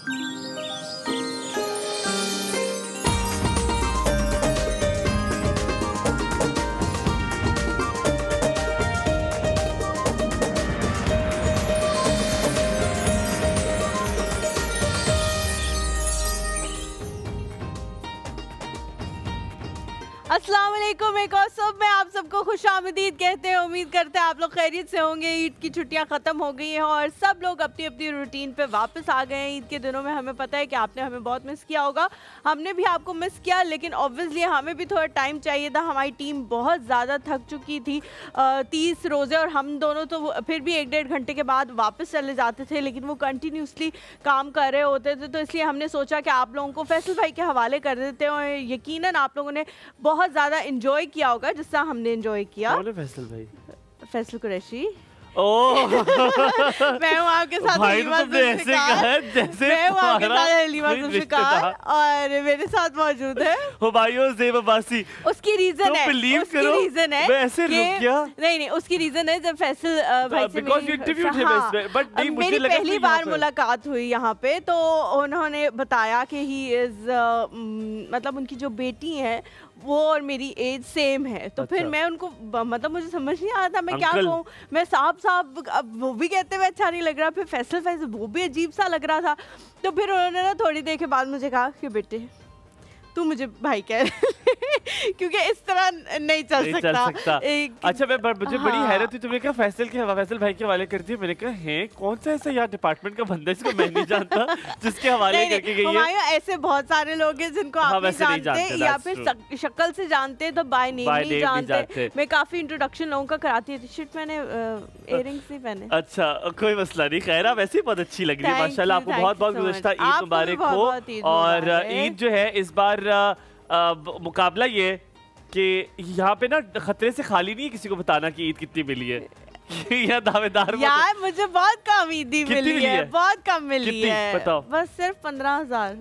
अस्सलाम वालेकुम। एक और सब में आप सबको खुशामदीद कहते हैं। उम्मीद करते हैं आप लोग खैरियत से होंगे। ईद की छुट्टियां ख़त्म हो गई हैं और सब लोग अपनी अपनी रूटीन पे वापस आ गए हैं। ईद के दिनों में हमें पता है कि आपने हमें बहुत मिस किया होगा, हमने भी आपको मिस किया, लेकिन ऑब्वियसली हमें भी थोड़ा टाइम चाहिए था। हमारी टीम बहुत ज़्यादा थक चुकी थी, 30 रोज़े, और हम दोनों तो फिर भी 1-1.5 घंटे के बाद वापस चले जाते थे, लेकिन वो कंटिन्यूसली काम कर रहे होते थे। तो इसलिए हमने सोचा कि आप लोगों को फैसल भाई के हवाले कर देते हैं और यकीनन आप लोगों ने बहुत ज़्यादा इंजॉय किया होगा जिससे हमने इंजॉय किया। कौन है फैसल भाई? फैसल कुरैशी। ओह मैं हूँ आपके साथ हलीमा जुल्फ़िकार और मेरे साथ मौजूद है हुमायूं ज़ेब अब्बासी। उसकी रीजन है, मैं ऐसे रुक गया। नहीं, उसकी रीजन है जब फैसल भाई से मेरी पहली बार मुलाकात हुई यहाँ पे, तो उन्होंने बताया कि ही इज मतलब उनकी जो बेटी है वो और मेरी एज सेम है। तो फिर मैं उनको मतलब मुझे समझ नहीं आ रहा था मैं क्या कहूँ। मैं साहब अब वो भी कहते हुए अच्छा नहीं लग रहा, फिर फैसल वो भी अजीब सा लग रहा था। तो फिर उन्होंने ना थोड़ी देर के बाद मुझे कहा कि बेटे तू मुझे भाई कह रहे क्योंकि इस तरह नहीं चल सकता। अच्छा मुझे बड़ी हैरत हुई, तुमने कहा फैसल भाई के हवाले कर दिया। मैंने कहा है कौन सा ऐसा यार डिपार्टमेंट का बंदा इसको मैं नहीं जानता जिसके हवाले करके गई है। ऐसे बहुत सारे लोग हैं जिनको आप नहीं जानते या फिर शक्ल से जानते तो बाय नेम नहीं जानते। मैं काफी इंट्रोडक्शन लोगों का कराती थी। शिट मैंने इयररिंग्स नहीं पहने। अच्छा कोई मसला नहीं, खैर आप वैसे ही बहुत अच्छी लग रही है माशाल्लाह। आपको बहुत बहुत गुज़श्ता ईद मुबारक हो। और ईद जो है इस बार मुकाबला ये कि यहाँ पे ना खतरे से खाली नहीं है किसी को बताना कि ईद कितनी मिली है। या दावेदार यार मुझे बहुत कम ईदी मिली है, बहुत कम मिली है। बताओ। बस सिर्फ 15,000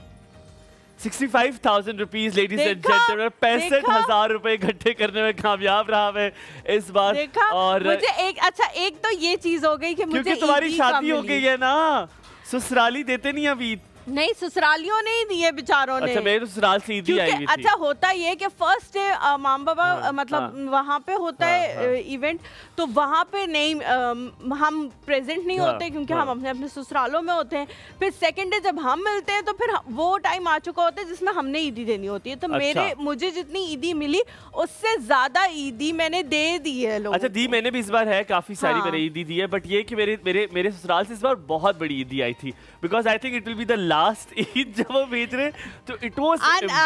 65,000 रुपीज लेडीज एंड जेंटलमैन। 65,000 रुपए इकट्ठे करने में कामयाब रहा मैं इस बार। और मुझे एक तो ये चीज हो गई कि मुझे क्योंकि तुम्हारी शादी हो गई है ना, ससुराली देते नहीं अभी। नहीं ससुरालियों ने ही दिए बेचारों ने। अच्छा मेरे तो ससुराल से ईदी आई हुई थी। अच्छा होता ये कि फर्स्ट डे माम बाबा मतलब वहाँ पे होता है इवेंट, तो वहाँ पे नहीं हम प्रेजेंट नहीं होते क्योंकि हम अपने अपने ससुरालों में होते हैं। फिर सेकंड डे जब हम मिलते हैं तो फिर वो टाइम आ चुका होता है जिसमें हमने ईदी देनी होती है। तो मुझे जितनी ईदी मिली उससे ज्यादा ईदी मैंने दे दी है लोगों। अच्छा दी मैंने भी इस बार है, काफी सारी मैंने ईदी दी है, बट ये कि मेरे ससुराल से इस बार बहुत बड़ी ईदी आई थी। Because I think it will be the last Eid जब वो भेज रहे, तो it was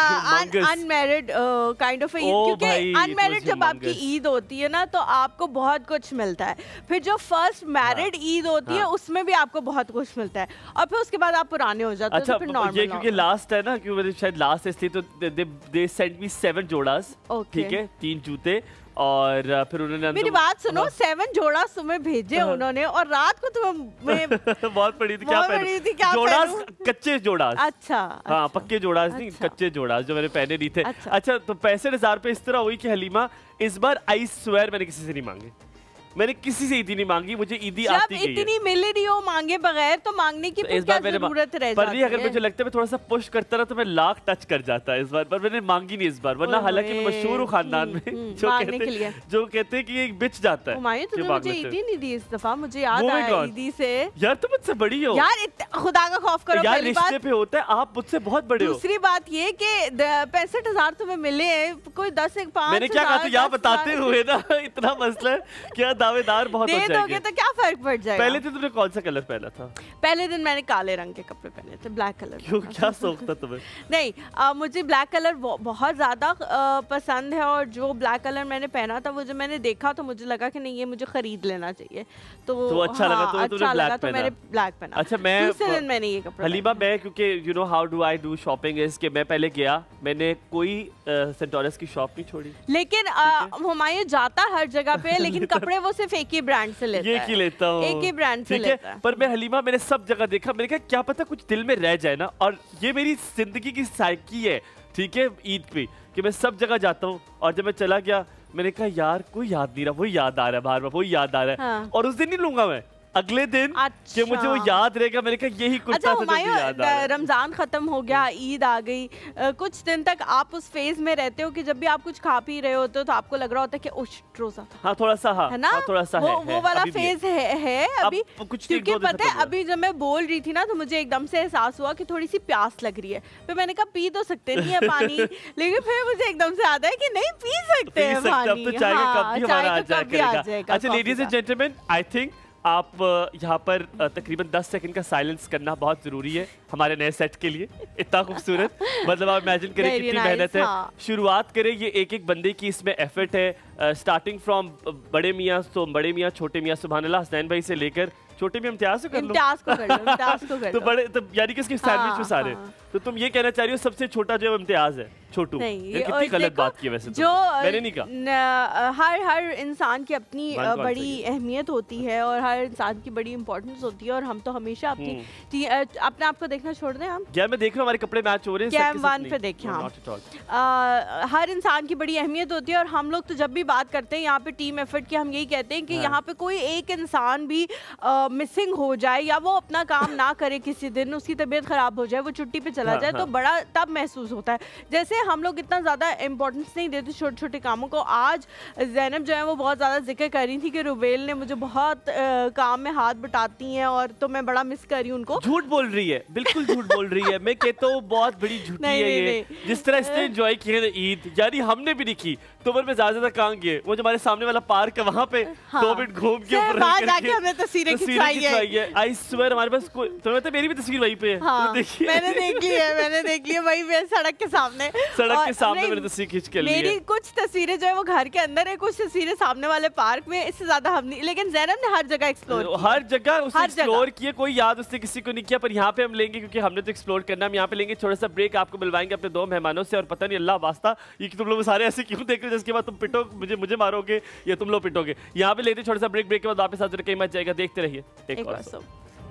unmarried kind of Eid, क्योंकि अनमैरिड जब आपकी ईद होती है ना तो आपको बहुत कुछ मिलता है। फिर जो फर्स्ट मैरिड ईद होती है उसमें भी आपको बहुत कुछ मिलता है और फिर उसके बाद आप पुराने हो जाते हो। अच्छा, तो फिर नॉर्मल ये क्योंकि लास्ट है ना, क्योंकि शायद लास्ट इसलिए तो दे सेंड मी 7 जोड़ास, ठीक है, 3 जूते। और फिर उन्होंने मेरी बात सुनो, 7 जोड़ा तुम्हें भेजे उन्होंने और रात को तुम्हें बहुत पड़ी थी, क्या जोड़ास, कच्चे जोड़ास। अच्छा हाँ पक्के जोड़ास नहीं, कच्चे जोड़ास जो मैंने पहने नहीं थे। अच्छा तो 65,000 पे इस तरह हुई कि हलीमा इस बार आई स्वेयर मैंने किसी से नहीं मांगे, मैंने किसी से ईदी नहीं मांगी, मुझे ईदी आती गई है। इतनी मिल रही हो मांगे बगैर तो मांगने की फिर क्या जरूरत रह जाती है। अगर मुझे लगता है मैं थोड़ा सा पुश करता रहा तो मैं लाख टच कर जाता है इस बार, पर मैंने मांगी नहीं इस बार। वरना हालांकि मैं मशहूर हूँ खानदान में जो कहते हैं कि ये बिच जाता है। तुमने मुझे ईदी नहीं दी इस दफा, मुझे याद आया ईदी से। यार तुम मुझसे बड़ी हो यार, खुदा का खौफ करो। यार रिश्ते पे होता है, आप मुझसे बहुत बड़े हो। दूसरी बात ये कि 65,000 तुम्हें मिले हैं, कोई 10-5 मैंने क्या कहा यहाँ बताते हुए ना इतना मसला है, क्या दावेदार बहुत दोगे तो क्या फर्क पड़ जाएगा। पहले दिन तुमने कौन सा कलर पहना था? पहले दिन मैंने काले रंग के कपड़े पहने थे, ब्लैक कलर। क्यों, क्या शौक था तुम्हें? नहीं मुझे ब्लैक कलर बहुत ज्यादा पसंद है और जो ब्लैक कलर मैंने पहना था वो जब मैंने देखा तो मुझे लगा कि नहीं ये मुझे खरीद लेना चाहिए। तो अच्छा लगा तो मैंने ब्लैक पहना। अच्छा मैं दूसरे दिन मैंने ये कपड़े हलीमा, मैं क्योंकि you know how do I do shopping is कि मैं पहले गया, मैंने कोई सेंटोरस की शॉप नहीं छोड़ी, लेकिन हुमायूं जाता हर जगह पे, लेकिन कपड़े वो सिर्फ एक ही ब्रांड से लेता है। एक ही लेता हूँ, एक ही ब्रांड से लेता है। पर मैं हलीमा मैंने सब जगह देखा, मैंने कहा क्या पता कुछ दिल में रह जाए ना, और ये मेरी जिंदगी की साइकी है, ठीक है, ईद पे कि मैं सब जगह जाता हूँ और जब मैं चला गया मैंने कहा यार कोई याद नहीं रहा, वही याद आ रहा है बार बार, वही याद आ रहा है। और उस दिन नहीं लूंगा मैं, अगले दिन कि मुझे वो याद रहेगा। मैंने कहा यही कुछ था जो याद आ। रमजान खत्म हो गया, ईद आ गई, कुछ दिन तक आप उस फेज में रहते हो कि जब भी आप कुछ खा पी रहे होते हो तो आपको लग रहा होता है कि रोजा था। हाँ थोड़ा सा, है ना, थोड़ा सा वो वाला फेज है अभी। क्योंकि पता है अभी जब मैं बोल रही थी ना तो मुझे एकदम से एहसास हुआ कि थोड़ी सी प्यास लग रही है। फिर मैंने कहा पी तो सकते नहीं है पानी, लेकिन फिर मुझे एकदम से आता है कि नहीं पी सकते हैं पानी। तो चाय का कप भी हमारा आ जाएगा। अच्छा ladies and gentleman, I think आप यहाँ पर तकरीबन 10 सेकंड का साइलेंस करना बहुत जरूरी है हमारे नए सेट के लिए। इतना खूबसूरत, मतलब आप इमेजिन करें कितनी मेहनत है। शुरुआत करें, ये एक एक बंदे की इसमें एफर्ट है, स्टार्टिंग फ्रॉम बड़े मियाँ तो बड़े मियाँ, छोटे मियाँ सुभान अल्लाह, हसनैन भाई से लेकर छोटे में इम्तियाज को कर लो, तो बड़े तो यानी कि इसके सैंडविच में सारे। तो तुम ये कहना चाह रही हो सबसे छोटा जो इम्तियाज है छोटू? ये कितनी गलत बात की है वैसे तो, मैंने नहीं कहा। हर इंसान की अपनी बड़ी अहमियत होती है और हर इंसान की बड़ी इंपॉर्टेंस होती है और हम तो हमेशा अपनी अपने आप को देखना छोड़ दें। हम यार मैं देख रहा हूँ हमारे कपड़े मैच हो रहे हैं, कैम 1 पे देखें हम। हर इंसान की बड़ी अहमियत होती है और हम लोग तो जब भी बात करते हैं यहाँ पे टीम एफर्ट की, हम यही कहते हैं कि यहाँ पे कोई एक इंसान भी मिसिंग हो जाए या वो अपना काम ना करे, किसी दिन उसकी तबीयत खराब हो जाए, वो छुट्टी पे चला जाए तो बड़ा तब महसूस होता है। जैसे हम लोग इतना ज़्यादा इंपॉर्टेंस नहीं देते छोटे छोटे कामों को। आज ज़ैनब जो है वो बहुत ज़्यादा जिक्र कर रही थी कि रुबेल ने मुझे बहुत काम में हाथ बटाती हैं और तो मैं बड़ा मिस कर रही हूँ उनको। झूठ बोल रही है, बिल्कुल झूठ बोल रही है। मैं कहता हूँ बहुत बड़ी झूठी है ये। जिस तरह इसने एंजॉय की है ईद, यानी हमने भी नहीं की। तो मैं ज्यादा कहाँ गए, वो जो हमारे सामने वाला पार्क है वहाँ पे 2 मिनट घूम के हमने तस्वीरें खिंचवाई है। आई स्वेयर हमारे पास तो मेरी भी तस्वीर वहीं पे है। मैंने देख ली है वहीं पे सड़क के सामने मैंने तस्वीर खींच के ली। मेरी कुछ तस्वीरें जो है वो घर के अंदर है, कुछ तस्वीरें सामने वाले पार्क में, इससे ज्यादा हम नहीं। लेकिन ज़ैनब ने हर जगह एक्सप्लोर किया, कोई याद उसने किसी को नहीं किया। पर यहाँ पे हम लेंगे क्योंकि हमने तो एक्सप्लोर करना। हम यहाँ पे लेंगे थोड़ा सा ब्रेक, आपको मिलवाएंगे अपने 2 मेहमानों से। और पता नहीं अल्लाह वास्ता ये तुम लोग सारे ऐसे क्यों देख रहे हो जिसके बाद तुम पिटो मुझे मारोगे या तुम लोग पिटोगे। यहाँ पे लेते थोड़ा सा ब्रेक के बाद वापस हाजिर कहीं मच जाएगा। देखते रहिए एक बार।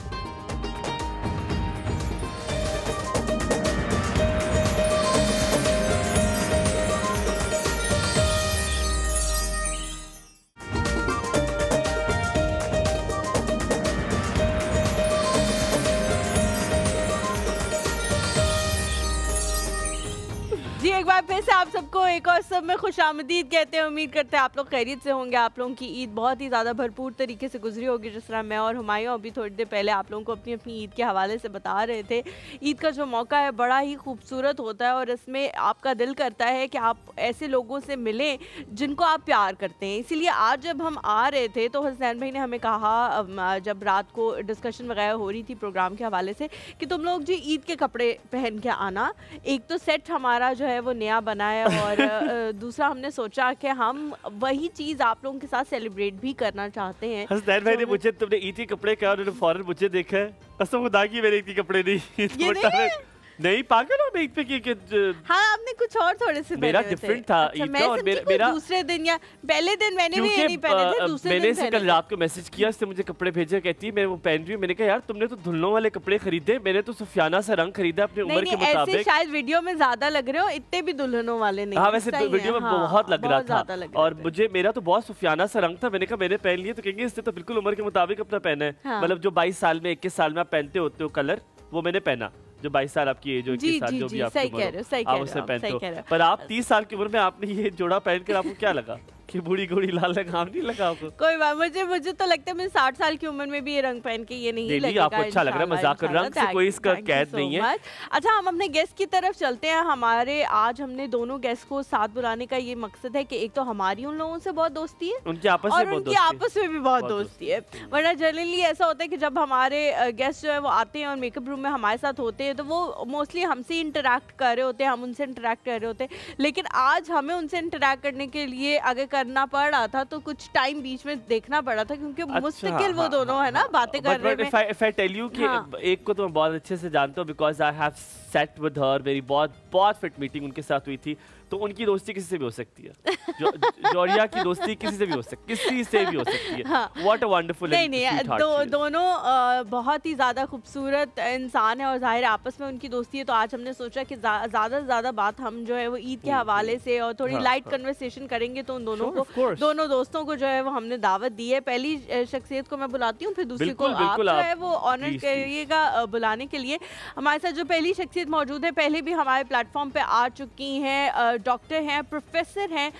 जी एक बार फिर से आप सबको एक और सब में खुशामदीद कहते हैं। उम्मीद करते हैं आप लोग खैरियत से होंगे। आप लोगों की ईद बहुत ही ज़्यादा भरपूर तरीके से गुजरी होगी, जिस तरह मैं और हुमायूं अभी थोड़ी देर पहले आप लोगों को अपनी अपनी ईद के हवाले से बता रहे थे। ईद का जो मौका है बड़ा ही खूबसूरत होता है और इसमें आपका दिल करता है कि आप ऐसे लोगों से मिलें जिनको आप प्यार करते हैं। इसीलिए आज जब हम आ रहे थे तो हसनैन भाई ने हमें कहा, जब रात को डिस्कशन वगैरह हो रही थी प्रोग्राम के हवाले से, कि तुम लोग जी ईद के कपड़े पहन के आना। एक तो सेट हमारा जो है वो नया बना है और दूसरा हमने सोचा कि हम वही चीज आप लोगों के साथ सेलिब्रेट भी करना चाहते हैं। हसनैन भाई ने मुझे, तुमने ईद के कपड़े कहा, उन्होंने फौरन मुझे देखा है। कसम खुदा की मेरे ईद के कपड़े नहीं नहीं पागल हो मैं ईद पे कि हाँ आपने कुछ और थोड़े से मेरा डिफरेंट था। अच्छा, ईद का और मेरा दूसरे दिन या पहले दिन मैंने भी ये नहीं पहने थे, दूसरे मैंने से कल रात को मैसेज किया, उसने मुझे कपड़े भेजे, कहती है मैं वो पहन रही हूँ। मैंने कहा यार तुमने तो दुल्हनों वाले कपड़े खरीदे, मैंने तो सुफियाना सा रंग खरीदा अपनी उम्र के मुताबिक। ऐसे शायद वीडियो में ज्यादा लग रहे हो, इतने भी दुल्हनों वाले नहीं। हाँ वैसे वीडियो में बहुत लग रहा था और मुझे मेरा तो बहुत सुफियाना सा रंग था। मैंने कहा मैंने पहन लिया, तो कहेंगे इसने तो बिल्कुल उम्र के मुताबिक अपना पहना है। मतलब जो 22 साल में 21 साल में आप पहनते होते हो कलर, वो मैंने पहना। जो 22 साल आपकी एज हो, 21 साल जो भी आपकी उम्र हो, आप उससे पहनते हो। पर आप 30 साल की उम्र में आपने ये जोड़ा पहनकर आपको क्या लगा कि बूढ़ी गोड़ी लाल लगाम नहीं लगा आपको? कोई बात, मुझे तो लगता है मैं 60 साल की उम्र में भी ये रंग पहन के ये नहीं लगेगा। आपको अच्छा लग रहा है, मजाक रंग से कोई इसका कैद नहीं है। अच्छा हम अपने गेस्ट की तरफ चलते हैं। हमारे आज हमने दोनों गेस्ट को साथ बुलाने का ये मकसद है कि एक तो हमारी उन लोगों से बहुत दोस्ती है, उनकी आपस में भी बहुत दोस्ती है। वरना जनरली ऐसा होता है कि जब हमारे गेस्ट जो है वो आते हैं और मेकअप रूम में हमारे साथ होते हैं तो वो मोस्टली हमसे इंटरेक्ट कर रहे होते हैं, हम उनसे इंटरेक्ट कर रहे होते हैं। लेकिन आज हमें उनसे इंटरेक्ट करने के लिए अगर करना पड़ रहा था तो कुछ टाइम बीच में देखना पड़ा था, क्योंकि मुस्तकिल वो दोनों है ना बातें कर रहे हैं। If I tell you कि एक को तो मैं बहुत अच्छे से जानता हूँ, because I have sat with her, मेरी बहुत फिट मीटिंग उनके साथ हुई थी। तो उनकी दोस्ती किसी से भी हो सकती है। जॉर्जिया की दोस्ती किसी से भी हो सकती है, किसी से भी हो सकती है। What a wonderful. दोनों बहुत ही ज्यादा खूबसूरत इंसान है और जाहिर आपस में उनकी दोस्ती है। तो आज हमने सोचा कि ज्यादा से ज्यादा बात हम जो है वो ईद के हवाले से और थोड़ी लाइट कन्वर्सेशन करेंगे। तो उन दोनों दोस्तों को जो है वो हमने दावत दी है। पहली शख्सियत को मैं बुलाती हूँ, फिर दूसरी को आप जो है वो ऑनर करिएगा बुलाने के लिए। हमारे साथ जो पहली शख्सियत मौजूद है, पहले भी हमारे प्लेटफॉर्म पे आ चुकी हैं, डॉक्टर हैं, प्रोफेसर हैं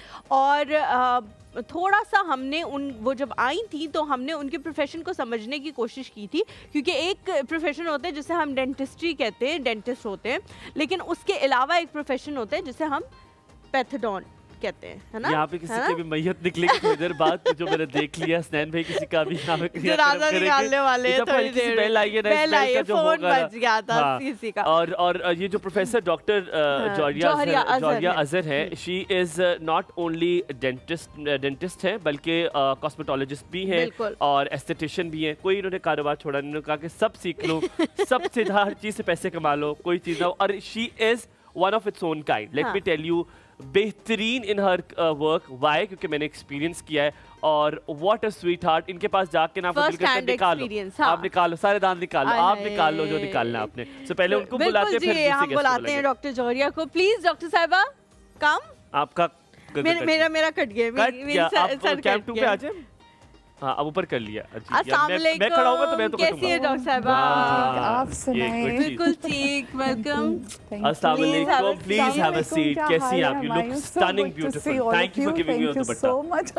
और थोड़ा सा हमने वो जब आई थी तो हमने उनके प्रोफेशन को समझने की कोशिश की थी, क्योंकि एक प्रोफेशन होता है जिसे हम डेंटिस्ट्री कहते हैं, डेंटिस्ट होते हैं, लेकिन उसके अलावा एक प्रोफेशन होता है जिसे हम पैथोडोन कहते हैं, है ना? यहाँ पे किसी की भी मैयत निकलेगी थोड़ी देर बाद, जो मैंने देख लिया स्नैन भाई किसी का भी यहाँ पे जनाजा निकालने वाले हैं, थोड़ी देर बेल आई है ना, बेल आई है, फोन बज गया था किसी का। और ये जो प्रोफेसर डॉक्टर जॉर्जिया अजहर है, she is not only dentist है बल्कि कॉस्मेटोलॉजिस्ट भी है और एस्थेटिशियन भी है। कोई इन्होंने कारोबार छोड़ा, इन्होंने कहा कि सब सीख लो, सबसे हर चीज से पैसे कमा लो, कोई चीज ना। और she is one of its own kind. Let me tell you, बेहतरीन इन हर वर्क। वाई? क्योंकि मैंने एक्सपीरियंस किया है। और व्हाट अ स्वीट हार्ट। इनके पास जाके ना आप निकालो, आप निकालो सारे दांत निकालो, आप निकाल लो जो निकालना आपने। तो पहले उनको बुलाते हैं, फिर हम बुलाते हैं डॉक्टर जौहरिया को। प्लीज डॉक्टर साहिबा कम। आपका मेरा कट गया, सर कैंप 2 पे आ जाए। हाँ, अब ऊपर कर लिया। मैं खड़ा होगा तो मैं तो कैसी है डॉक्टर साहिबा? आप सुनाएं। बिल्कुल ठीक, वेलकम। अस्सलाम वालेकुम, प्लीज हैव अ सीट। कैसी हैं आप? You look stunning beautiful. Thank you for giving me your dupatta so much.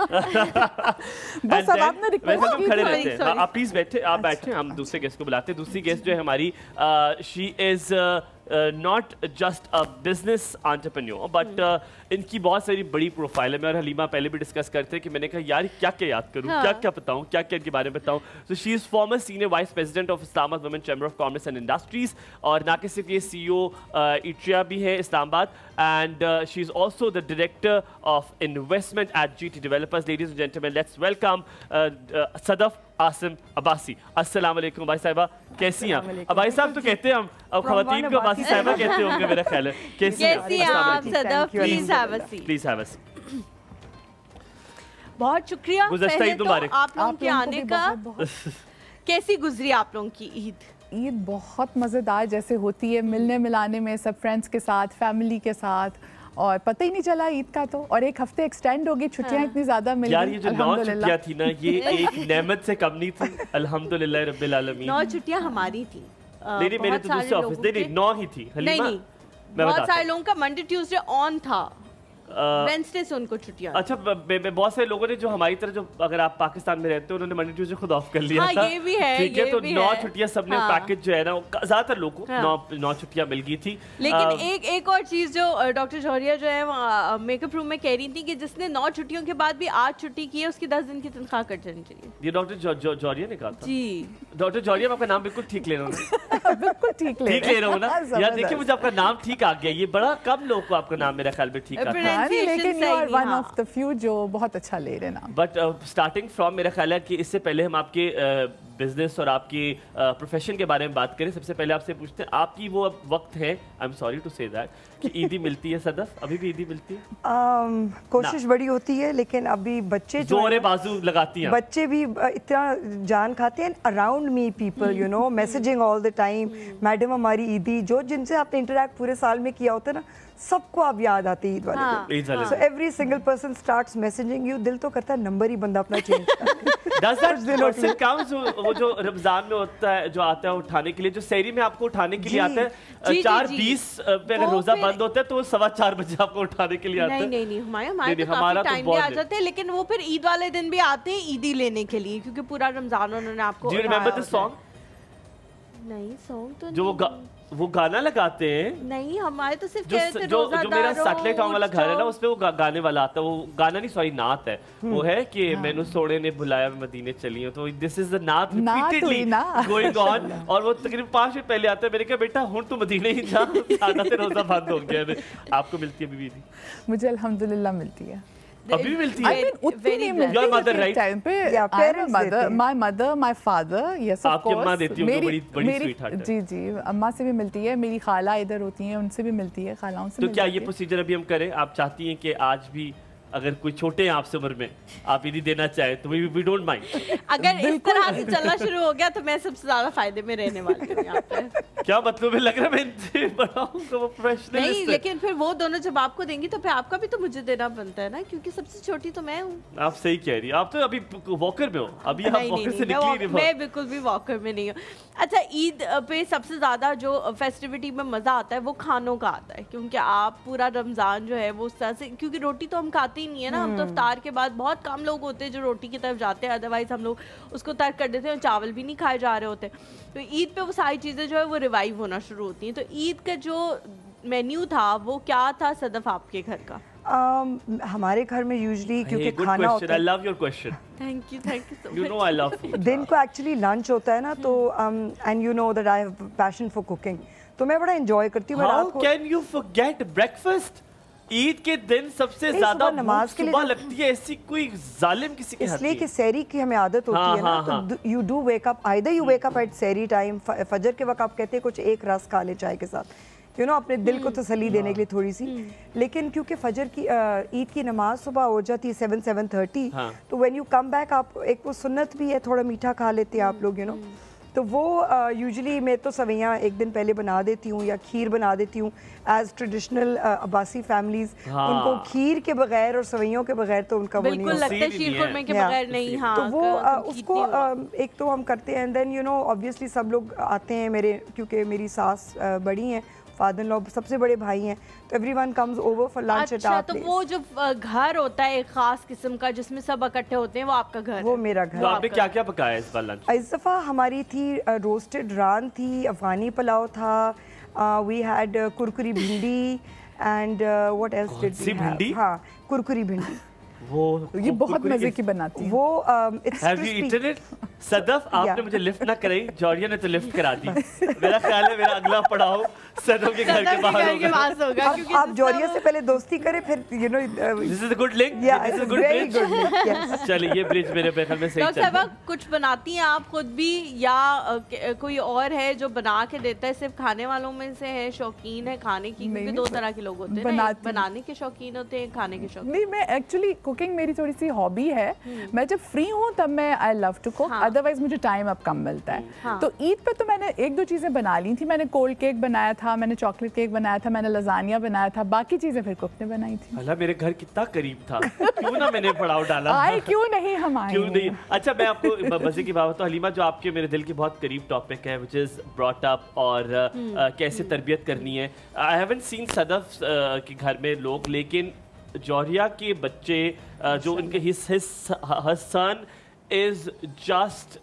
बस अब आपने रिक्वेस्ट की, खड़े रहते हैं। आप प्लीज बैठे, आप बैठे। हम दूसरे गेस्ट को बुलाते हैं। दूसरी गेस्ट जो है हमारी, she is not just a business entrepreneur but इनकी बहुत सारी बड़ी प्रोफाइल है। मैं और हलीमा पहले भी डिस्कस करते हैं कि मैंने कहा यार क्या क्या याद करूं, क्या क्या बताऊं, क्या क्या इनके बारे में बताऊं। So she is former senior vice president of Islamabad women chamber of commerce and industries. और ना कि सिर्फ ये CEO इट्रिया भी है Islamabad, and she is also the director of investment at GT developers. Ladies and gentleman, let's welcome Sadaf Asim Abbasi. अस्सलाम वालेकुम भाई साहिबा, कैसी हैं आप? अब भाई साहब तो कहते हैं हम, अब खवातीन को अब्बासी साहिबा कहते होंगे मेरा ख्याल है। कैसी हैं आप Sadaf? Please have a seat. Please have a seat. बहुत शुक्रिया गुज़श्ता ईद मुबारक आप लोगों के आने का। कैसी गुजरी आप लोगों की ईद? ईद बहुत मज़ेदार जैसे होती है, मिलने मिलाने में सब फ्रेंड्स के साथ, फैमिली के साथ, और पता ही नहीं चला ईद का तो। और एक हफ्ते एक्सटेंड हो गई, छुट्टियां इतनी ज्यादा मिल गई। यार ये जो 9 छुट्टियां थी ना, ये एक नेमत से कम नहीं थी। अल्हम्दुलिल्लाह रब्बिल आलमीन। 9 छुट्टियां हमारी थी। नहीं, मेरे तो दूसरे ऑफिस नहीं 9 ही थी हलीमा। नहीं, बहुत सारे लोगों का मंडे ट्यूसडे ऑन था, वेडनेसडे से उनको छुट्टियां। अच्छा, बहुत सारे लोगों ने जो हमारी तरह, जो अगर आप पाकिस्तान में रहते हो, उन्होंने मंडे ट्यूसडे खुद ऑफ कर लिया था। ये भी है, ठीक है। तो 9 छुट्टियां सबने पैकेज जो है ना, ज्यादातर लोगों को 9 छुट्टियां मिल गई थी। लेकिन एक और चीज जो डॉक्टर जौहरिया जो है मेकअप रूम में कह रही थी कि जिसने 9 छुट्टियों के बाद भी 8 छुट्टी की है, उसकी 10 दिन की तनख्वाह कट जानी चाहिए। ये डॉक्टर जौहरिया ने कहा था जी। डॉक्टर जौहरिया, मैं आपका नाम बिल्कुल ठीक ले रहा हूँ। बिल्कुल ठीक ले रहा हूँ ना यार। देखिए मुझे आपका नाम ठीक आ गया, ये बड़ा कम लोग को आपका नाम मेरा ख्याल में ठीक आता है। लेकिन वन ऑफ द फ्यू जो बहुत अच्छा ले रहे ना। बट स्टार्टिंग फ्रॉम, मेरा ख्याल है कि इससे पहले हम आपके बिजनेस और आपकी प्रोफेशन के बारे में बात करें, सबसे पहले आपसे पूछते हैं, आपकी वो अब वक्त है, I am sorry to say that, कि ईदी मिलती है सदफ? अभी भी ईदी मिलती है? कोशिश बड़ी होती है, लेकिन अभी बच्चे जोरे बाजू लगाती हैं, बच्चे भी इतना जान खाते हैं। Around me people you know messaging all the time, madam हमारी ईदी, जो जिनसे आपने इंटरेक्ट पूरे साल में किया होता है ना, सबको आप याद आते ईद वाले दिन। So every single person starts messaging you. दिल तो करता है नंबर ही बंदा अपना चेंज वो जो रमजान में होता है, जो आता है उठाने के लिए, जो सहरी में आपको उठाने के लिए आता है 4:20 पे, अगर रोजा बंद होता है तो 4:15 बजे आपको उठाने के लिए आता है। नहीं, हमारा टाइम भी आ जाते हैं, लेकिन वो फिर ईद वाले दिन भी आते हैं ईदी लेने के लिए, क्योंकि पूरा रमजान उन्होंने आपको। Do you remember the song? नहीं, सॉन्ग तो जो वो गाना लगाते हैं। नहीं, हमारे तो सिर्फ जो मेरा सैटेलाइट टाउन वाला घर है ना, उसपे वो गाने वाला आता है। वो गाना नहीं, सॉरी, नात है। वो है कि मैनू सोने ने बुलाया, मदीने चली हूं। तो this is the naat repeatedly going on, और वो तकरीबन 5 मिनट पहले आता है। मैंने कहा बेटा हुन तो मदीने ही जा, आधा से रोजा बंद हो गया है। आपको मिलती है बीवी? मुझे अल्हम्दुलिल्लाह मिलती है। अभी भी मिलती है? I mean, उतनी नहीं मिलती Your mother, right? टाइम पे। Yeah, parents देते हैं। My mother, my father, yes of आपकी course। अम्मा देती होंगी, बड़ी sweet heart है। जी जी, अम्मा से भी मिलती है, मेरी खाला इधर होती हैं, उनसे भी मिलती है, खालाओं से। तो क्या ये प्रोसीजर अभी हम करें? आप चाहती हैं कि आज भी अगर कोई छोटे हैं आपसे उम्र में, आप यदि देना चाहे तो वी डोंट माइंड। अगर इस तरह से चलना शुरू हो गया तो मैं सबसे ज्यादा फायदे में रहने वाली हूँ यहाँ पे। क्या मतलब है? लग रहा है मैं इनसे बड़ा हूँ तो वो प्रोफेशनलिस्ट नहीं, लेकिन फिर वो दोनों जब आपको देंगी तो फिर आपका भी तो मुझे देना बनता है ना, क्योंकि सबसे छोटी तो मैं हूँ। आप सही कह रही हैं, आप तो अभी वॉकर में हो, अभी आप वॉकर से निकली नहीं। मैं बिल्कुल भी वॉकर में नहीं हूँ। अच्छा, ईद पे सबसे ज्यादा जो फेस्टिविटी में मजा आता है वो खानों का आता है, क्योंकि आप पूरा रमजान जो है वो उस तरह से, क्योंकि रोटी तो हम खाते ही नहीं है ना, हम तो इफ्तार के बाद बहुत कम लोग होते हैं जो रोटी की तरफ जाते हैं, अदरवाइज हम लोग उसको तर्क कर देते हैं और चावल भी नहीं खाए जा रहे होते। तो ईद पे वो सारी चीज़ें जो है वो रिवाइव होना शुरू होती हैं। तो ईद का जो मेन्यू था वो क्या था सदफ आपके घर का? हमारे घर में यूजुअली क्योंकि खाना होता है। I love your question. Thank you so much. You know I love food. दिन को एक्चुअली लंच होता है ना, तो and you know that I have passion for cooking, तो मैं बड़ा एंजॉय करती हूँ। How can you forget breakfast? Eid के दिन सबसे ज्यादा नमाज के लिए लगती है, ऐसी कोई जालिम किसी के हाथ इसलिए कि सहरी की हमें आदत होती है ना, तो you do wake up, either you wake up at sehri time, फजर के वक्त आप कहते हैं कुछ एक रस खा ले चाय के साथ, यू नो, अपने दिल को तसल्ली देने के लिए थोड़ी सी। लेकिन क्योंकि फजर की ईद की नमाज सुबह हो जाती है 7-7:30, तो व्हेन यू कम बैक आप एक वो सुन्नत भी है, थोड़ा मीठा खा लेते हैं आप लोग, यू नो। तो वो यूजुअली मैं तो सवैयाँ एक दिन पहले बना देती हूँ या खीर बना देती हूँ, एज ट्रेडिशनल अब्बासी फैमिलीज उनको खीर के बगैर और सवैयों के बगैर तो उनका वो नहीं बिल्कुल लगता है शीर खुरमे के बगैर नहीं। हाँ, तो वो उसको एक तो हम करते हैं, and then you know obviously सब लोग आते हैं मेरे, क्योंकि मेरी सास बड़ी हैं, फादर लॉ सबसे बड़े भाई हैं, तो everyone comes over for lunch at our place. तो वो जो घर होता है एक खास किस्म का जिसमें सब इकट्ठे होते हैं, वो आपका घर वो है? मेरा घर। तो आपने क्या क्या पकाया इस बार लंच? इस दफ़ा हमारी थी रोस्टेड रान थी, अफगानी पुलाव था, we had kurkuri bhindi and what else did we have? हाँ, कुरकुरी भिंडी। वो ये बहुत मजे की बनाती है वो। It's Have you eaten it? Sadaf, आपने मुझे लिफ्ट ना कराई, जॉर्जिया ने तो लिफ्ट करा दी। मेरा ख्याल है मेरा अगला पड़ाव सदफ के घर के बाहर होगा। क्योंकि आप जॉर्जिया से पहले दोस्ती करें, फिर you know this is a good link, this is a good bridge. चलिए ये ब्रिज मेरे ख्याल में सही चल रहा है। कुछ बनाती हैं आप खुद भी या कोई और है जो बना के देता है? सिर्फ खाने वालों में से है, शौकीन है खाने की? क्योंकि दो तरह के लोग होते हैं ना, बनाने के शौकीन होते हैं, खाने के शौकीन। नहीं, मैं एक्चुअली कुकिंग मेरी थोड़ी सी हॉबी है। मैं जब फ्री हूँ तब मैं I love to cook, otherwise मुझे टाइम अब कम मिलता है। तो ईद पे तो मैंने एक दो चीजें बना ली थी। मैंने कोल्ड केक बनाया था, मैंने चॉकलेट केक बनाया था, मैंने लजानिया बनाया था, बाकी चीजें फिर कुक ने बनाई थी। अल्लाह, मेरे घर कितना करीब था, क्यों ना मैंने पड़ाव डाला। आए क्यों नहीं, हम आए क्यों नहीं। अच्छा, मैं आपको मजे की बात बताऊं हलीमा, जो आपके मेरे दिल के बहुत करीब टॉपिक है, व्हिच इज ब्रॉट अप, और कैसे तरबियत करनी है। आई हैवंट सीन सदफ के घर में लोग, लेकिन जॉर्जिया के बच्चे जो उनके his son is just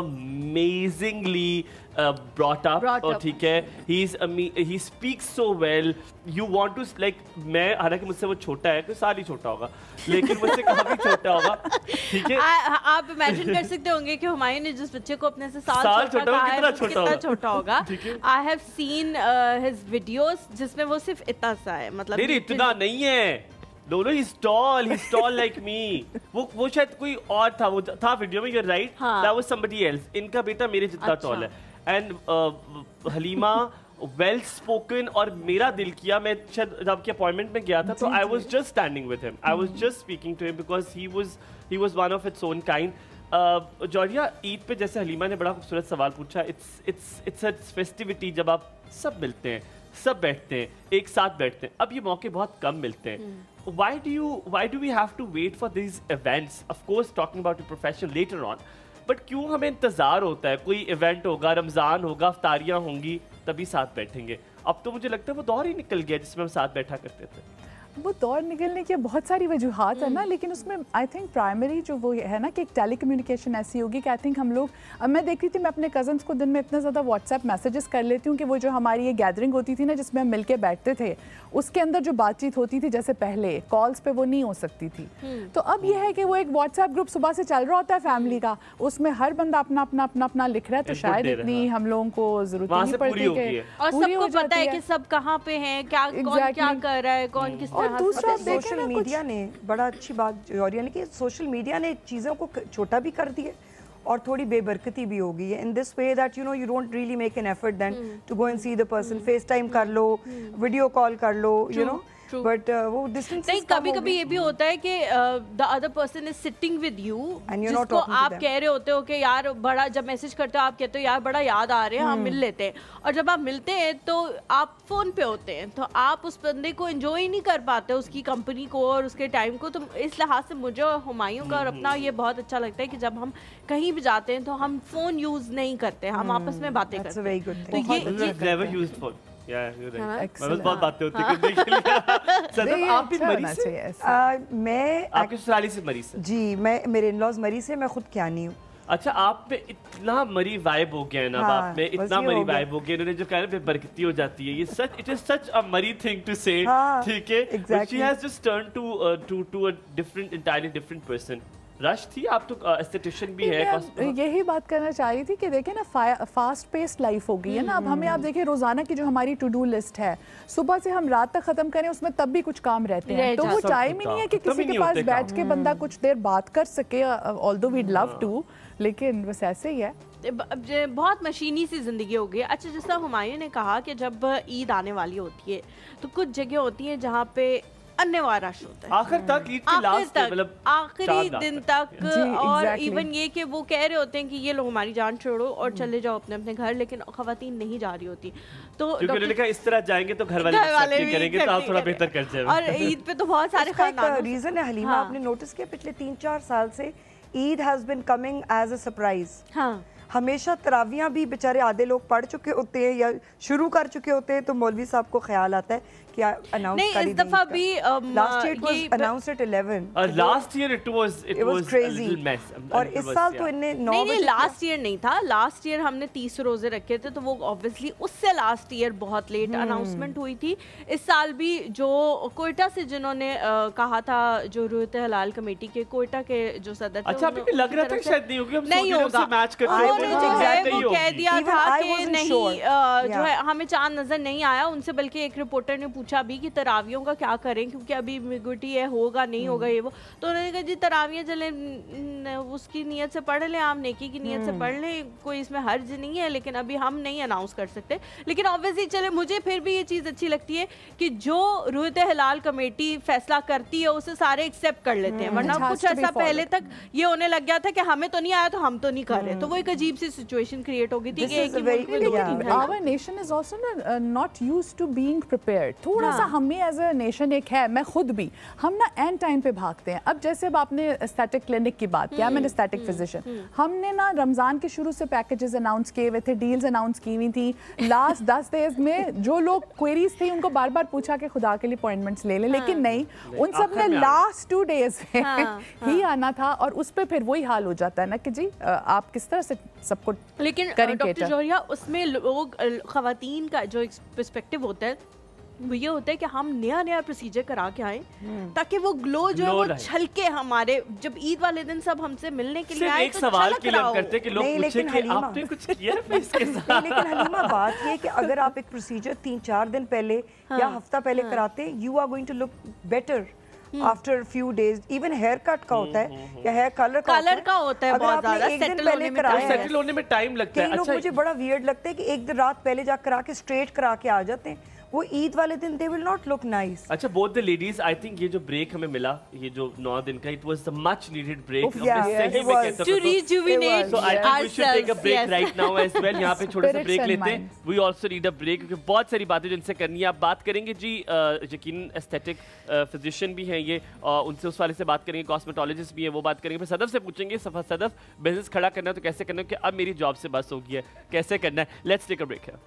amazingly brought up, और ठीक है, he speaks so well, you want to like, मैं हालांकि मुझसे वो छोटा है, कोई साल ही छोटा होगा, लेकिन मुझसे काफी छोटा होगा, ठीक है। आप इमेजिन कर सकते होंगे कि हुमायूं ने जिस बच्चे को अपने से साल छोटा कहा है कितना छोटा होगा। I have seen his videos जिसमें वो सिर्फ इतना सा है, मतलब नहीं इतना नहीं है, दोनों he's tall like me। वो शायद कोई और था, वो था वीडियो में, you're right, that was somebody else। इनका बेटा मेरे जितना टॉल है, एंड हलीमा वेल स्पोकन, और मेरा दिल किया, मैं शायद आपके अपॉइंटमेंट में गया था, तो I was just standing with him, I was just speaking to him, because he was one of its own kind. Georgia, Eid पे जैसे हलीमा ने बड़ा खूबसूरत सवाल पूछा, इट्स अ फेस्टिविटी जब आप सब मिलते हैं, सब बैठते हैं, एक साथ बैठते हैं। अब ये मौके बहुत कम मिलते हैं। Why do we have to wait for these events? Of course, talking about your profession later on, but क्यों हमें इंतजार होता है? कोई इवेंट होगा, रमजान होगा, अफ्तारियां होंगी, तभी साथ बैठेंगे। अब तो मुझे लगता है वो दौर ही निकल गया जिसमें हम साथ बैठा करते थे। वो दौर निकलने की बहुत सारी वजूहात है ना, लेकिन उसमें आई थिंक प्राइमरी जो वो है ना कि एक टेलीकम्युनिकेशन ऐसी होगी कि आई थिंक हम लोग, अब मैं देख रही थी, मैं अपने कज़न्स को दिन में इतना ज़्यादा व्हाट्सएप मैसेजेस कर लेती हूँ कि वो जो हमारी ये गैदरिंग होती थी ना जिसमें हम मिलके बैठते थे, उसके अंदर जो बातचीत होती थी जैसे पहले कॉल्स पे वो नहीं हो सकती थी। तो अब ये है कि वो एक व्हाट्सएप ग्रुप सुबह से चल रहा होता है फैमिली का, उसमें हर बंदा अपना अपना अपना अपना लिख रहा है, तो शायद इतनी हम लोगों को जरूरत नहीं पड़ती, और सबको पता है कि सब कहाँ पे हैं, क्या कौन क्या कर रहा है, कौन किस और दूसरा सोशल मीडिया ने बड़ा अच्छी बात और यानी कि सोशल मीडिया ने चीज़ों को छोटा भी कर दिया और थोड़ी बेबरकती भी हो गई है in this way that you don't really make an effort then to go and see the person, face time कर लो, वीडियो कॉल कर लो, यू नो, बट वो डिस्टेंस नहीं, कभी कभी ये भी होता है कि the other person is sitting with you, जिसको आप कह रहे होते हो कि यार बड़ा, जब मैसेज करते हो आप कहते हो यार बड़ा याद आ रहे हैं, हम मिल लेते हैं, और जब आप मिलते हैं तो आप फोन पे होते हैं, तो आप उस बंदे को एंजॉय नहीं कर पाते, उसकी कंपनी को और उसके टाइम को। तो इस लिहाज से मुझे और हुमायूं का और अपना ये बहुत अच्छा लगता है कि जब हम कहीं भी जाते हैं तो हम फोन यूज नहीं करते, हम आपस में बातें करते हैं। बहुत बातें होती है। आप भी मरीज से? मैं आपके ससुराली से मरीज से? जी, मैं मेरे इन-लॉज मरीज से, मैं खुद क्या नहीं हूँ। अच्छा, आप पे इतना मरी वाइब हो गया है ना, आप में इतना मरी वाइब हो गया, इन्होंने जो कहा ना बरकती हो जाती है, ये सच, इट इज सच अ मरी थिंग टू से, ठीक है, but she has just turn to a different, entirely different person. Rush थी, आप तो एस्थेटिशियन भी है। यही बात करना चाह रही थी कि देखें ना, फास्ट पेस्ड लाइफ हो गई है ना अब हमें। आप देखिए रोजाना की जो हमारी टू डू लिस्ट है, सुबह से हम रात तक खत्म करें, उसमें तब भी कुछ काम रहते हैं, तो वो टाइम ही नहीं है कि किसी के पास बैठ के बंदा कुछ देर बात कर सके, ऑल्दो वीड लव टू, लेकिन बस ऐसे ही है। बहुत मशीनी सी जिंदगी हो गई। अच्छा, जैसा हुमायूं ने कहा कि जब ईद आने वाली होती है तो कुछ जगह होती हैं जहाँ पे अन्यवा रश होता है, आखिर तक, ईद के लास्ट तक, मतलब आखिरी दिन तक, और इवन ये कि वो कह रहे होते हैं कि ये लोग हमारी जान छोड़ो और चले जाओ अपने अपने घर, लेकिन खवातीन नहीं जा रही होती। तो उन्होंने कहा इस तरह जाएंगे तो घर वाले भी करेंगे, तो आप थोड़ा बेहतर कर जाए। और ईद पे तो बहुत सारे रीजन है हलीमा, आपने नोटिस किया पिछले 3-4 साल से Eid has been coming as a surprise. हमेशा तरावियां भी बेचारे आधे लोग पढ़ चुके होते हैं या शुरू कर चुके होते हैं, तो मौलवी साहब को ख्याल आता है कि अनाउंस कर इस दफा भी last year it was announced at 11, last year it was crazy, और इस साल तो इन्हें 9 नहीं, लास्ट ईयर नहीं था, लास्ट ईयर हमने 30 रोजे रखे थे, तो वो ऑब्वियसली उससे लास्ट ईयर बहुत लेट अनाउंसमेंट हुई थी। इस साल भी जो कोयटा से जिन्होंने कहा था, जो रुयत हलाल कमेटी के कोयटा के जो सदर थे, अच्छा अभी भी लग रहा था शायद नहीं होगी, हम नहीं होगा, मैच करते हैं, वो कह दिया था कि नहीं, जो है हमें चांद नजर नहीं आया उनसे, बल्कि एक रिपोर्टर ने पूछा भी कि तरावियों का क्या करें, क्योंकि अभी मिगुटी है, होगा नहीं होगा ये वो, तो उन्होंने कहा जी तरावियां चले उसकी नीयत से पढ़ लें, आप नेकी की नीयत से पढ़ लें, कोई इसमें हर्ज नहीं है, लेकिन अभी हम नहीं अनाउंस कर सकते। लेकिन ऑब्वियसली चले, मुझे फिर भी ये चीज़ अच्छी लगती है कि जो रुयत हलाल कमेटी फैसला करती है उसे सारे एक्सेप्ट कर लेते हैं, वरना कुछ ऐसा पहले तक ये होने लग गया था कि हमें तो नहीं आया तो हम तो नहीं कर रहे, तो वो एक अजीब सी सिचुएशन क्रिएट हो गई थी कि our nation is also not used to being prepared. थोड़ा सा हमें एज अ नेशन एक है, मैं खुद भी, हम ना एंड टाइम पे भागते हैं। अब जैसे अब आपने एस्थेटिक क्लिनिक की बात किया, मैं एस्थेटिक फिजिशियन, हमने ना रमजान के शुरू से पैकेजेस अनाउंस किए हुए थे, डील्स अनाउंस की हुई थी, लास्ट 10 डेज में जो लोग क्वेरीज थी उनको बार बार पूछा कि खुदा के लिए अपॉइंटमेंट्स ले लें, लेकिन नहीं, उन सब ने लास्ट 2 डेज ही आना था, और उस पर फिर वही हाल हो जाता है ना कि जी आप किस तरह से सबको। लेकिन डॉक्टर जोहरिया, उसमें लोग खवातीन का जो पर्सपेक्टिव होता है वो ये होता है कि हम नया नया प्रोसीजर करा के आए ताकि वो ग्लो जो है वो छलके, हमारे जब ईद वाले दिन सब हमसे मिलने के लिए आए एक सवाल के लिए करते कि लोग पूछे कि आपने कुछ किया है इसके साथ। लेकिन हलीमा बात ये कि अगर आप एक प्रोसीजर 3-4 दिन पहले या हफ्ता पहले कराते, you are going to look better after few days. Even hair cut का होता है या हेयर कलर का होता है बहुत ज्यादा, सेटल होने में टाइम लगता है। अच्छा, मुझे बड़ा वियर्ड लगता है कि एक दिन रात पहले जा करा के स्ट्रेट करा के आ जाते हैं, वो ईद वाले दिन they will not look nice. अच्छा, both the ladies, I think ये जो ब्रेक हमें मिला, ये जो 9 दिन का, it was the much needed break, to rejuvenate, so I think we should take a break right now as well. यहाँ पे छोटा सा ब्रेक लेते हैं, we also need a break, क्योंकि बहुत सारी बातें जिनसे करनी है। आप बात करेंगे जी, यकीनन एस्थेटिक फिजिशियन भी हैं ये, उनसे उस वाले से बात करेंगे, कॉस्मेटोलॉजिस्ट भी है, वो बात करेंगे। फिर सदफ से पूछेंगे, सदफ बिजनेस खड़ा करना है तो कैसे करना है, कि अब मेरी जॉब से बस हो गई है, कैसे करना है। लेट्स टेक अ ब्रेक है।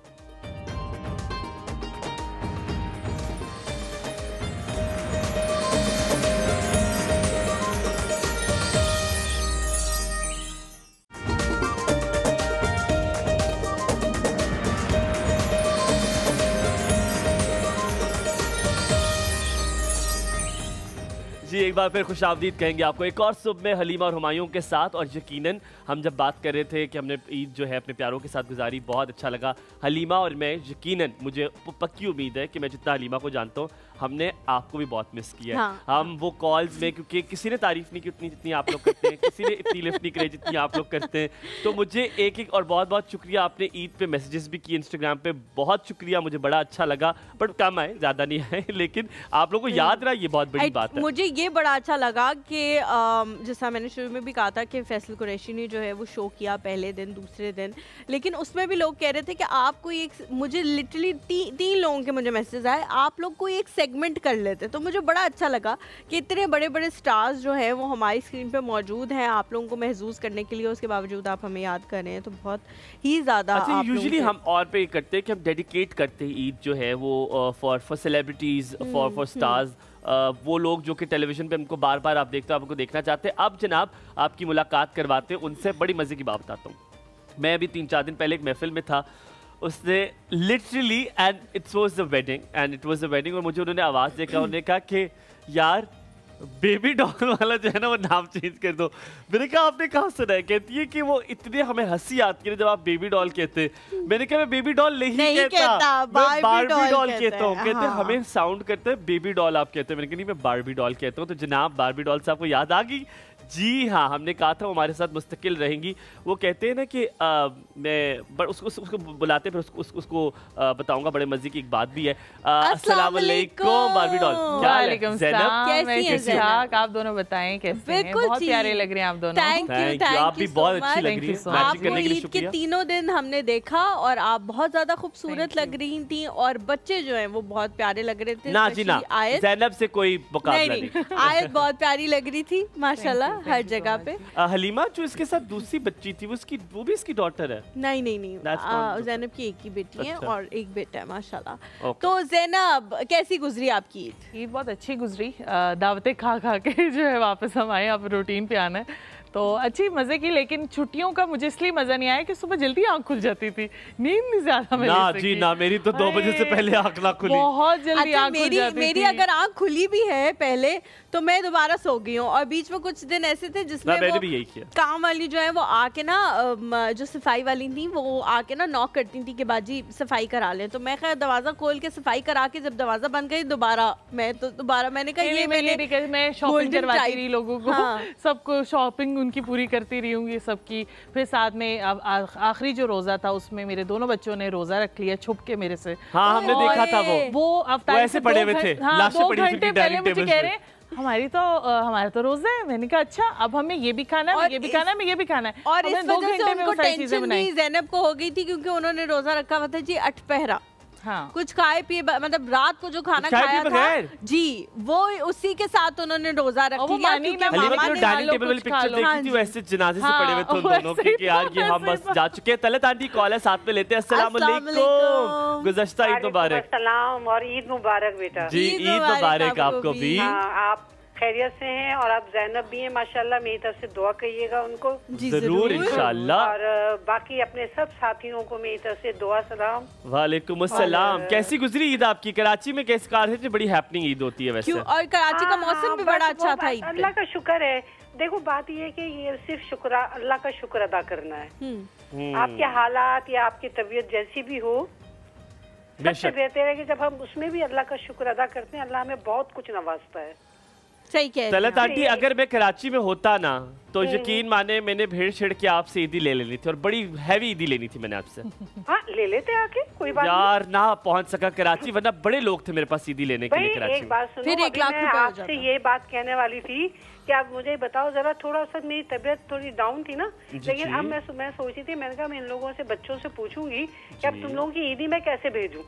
जी, एक बार फिर खुशामदीद कहेंगे आपको एक और सुबह में हलीमा और हुमायूं के साथ। और यकीनन हम जब बात कर रहे थे कि हमने ईद जो है अपने प्यारों के साथ गुजारी, बहुत अच्छा लगा। हलीमा और मैं, यकीनन मुझे पक्की उम्मीद है कि मैं जितना हलीमा को जानता हूँ, हमने आपको भी बहुत मिस किया। हाँ। हम वो कॉल्स में, क्योंकि किसी ने तारीफ नहीं की उतनी जितनी आप लोग करते हैं, किसी ने इतनी लिफ्ट नहीं करी जितनी आप लोग करते हैं। तो मुझे एक और बहुत बहुत शुक्रिया। आपने ईद पे मैसेजेस भी किए इंस्टाग्राम पे, बहुत शुक्रिया, मुझे बड़ा अच्छा लगा। बट कम आए, ज़्यादा नहीं आए, लेकिन आप लोगों को याद रहा, ये बहुत बड़ी बात है। मुझे ये बड़ा अच्छा लगा कि जैसा मैंने शुरू में भी कहा था कि फैसल कुरैशी ने जो है वो शो किया पहले दिन, दूसरे दिन, लेकिन उसमें भी लोग कह रहे थे कि आपको एक, मुझे लिटरली 3 लोगों के मुझे मैसेज आए, आप लोग कोई एक सेगमेंट कर लेते। तो मुझे बड़ा अच्छा लगा कि इतने बड़े बड़े स्टार्स जो हैं वो हमारी स्क्रीन पे मौजूद हैं आप लोगों को महसूस करने के लिए, उसके बावजूद आप हमें याद कर रहे हैं, तो बहुत ही ज़्यादा। अच्छा, यूजुअली हम और पे करते हैं कि हम डेडिकेट करते हैं ईद जो है वो फॉर सेलिब्रिटीज़, फॉर स्टार्स, वो लोग जो कि टेलीविजन पे हमको बार बार आप देखते हो, आपको देखना चाहते हैं। अब जनाब आपकी मुलाकात करवाते हैं उनसे। बड़ी मज़े की बात बताता हूँ। मैं अभी 3-4 दिन पहले एक महफिल में था, उसने literally and it was the wedding और मुझे उन्होंने आवाज़ देकर उन्होंने कहा कि यार बेबी डॉल वाला जो है ना वो नाम चेंज कर दो। मैंने कहा आपने कहाँ सुना है? कहती है कि वो इतने हमें हंसी आती है जब आप बेबी डॉल कहते हैं। मैंने कहा मैं बेबी डॉल नहीं कहता, मैं बारबी डॉल कहता हूँ। कहते हैं हमें साउंड करते हैं बेबी डॉल आप कहते हैं। मैंने कहा नहीं, मैं बारबी डॉल कहता हूँ। तो जनाब बारबी डॉल से आपको याद आ गई? जी हाँ, हमने कहा था वो हमारे साथ मुस्तकिल रहेंगी। वो कहते हैं ना कि मैं उसको बुलाते, फिर उसको बताऊंगा। बड़े मजे की एक बात भी है। अस्सलाम वालेकुम बारबी डॉल, क्या हाल है? कैसी हैं आप दोनों? बताएं कैसे हैं? बहुत प्यारे लग रहे हैं आप दोनों। थैंक यू, आप भी बहुत अच्छी लग रही हैं। आपको ईद के तीनों दिन हमने देखा और आप बहुत ज्यादा खूबसूरत लग रही थी और बच्चे जो हैं वो बहुत प्यारे लग रहे थे। ना जी ना, ज़ैनब से कोई मुकाबला नहीं। आयत बहुत प्यारी लग रही थी माशाल्लाह हर जगह पे। हलीमा जो इसके साथ दूसरी बच्ची थी वो भी इसकी डॉटर है? नहीं, ज़ैनब की एक ही बेटी है और एक बेटा है माशाल्लाह। तो ज़ैनब कैसी गुजरी आपकी ईद? ईद बहुत अच्छी गुजरी। दावतें खा के जो है वापस हम आए, अब रूटीन पे आना है, तो अच्छी मजे की। लेकिन छुट्टियों का मुझे इसलिए मजा नहीं आया कि सुबह जल्दी आंख खुल जाती थी, नींद नहीं ज्यादा ना जी ना, मेरी तो 2 बजे से पहले आंख ना खुली, बहुत जल्दी आंख खुल जाती थी। मेरी अगर आंख खुली भी है पहले तो मैं दोबारा सो गई हूँ। और बीच में कुछ दिन ऐसे थे जिसमें मैंने भी यही किया। काम वाली जो है वो आके ना, जो सफाई वाली थी वो आके ना नॉक करती थी कि बाजी सफाई करा लें। तो मैं खैर दरवाजा खोल के सफाई करा के जब दरवाजा बंद गई दोबारा मैंने कहा ये मैं शॉपिंग करवाती रही लोगों को, सबको शॉपिंग उनकी पूरी करती रही हूँ सबकी। फिर साथ में आखिरी जो रोजा था उसमें मेरे दोनों बच्चों ने रोजा रख लिया छुप के मेरे से। हाँ, हमने देखा था वो ऐसे पड़े हुए थे। 2 घंटे पहले मुझे कह रहे हमारा तो रोजा है। मैंने कहा अच्छा, अब हमें ये भी खाना है, ये भी खाना है, ये भी खाना है। और इस वजह से उनको टेंशन भी ज़ैनब को हो गई थी क्योंकि उन्होंने रोजा रखा हुआ था जी 8 पहरा। हाँ। कुछ खाए पिए, मतलब रात को जो खाना खाया था जी वो उसी के साथ उन्होंने रोजा रख लिया। डाइनिंग टेबल वाली पिक्चर देखी थी, वैसे जनाजे से पड़े हुए थे उन दोनों के कि यार ये हम बस जा चुके हैं। तलत आंटी कॉल है, साथ में लेते हैं। अस्सलाम वालेकुम, गुज़श्ता ईद मुबारक। सलाम और ईद मुबारक बेटा। जी ईद मुबारक आपको भी। आप खैरियत से हैं और आप ज़ैनब भी हैं माशाल्लाह, मेरी तरफ से दुआ करिएगा उनको। जरूर इंशाल्लाह। और बाकी अपने सब साथियों को मेरी तरफ से दुआ सलाम। वालेकुम अस्सलाम। कैसी गुजरी ईद आपकी? कराची में कैसे कार है? बड़ी हैपनिंग ईद होती है वैसे। और कराची का मौसम भी बड़ा अच्छा था। अल्लाह का शुक्र है। देखो बात ये है कि ये सिर्फ अल्लाह का शुक्र अदा करना है। आपके हालात या आपकी तबीयत जैसी भी हो, सबसे बेहतर है कि जब हम उसमें भी अल्लाह का शुक्र अदा करते हैं, अल्लाह हमें बहुत कुछ नवाजता है। सही कह रही हैं। तलत आंटी अगर मैं कराची में होता ना तो यकीन माने मैंने भेड़ छेड़ के आपसे ईदी ले लेनी थी और बड़ी हैवी ईदी लेनी थी मैंने आपसे। हाँ ले लेते आके, कोई बात यार ना पहुंच सका कराची, वरना बड़े लोग थे मेरे पास ईदी लेने के लिए कराची। एक बात सुनो, फिर 1 लाख रुपए आपसे ये बात कहने वाली थी कि आप मुझे बताओ जरा, थोड़ा सा मेरी तबीयत थोड़ी डाउन थी ना, लेकिन अब मैं सोची थी, मैंने कहा मैं इन लोगों से बच्चों से पूछूंगी कि अब तुम लोगों की ईदी मैं कैसे भेजूं।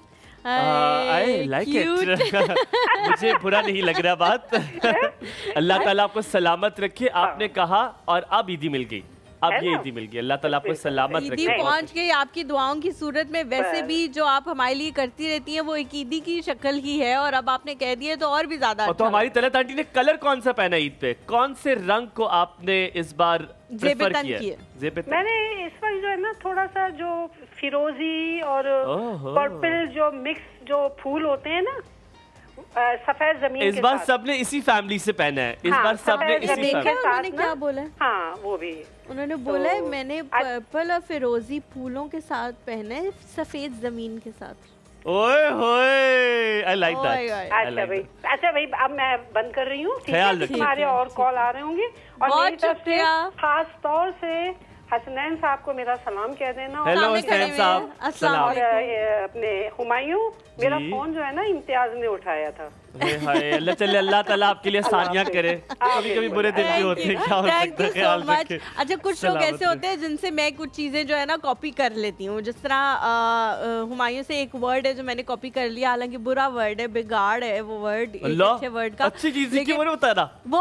I like it। मुझे बुरा नहीं लग रहा बात। अल्लाह ताला आपको सलामत रखे। आपने कहा और अब ईदी मिल गई, अब ये ईदी मिल गई। अल्लाह ताला आपको सलामत रखे। ईदी पहुंच गई आपकी दुआओं की सूरत में। वैसे भी जो आप हमारे लिए करती रहती हैं वो एक ईदी की शक्ल ही है और अब आपने कह दिया तो और भी ज्यादा अच्छा। तो हमारी तलत आंटी ने कलर कौन सा पहना ईद पे? कौन से रंग को आपने इस बार प्रेफर किया? मैंने इस वक्त जो है ना थोड़ा सा जो फिरोजी और पर्पल जो मिक्स जो फूल होते हैं ना सफेद जमीन इस बार सबने इसी फैमिली से पहना है। इस बार सबने इसी फैमिली उन्होंने क्या बोला? हाँ वो भी उन्होंने बोला है मैंने पर्पल और फिरोजी फूलों के साथ पहना है सफेद जमीन के साथ। ओए होए, I like that। अच्छा भाई अब मैं बंद कर रही हूँ, हमारे और कॉल आ रहे होंगे और मेरी तरफ से खास तौर से हसनैन साहब को मेरा सलाम कह देना। हेलो हसनैन साहब। और अपने हुमायूं, मेरा फोन जो है ना इम्तियाज ने उठाया था। अल्लाह चले, अल्लाह ताला आपके लिए आसानियां करे। कभी कभी बुरे दिन भी होते हैं, क्या हो सकता है, ख्याल रखें। अच्छा कुछ लोग ऐसे होते हैं जिनसे मैं कुछ चीजें जो है ना कॉपी कर लेती हूँ, जिस तरह हुमायूं से एक वर्ड है जो मैंने कॉपी कर लिया, हालांकि बुरा वर्ड है, बिगाड़ है वो वर्ड, अच्छे वर्ड का अच्छी चीज क्यों नहीं होता ना, वो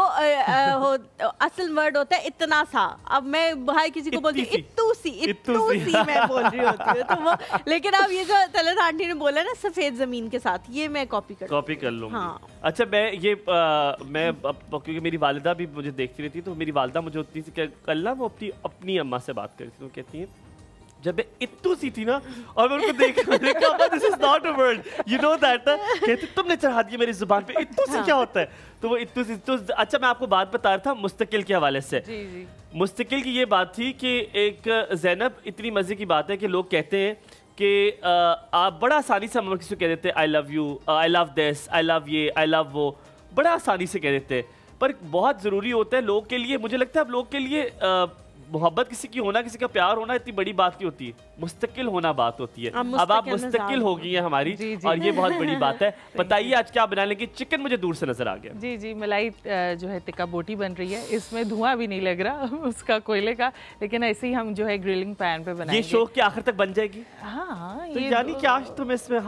असल वर्ड होता है इतना सा। अब मैं भाई किसी को बोलती हूँ इत्तू सी मैं बोल रही होती हूँ, तो वो, लेकिन अब ये जो तलत आंटी ने बोला ना सफेद जमीन के साथ, ये मैं कॉपी कर लूँगी। अच्छा मैं ये मैं क्योंकि मेरी वालिदा भी मुझे देखती रहती, तो मेरी वालिदा मुझे होती थी कल ना वो अपनी अम्मा से बात करती थी, वो कहती है जब मैं इत्तू सी थी ना और मैं उनको देखा this is not a word, you know that, कहती तुमने चढ़ा दिया मेरी जुबान पे, इत्तू सी क्या होता है, तो वो इत्तू सी। तो अच्छा मैं आपको बात बता रहा था मुस्तकिल के हवाले से। जी। मुस्तकिल की ये बात थी कि एक ज़ैनब, इतनी मजे की बात है कि लोग कहते हैं कि आप बड़ा आसानी से हम किसी को कह देते हैं I love you, I love this, I love ये, आई लव वो, बड़ा आसानी से कह देते हैं, पर बहुत ज़रूरी होता है लोगों के लिए, मुझे लगता है अब लोग के लिए मोहब्बत किसी की होना, किसी का प्यार होना इतनी बड़ी बात नहीं होती है, मुस्तकिल होना बात होती है। अब आप मुस्तकिल हो गई हैं हमारी, और ये बहुत बड़ी बात है। बताइए आज क्या बना लेंगे? चिकन मुझे दूर से नजर आ गया। जी जी, मलाई जो है टिक्का बोटी बन रही है, इसमें धुआं भी नहीं लग रहा उसका कोयले का, लेकिन ऐसे ही हम जो है ग्रिलिंग पैन पे बनाएंगे। ये शो के आखिर तक बन जाएगी? हाँ, तो यानी कि आज तो मैं इसमें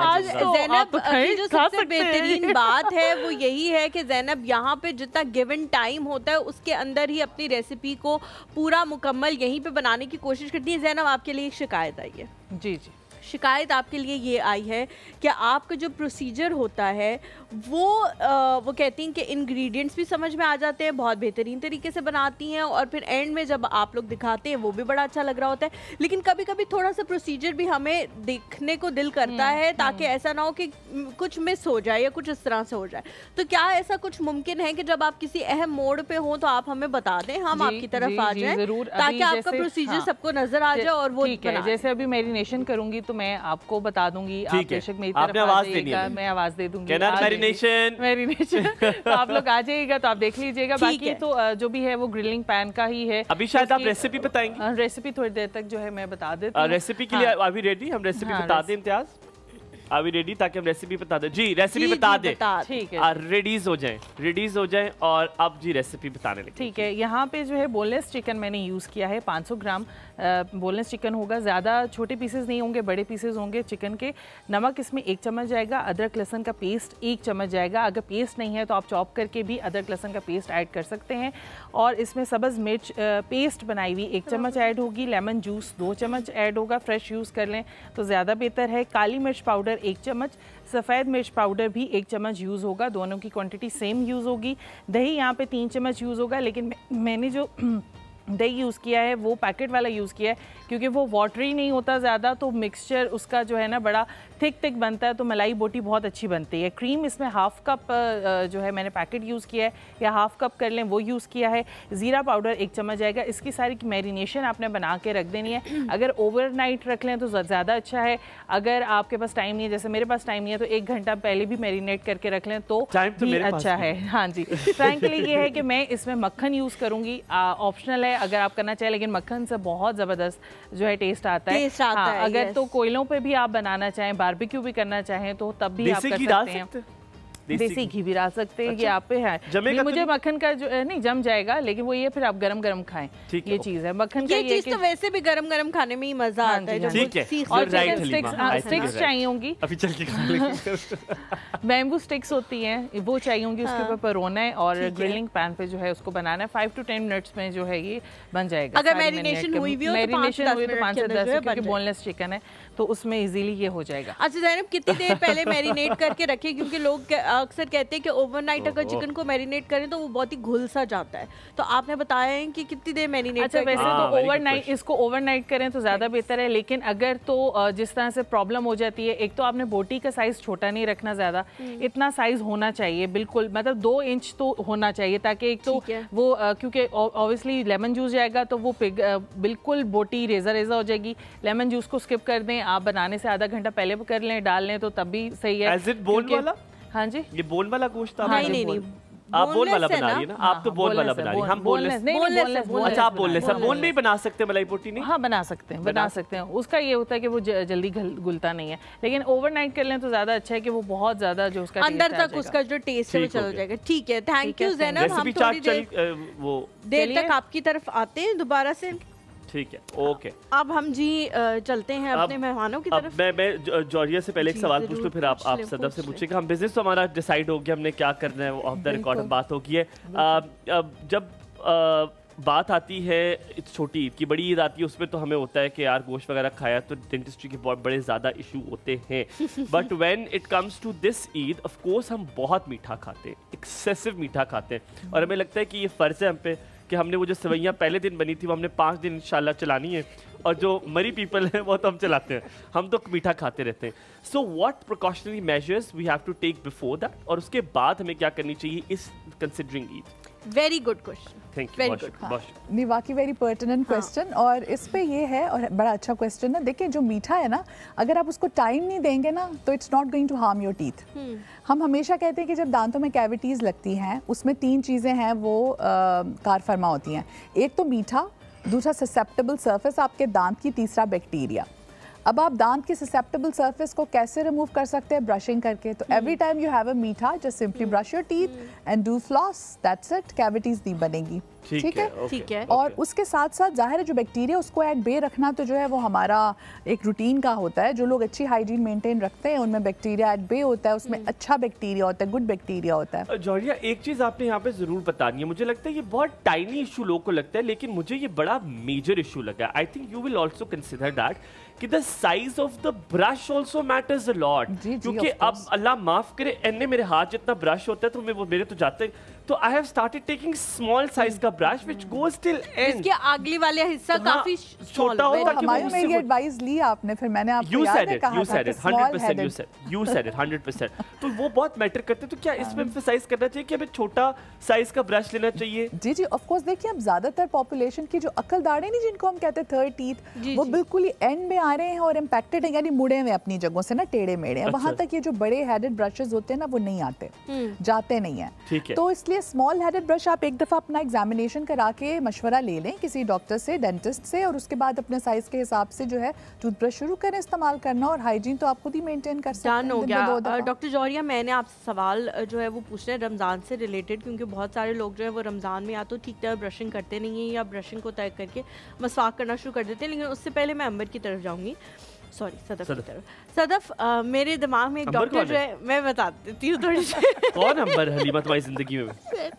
ज़ैनब की जो सबसे बेहतरीन बात है वो यही है कि ज़ैनब यहाँ पे जितना गिवन टाइम होता है उसके अंदर ही अपनी रेसिपी को पूरा मुकम्मल यहीं पे बनाने की कोशिश करती है। ज़ैनब आपके लिए एक शिकायत आई है। जी जी, शिकायत आपके लिए ये आई है कि आपका जो प्रोसीजर होता है वो कहती हैं कि इंग्रेडिएंट्स भी समझ में आ जाते हैं, बहुत बेहतरीन तरीके से बनाती हैं, और फिर एंड में जब आप लोग दिखाते हैं वो भी बड़ा अच्छा लग रहा होता है, लेकिन कभी कभी थोड़ा सा प्रोसीजर भी हमें देखने को दिल करता है ताकि ऐसा ना हो कि कुछ मिस हो जाए या कुछ इस तरह से हो जाए। तो क्या ऐसा कुछ मुमकिन है कि जब आप किसी अहम मोड़ पे हो तो आप हमें बता दें, हम आपकी तरफ आ जाएं, ताकि आपका प्रोसीजर सबको नजर आ जाए और वो जैसे अभी मैरिनेशन करूंगी तो मैं आपको बता दूंगी, आप बेशक मेरी तरफ आवाज देनी है, मैं आवाज दे दूंगी मैरिनेशन तो आप लोग आ जाइएगा तो आप देख लीजिएगा। बाकी तो जो भी है वो ग्रिलिंग पैन का ही है। अभी शायद आप रेसिपी बताएंगे? रेसिपी थोड़ी देर तक जो है मैं बता देती हूँ। रेसिपी के लिए अभी रेडी? हम रेसिपी बता दें इम्तियाज, अभी रेडी, ताकि हम रेसिपी बता दें। जी रेसिपी बता दें, ठीक है, रेडीज हो जाएं और अब जी रेसिपी बताने लगे। ठीक है, यहाँ पे जो है बोनलेस चिकन मैंने यूज़ किया है, 500 ग्राम बोनलेस चिकन होगा, ज़्यादा छोटे पीसेस नहीं होंगे, बड़े पीसेस होंगे चिकन के। नमक इसमें 1 चम्मच जाएगा, अदरक लहसुन का पेस्ट 1 चम्मच जाएगा, अगर पेस्ट नहीं है तो आप चॉप करके भी अदरक लहसुन का पेस्ट ऐड कर सकते हैं। और इसमें सब्ज़ मिर्च पेस्ट बनाई हुई 1 चम्मच ऐड होगी, लेमन जूस 2 चम्मच ऐड होगा, फ्रेश यूज़ कर लें तो ज़्यादा बेहतर है। काली मिर्च पाउडर 1 चम्मच, सफ़ेद मिर्च पाउडर भी 1 चम्मच यूज़ होगा, दोनों की क्वांटिटी सेम यूज़ होगी। दही यहाँ पे 3 चम्मच यूज़ होगा, लेकिन मैंने जो दही यूज़ किया है वो पैकेट वाला यूज़ किया है क्योंकि वो वाटरी नहीं होता ज़्यादा, तो मिक्सचर उसका जो है ना बड़ा थिक बनता है, तो मलाई बोटी बहुत अच्छी बनती है। क्रीम इसमें हाफ़ कप जो है मैंने पैकेट यूज़ किया है, या हाफ़ कप कर लें वो यूज़ किया है। ज़ीरा पाउडर 1 चम्मच जाएगा। इसकी सारी मैरिनेशन आपने बना के रख देनी है, अगर ओवरनाइट रख लें तो ज़्यादा अच्छा है, अगर आपके पास टाइम नहीं है, जैसे मेरे पास टाइम नहीं है, तो 1 घंटा पहले भी मैरिनेट करके रख लें तो भी अच्छा है। हाँ जी, फ्रैंकली ये है कि मैं इसमें मक्खन यूज़ करूँगी, ऑप्शनल है अगर आप करना चाहें, लेकिन मक्खन से बहुत ज़बरदस्त जो है टेस्ट आता है। हाँ, अगर तो कोयलों पे भी आप बनाना चाहें, बारबेक्यू भी करना चाहें तो तब भी आप कर सकते हैं। देसी घी भी डाल सकते हैं, ये आप पे है। मुझे मक्खन का जो नहीं जम जाएगा, लेकिन वो ये फिर आप गरम गरम खाएं, ये चीज है मक्खन का। ये चीज तो वैसे भी गरम गरम खाने में ही मजा आता है। और स्टिक्स चाहिए होंगी, बैम्बू स्टिक्स होती हैं, वो चाहिए होंगी, उसके ऊपर परोना है और ग्रिलिंग पैन पे जो है उसको बनाना है। 5 to 10 मिनट्स में जो है ये बन जाएगा। अगर मैरिनेशन हुई भी हो तो 5 से 10 क्योंकि बोनलेस चिकन है तो उसमें इजीली ये हो जाएगा। अच्छा ज़ैनब, कितनी देर पहले मैरिनेट करके रखें, क्योंकि लोग अक्सर कहते हैं कि ओवरनाइट अगर चिकन को मैरिनेट करें तो वो बहुत ही घुल सा जाता है, तो आपने बताया है कि कितनी देर मैरिनेट? अच्छा, वैसे तो ओवरनाइट, इसको ओवरनाइट करें तो ज़्यादा बेहतर है, लेकिन अगर तो जिस तरह से प्रॉब्लम हो जाती है, एक तो आपने बोटी का साइज़ छोटा नहीं रखना ज़्यादा, इतना साइज़ होना चाहिए बिल्कुल, मतलब 2 इंच तो होना चाहिए, ताकि एक तो वो क्योंकि ऑब्वियसली लेमन जूस जाएगा तो वो बिल्कुल बोटी रेजा रेजा हो जाएगी। लेमन जूस को स्किप कर दें, आप बनाने से आधा घंटा पहले कर लें, डाल लें तो तब भी सही है। Is it bone वाला? हाँ जी, ये बोन वाला गोश्त? नहीं, आप बोन वाला बना रही है ना? आप तो बोन वाला बना रही हैं, हम बोनलेस। अच्छा, आप बोनलेस है, बोन में ही बना सकते हैं मलाई बोटी? नहीं, हाँ बना सकते हैं, बना सकते हैं। उसका ये होता है कि वो जल्दी घुलता नहीं है, लेकिन ओवरनाइट कर लें तो ज्यादा अच्छा है कि वो बहुत ज्यादा जो उसका अंदर तक उसका जो टेस्ट है वो चला जाएगा। ठीक है, थैंक यू ज़ैनब। हम थोड़ी देर तक आपकी तरफ आते हैं दोबारा से। ठीक है, ओके। अब हम जी चलते हैं अपने मेहमानों की तरफ। मैं जॉर्जिया से पहले एक सवाल पूछ लूं, फिर आप सदफ से पूछिएगा। हम बिजनेस तो हमारा डिसाइड हो गया, हमने क्या करना है, ऑफ द रिकॉर्ड बात होगी है। जब बात आती है छोटी ईद की, बड़ी ईद आती है, उसमें तो हमें होता है कि यार गोश्त वगैरह खाया तो डेंटिस्ट्री के बहुत बड़े ज़्यादा इशू होते हैं। But when it comes to this Eid, of course हम बहुत मीठा खाते हैं, एक्सेसिव मीठा खाते हैं, और हमें लगता है कि ये फ़र्ज़ है हम पे कि हमने वो जो सेवैयाँ पहले दिन बनी थी वो हमने 5 दिन इंशाल्लाह चलानी है, और जो मरी पीपल है वो तो हम चलाते हैं, हम तो मीठा खाते रहते हैं। So what precautionary measures we have to take before that, और उसके बाद हमें क्या करनी चाहिए इस considering Eid? Very good question, thank Very you. good. नहीं, वाकई वेरी पर्टिनेंट क्वेश्चन, और इस पे ये है, और बड़ा अच्छा क्वेश्चन है। देखिए, जो मीठा है ना, अगर आप उसको टाइम नहीं देंगे ना तो it's not going to harm your teeth. हम हमेशा कहते हैं कि जब दांतों में कैविटीज़ लगती हैं, उसमें 3 चीज़ें हैं वो कार फरमा होती हैं। एक तो मीठा, दूसरा ससेप्टेबल सरफेस आपके दांत की, तीसरा बैक्टीरिया। अब आप दांत की ससेप्टेबल सरफेस को कैसे रिमूव कर सकते हैं? ब्रशिंग करके। तो every time you have a meetha, just simply brush your teeth and do floss, that's it, cavities नहीं बनेगी। ठीक है, ठीक है। और उसके साथ साथ जाहिर है जो बैक्टीरिया उसको एट बे रखना तो जो है वो हमारा एक रूटीन का होता है। जो लोग अच्छी हाइजीन मेंटेन रखते हैं उनमें बैक्टीरिया एट बे होता है, उसमें अच्छा बैक्टीरिया होता है, गुड बैक्टीरिया होता है। जॉर्जिया, एक चीज़ आपने यहाँ पे ज़रूर बतानी है, मुझे लगता है ये बहुत टाइनी इशू लोगों को लगता है, लेकिन मुझे ये बड़ा मेजर इशू लगा। I think you will also consider that कि the size of the brush also matters a lot, क्योंकि अब अल्लाह माफ करे एने मेरे हाथ जितना ब्रश होता है तो वो मेरे तो जाते हैं, तो I have started taking small size का brush which goes till end, इसके आगली वाले हिस्सा काफी छोटा होता है। हमारी मेरी एडवाइस ली आपने, फिर मैंने आपको याद है कहा था you said it 100%। तो वो बहुत मैटर करते हैं, तो क्या इसमें एम्फसाइज करना चाहिए कि हमें छोटा साइज का ब्रश लेना चाहिए? जी जी, ऑफ कोर्स। देखिए, अब ज्यादातर पॉपुलेशन की जो अकल दाढ़े नहीं, जिनको हम कहते हैं थर्ड टीथ, वो बिल्कुल ही एंड में आ रहे हैं और इम्पैक्टेड है, यानी मुड़े हुए अपनी जगहों से ना, टेढ़े मेढ़े हैं। वहां तक ये जो बड़े हेडेड ब्रशेस होते हैं ना, वो नहीं आते, जाते नहीं है। तो इसलिए स्मॉल हेडेड ब्रश आप एक दफा अपना एग्जामिनेशन करा के मशवरा ले लें किसी डॉक्टर से, डेंटिस्ट से, और उसके बाद अपने साइज के हिसाब से जो है टूथब्रश शुरू करें इस्तेमाल करना, और हाइजीन तो आप खुद ही मेंटेन कर सकते हैं। हो गया। डॉक्टर जौहरिया, मैंने आपसे सवाल जो है वो पूछना है रमज़ान से रिलेटेड, क्योंकि बहुत सारे लोग जो है वो रमज़ान में या तो ठीक तरह ब्रशिंग करते नहीं हैं या ब्रशिंग को तय करके मसवाक करना शुरू कर देते हैं। लेकिन उससे पहले मैं अंबर की तरफ जाऊंगी, सॉरी सदफ की तरफ। सदफ, मेरे दिमाग में एक डॉक्टर जो है, मैं बता देती हूँ थोड़ी सी। कौन अंबर हलीमा तुम्हारी जिंदगी में?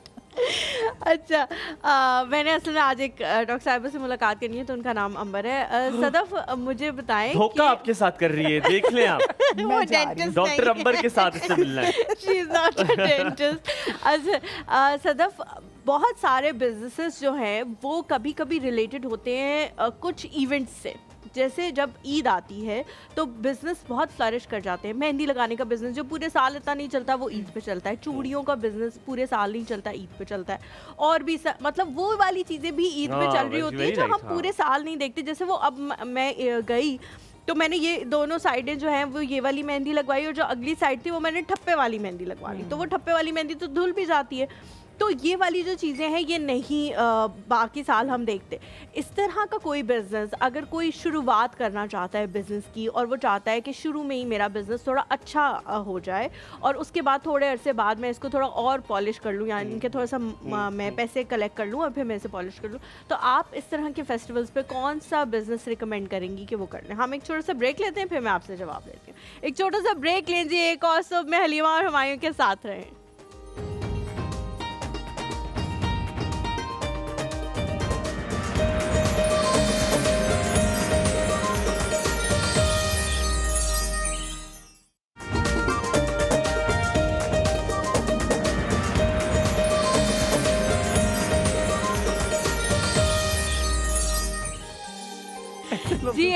अच्छा, मैंने असल में आज एक डॉक्टर साहिबा से मुलाकात करनी है, तो उनका नाम अंबर है। सदफ, मुझे बताएं, धोखा आपके साथ कर रही है, देख लें आप। वो डेंटिस्ट डॉक्टर अंबर के साथ इससे मिलना है। She is not a dentist. अच्छा सदफ, बहुत सारे बिजनेसेस जो हैं वो कभी कभी रिलेटेड होते हैं कुछ इवेंट्स से। जैसे जब ईद आती है तो बिजनेस बहुत फ्लरिश कर जाते हैं। मेहंदी लगाने का बिजनेस जो पूरे साल इतना नहीं चलता वो ईद पे चलता है। चूड़ियों का बिजनेस पूरे साल नहीं चलता, ईद पे चलता है। और भी मतलब वो वाली चीज़ें भी ईद पे चल रही होती है जो हम पूरे साल नहीं देखते। जैसे वो अब मैं गई तो मैंने ये दोनों साइडें जो हैं वो ये वाली मेहंदी लगवाई, और जो अगली साइड थी वो मैंने ठप्पे वाली मेहंदी लगवा ली। तो वो ठप्पे वाली मेहंदी तो धुल भी जाती है। तो ये वाली जो चीज़ें हैं ये नहीं बाकी साल हम देखते। इस तरह का कोई बिज़नेस अगर कोई शुरुआत करना चाहता है बिज़नेस की, और वो चाहता है कि शुरू में ही मेरा बिज़नेस थोड़ा अच्छा हो जाए और उसके बाद थोड़े अरसे बाद मैं इसको थोड़ा और पॉलिश कर लूँ, यानी कि थोड़ा सा मैं पैसे कलेक्ट कर लूँ और फिर मैं इसे पॉलिश कर लूँ, तो आप इस तरह के फेस्टिवल्स पे कौन सा बिज़नेस रिकमेंड करेंगी कि वो कर लें? हम एक छोटा सा ब्रेक लेते हैं, फिर मैं आपसे जवाब लेती हूँ। एक छोटा सा ब्रेक लीजिए, एक और सब में हलीमा और हुमायूं के साथ रहें।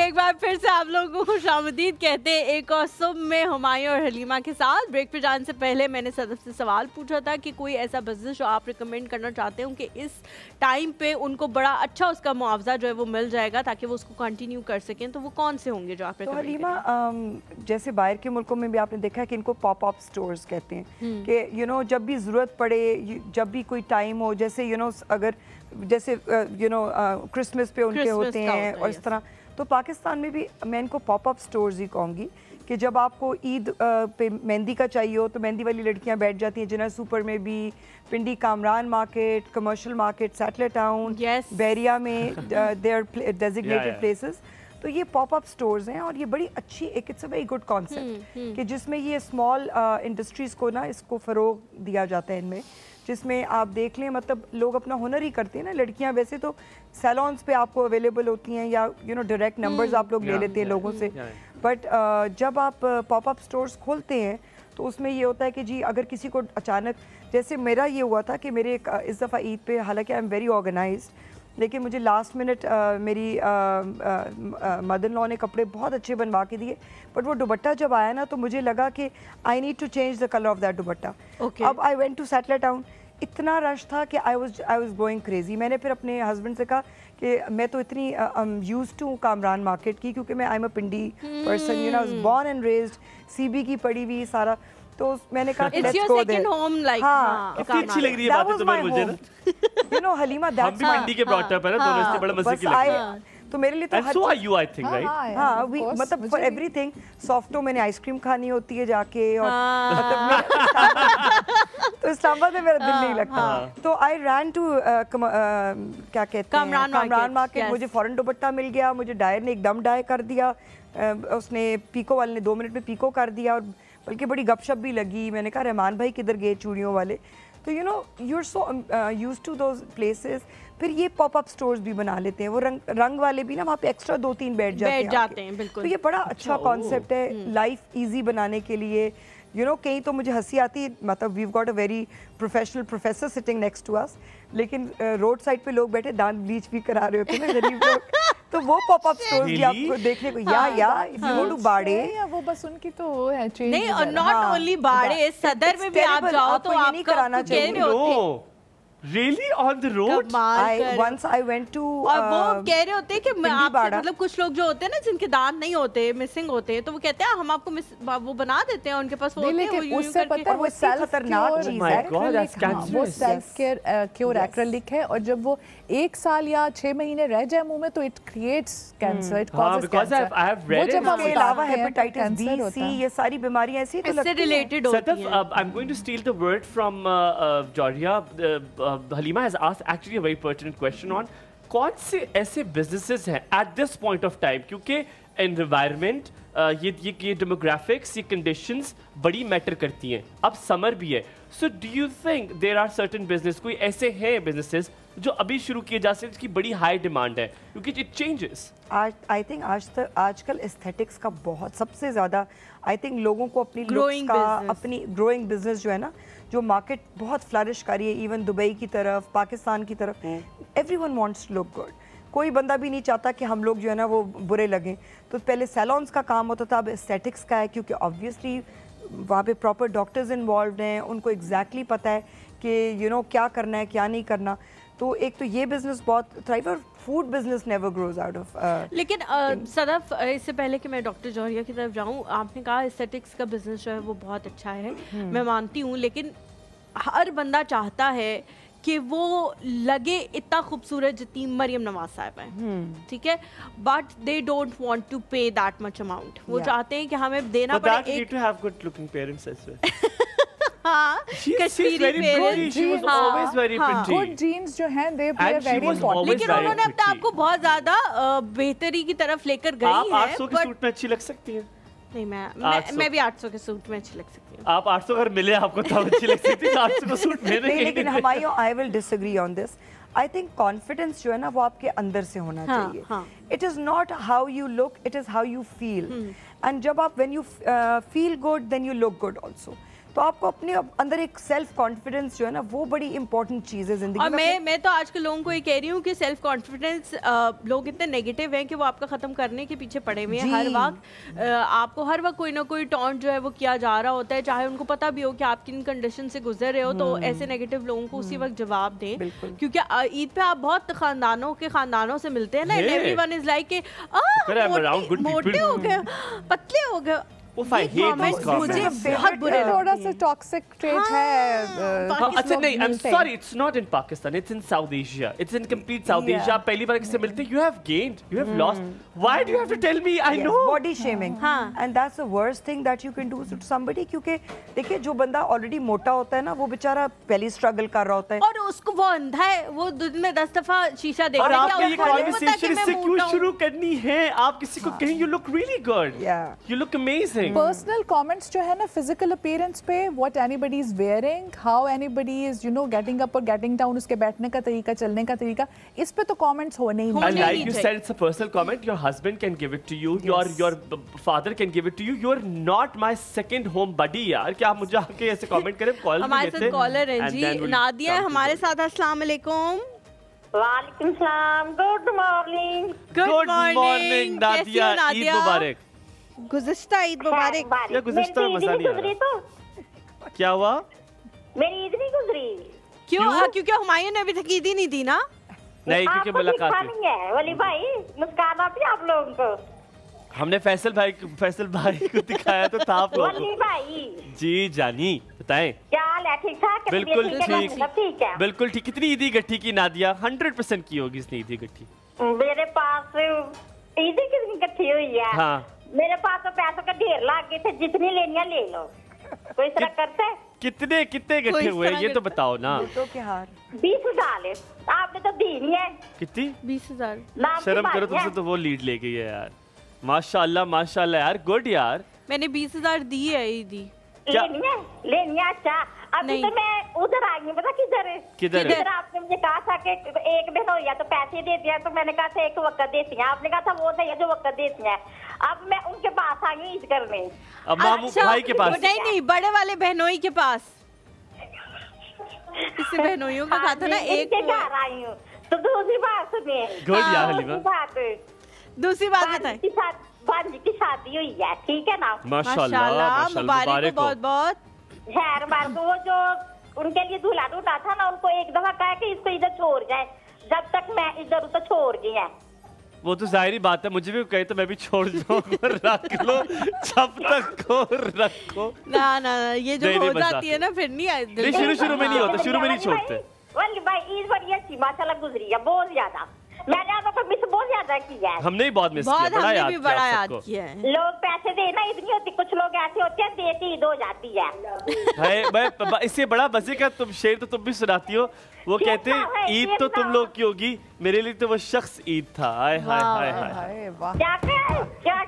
एक बार फिर से आप लोगों को खुशामदीद कहते हैं एक और सुबह में हुमायूं और हलीमा के साथ। ब्रेक पे जाने से पहले मैंने सदफ से सवाल पूछा था कि कोई ऐसा बिजनेस जो आप रिकमेंड करना चाहते हो कि इस टाइम पे उनको बड़ा अच्छा उसका मुआवजा जो है वो मिल जाएगा ताकि वो उसको कंटिन्यू कर सकें, तो वो कौन से होंगे जो आप तो हलीमा, जैसे बाहर के मुल्कों में भी आपने देखा है कि इनको पॉप अप स्टोर्स कहते हैं कि जब भी ज़रूरत पड़े, जब भी कोई टाइम हो, जैसे अगर जैसे क्रिसमस पे उनके होते हैं और इस तरह, तो पाकिस्तान में भी मैं इनको पॉप अप स्टोर्स ही कहूँगी कि जब आपको ईद पे मेहंदी का चाहिए हो तो मेहंदी वाली लड़कियां बैठ जाती हैं जिन्ना सुपर में भी, Pindi Kamran market, commercial market, satellite town, Bahria में दे आर डेजिग्नेटेड प्लेसेस। तो ये पॉप अप स्टोर्स हैं और ये बड़ी अच्छी it's a very good concept कि जिसमें ये स्मॉल इंडस्ट्रीज़ को ना इसको फ़रोग दिया जाता है इनमें, जिसमें आप देख लें मतलब लोग अपना हुनर ही करते हैं ना। लड़कियां वैसे तो सैलॉन्स पे आपको अवेलेबल होती हैं या डायरेक्ट नंबर्स आप लोग ले लेते हैं लोगों से, बट जब आप पॉप अप स्टोर्स खोलते हैं तो उसमें ये होता है कि जी अगर किसी को अचानक, जैसे मेरा ये हुआ था कि मेरे इस दफ़ा ईद पे, हालांकि आई एम वेरी ऑर्गेनाइज्ड, लेकिन मुझे लास्ट मिनट मेरी मदर लॉ ने कपड़े बहुत अच्छे बनवा के दिए, बट वो दुपट्टा जब आया ना तो मुझे लगा कि I need to change the colour of that dupatta. अब I went to satellite town, इतना रश था कि आई वाज गोइंग क्रेजी। मैंने फिर अपने हस्बैंड से कहा कि मैं तो इतनी यूज्ड टू कामरान मार्केट की, क्योंकि मैं I am a Pindi person, I was born and raised, CB की पढ़ी हुई सारा, तो मैंने कहा कि लेट्स गो देयर। हाँ, कितनी अच्छी लग रही है बातें तुम्हें मुझे ना। हलीमा, दैट्स हम भी पिंडी के ब्रॉट अप है ना, दोनों से बड़ा मजे की लगती है। तो मेरे लिए तो हर चीज, you, I think, right? हाँ, मतलब फॉर एवरीथिंग। सॉफ्टो मैंने आइसक्रीम खानी होती है जाके, और मतलब तो इस्लामाबाद में मेरा दिल नहीं लगता, तो आई रैन टू क्या कहते हैं, कामरान मार्केट। मुझे फौरन दुपट्टा मिल गया, मुझे डायर ने एकदम डाई कर दिया, उसने पीको वाले ने 2 मिनट में पीको कर दिया, और बल्कि बड़ी गपशप भी लगी। मैंने कहा रहमान भाई किधर गए चूड़ियों वाले, तो you are so used to those places. फिर ये पॉप अप स्टोर्स भी बना लेते हैं, वो रंग वाले भी ना, वहाँ पे एक्स्ट्रा 2-3 बैठ जाते हैं बिल्कुल। तो ये बड़ा अच्छा कॉन्सेप्ट है लाइफ इजी बनाने के लिए। कहीं तो मुझे हंसी आती है, मतलब we got a very professional professor sitting next to us, लेकिन रोड साइड पे लोग बैठे दांत ब्लीच भी करा रहे होते हैं ना गरीब लोग, तो वो पॉप अप स्टोर्स भी आपको देखने को, या इफ यू गो टू बाड़े, या वो बस उनकी तो वो है चेंज नहीं, और नॉट ओनली बाड़े, सदर में भी आप जाओ तो आपको कराना चाहिए। Really on the road? Once I went to और वो कह रहे होते हैं कि मतलब कुछ लोग जो होते हैं ना जिनके दांत नहीं होते, मिसिंग होते हैं, तो वो कहते हैं हम आपको वो बना देते हैं, उनके पास वो होते हैं, वो उससे पता है वो खतरनाक चीज है, वो सेल्फ केयर क्योर एक्रेलिक है, और जब वो 1 साल या 6 महीने रह जाए मुंह में तो it creates cancer, it causes cancer. वो जब इसके अलावा हेपेटाइटिस बी, सी, ये सारी बीमारियां ऐसी तो इससे रिलेटेड होती हैं। Sadaf, I'm going to steal the word from Georgia. Halima has asked actually a very pertinent question on कौन से ऐसे businesses हैं at this point of time, क्योंकि environment, ये demographics, ये conditions बड़ी matter करती हैं। अब summer भी है, so do you think there are certain business, कोई ऐसे हैं businesses जो अभी शुरू किए जा सकते हैं जिसकी बड़ी high demand है, क्योंकि it changes? I think आजकल aesthetics का बहुत सबसे ज़्यादा, I think लोगों को अपनी looks का, अपनी growing business जो है ना, जो मार्केट बहुत फ्लरिश कर रही है, इवन दुबई की तरफ, पाकिस्तान की तरफ, everyone wants to look good. कोई बंदा भी नहीं चाहता कि हम लोग जो है ना वो बुरे लगें। तो पहले सैलॉन्स का काम होता था, अब एस्थेटिक्स का है, क्योंकि ऑब्वियसली वहाँ पे प्रॉपर डॉक्टर्स इन्वॉल्व हैं, उनको एग्जैक्टली पता है कि क्या करना है क्या नहीं करना। तो एक तो ये बिजनेस बहुत थ्राइव, और food business never grows out of. लेकिन सदफ, इससे पहले कि मैं डॉक्टर जौहरिया की तरफ जाऊं, आपने कहा एस्थेटिक्स का बिजनेस जो है वो बहुत अच्छा है, मैं मानती हूँ, लेकिन हर बंदा चाहता है कि वो लगे इतना खूबसूरत जितनी मरियम नवाज साहब है, ठीक है, but they don't want to pay that much amount. वो चाहते हैं कि हमें देना पड़े एक, you need to have good looking parents as well. हाँ, she's very pretty. She was always very pretty. Good genes जो हैं they play very important. लेकिन उन्होंने अपने आप को बहुत ज्यादा बेहतरी की तरफ लेकर गई है। आप 800 के सूट में अच्छी लग सकती हैं। नहीं, मैं भी 800 के सूट में अच्छी लग सकती हूँ। आप 800 अगर मिले आपको तब अच्छी लग सकती है, 800 के सूट में नहीं। लेकिन हमारी, I will disagree on this. I think confidence जो है ना वो आपके अंदर से होना चाहिए। It is not how you look, it is how you feel. And जब आप when you feel good, then you look good also. तो आपको अपने अंदर एक सेल्फ कॉन्फिडेंस जो है ना वो बड़ी इंपॉर्टेंट चीज़ है जिंदगी में। और मैं तो आजकल लोगों को ये कह रही हूँ कि सेल्फ कॉन्फिडेंस लोग इतने नेगेटिव हैं कि वो आपका खत्म करने के पीछे पड़े हुए हैं। हर वक्त आपको हर वक्त कोई ना कोई टॉन्ट जो है वो किया जा रहा होता है, चाहे उनको पता भी हो कि आप किन कंडीशन से गुजर रहे हो, तो ऐसे नेगेटिव लोगों को उसी वक्त जवाब दें, क्योंकि ईद पे आप बहुत खानदानों से मिलते हैं ना। एवरीवन इज लाइक मोटे हो गए, पतले हो गए। I hate these comments. बहुत बुरे थोड़ा सा टॉक्सिक ट्रेट है। अच्छा नहीं, I'm sorry, it's not in Pakistan, it's in South Asia, it's in complete South Asia. आप पहली बार किससे मिलते हैं, you have gained, you have lost. Why do you have to tell me? I know. Body shaming. And that's the worst thing that you can do to somebody, क्योंकि देखिए जो बंदा already मोटा होता है ना वो बेचारा पहले स्ट्रगल कर रहा होता है और उसको वो अंधा है, वो दिन में 10 दफा शीशा देखता है। और आपको ये कॉन्वर्सेशन इससे क्यों शुरू करनी है? आप किसी को कहें you look really good, you look amazing. Personal comments जो है ना फिजिकल अपीयरेंस पे, what anybody is wearing, how anybody is getting up और गेटिंग डाउन, उसके बैठने का तरीका, चलने का तरीका, इस पे तो कमेंट्स होने ही नहीं। Like you said, it's a personal comment. Your husband can give it to you, your father can give it to you. You're not my second home buddy यार, क्या आप मुझे आके ऐसे कमेंट करें? कॉल हमारे साथ कॉलर है जी, नादिया हमारे साथ। अस्सलाम वालेकुम। वालेकुम सलाम, good morning. Good morning Nadia, Eid मुबारक। गुज़िश्ता ईद मुबारक। क्या गुज़िश्ता में मजा नहीं आ रहा? क्या हुआ? मेरी ईद नहीं गुजरी। क्यों? क्योंकि हुमायूं ने अभी तक ईद ही नहीं दी ना। नहीं, क्योंकि मुलाकात है। वली भाई मुस्कान आती है आप लोगों को। हमने फैसल भाई को दिखाया तो था आप लोगों को। वली भाई जी जानी बताएं क्या हाल है? ठीक ठाक? बिल्कुल ठीक है, बिल्कुल ठीक। कितनी ईदी गट्ठी की नादिया? 100% की होगी इसने ईदी गट्ठी। मेरे पास ईदी कितनी गट्ठी हुई है? हाँ। मेरे पास तो पैसों का ढेर लाग गए थे, जितनी लेनी है ले लो। कोई तरह करते? कितने इकट्ठे हुए ये तो बताओ ना। 20,000 आपने तो दी नहीं है। कितनी? 20,000। शर्म करो, तुमसे तो वो लीड ले गई है यार। माशाल्लाह यार, गुड यार। मैंने 20,000 दी है ईदी। लेनी है। अच्छा अभी तो मैं उधर आ गई, पता किधर आपने मुझे कहा था कि एक दिन हो या तो पैसे देती है, तो मैंने कहा था एक वक्त देती है, आपने कहा था वो नहीं है जो वक्त देती है। अब मैं उनके पास आ गई ईद करने। अब मामू भाई के पास? नहीं, बड़े वाले बहनोई के पास। इससे बहनोइयों का कहा था ना, एक घर आई हूँ। तो दूसरी बात सुनिए। गुड यार हलीमा। दूसरी बात बताएं। भांजी की शादी हुई है, ठीक है ना? माशाल्लाह, मुबारक बहुत बहुत। खैर बार वो जो उनके लिए दूल्हा ढूंढा था ना, उनको एक दफा कहा कि इसको इधर छोड़ जाए, जब तक मैं इधर उधर छोड़ गई है। वो तो जाहिर बात है, मुझे भी कहे तो मैं भी छोड़ जाऊँ। रख लो जब तक को रखो। ना ये जो हो जाती है ना फिर नहीं। शुरू में नहीं होता, शुरू में नहीं छोड़ते। वली भाई ईद बड़ी अच्छी माशाल्लाह गुजरी है, बहुत ज्यादा। मैंने आपको मिस बहुत ज्यादा किया है। हमने बहुत मिस किया, बड़ा याद किया है। लोग पैसे देना इतनी होती, कुछ लोग ऐसे होते हैं दे के ईद हो जाती है। इससे बड़ा मजे का तुम शेर तो तुम भी सुनाती हो। वो कहते हैं ईद तो तुम लोग की होगी, मेरे लिए तो वो शख्स ईद था। हाय हाय हाय हाय।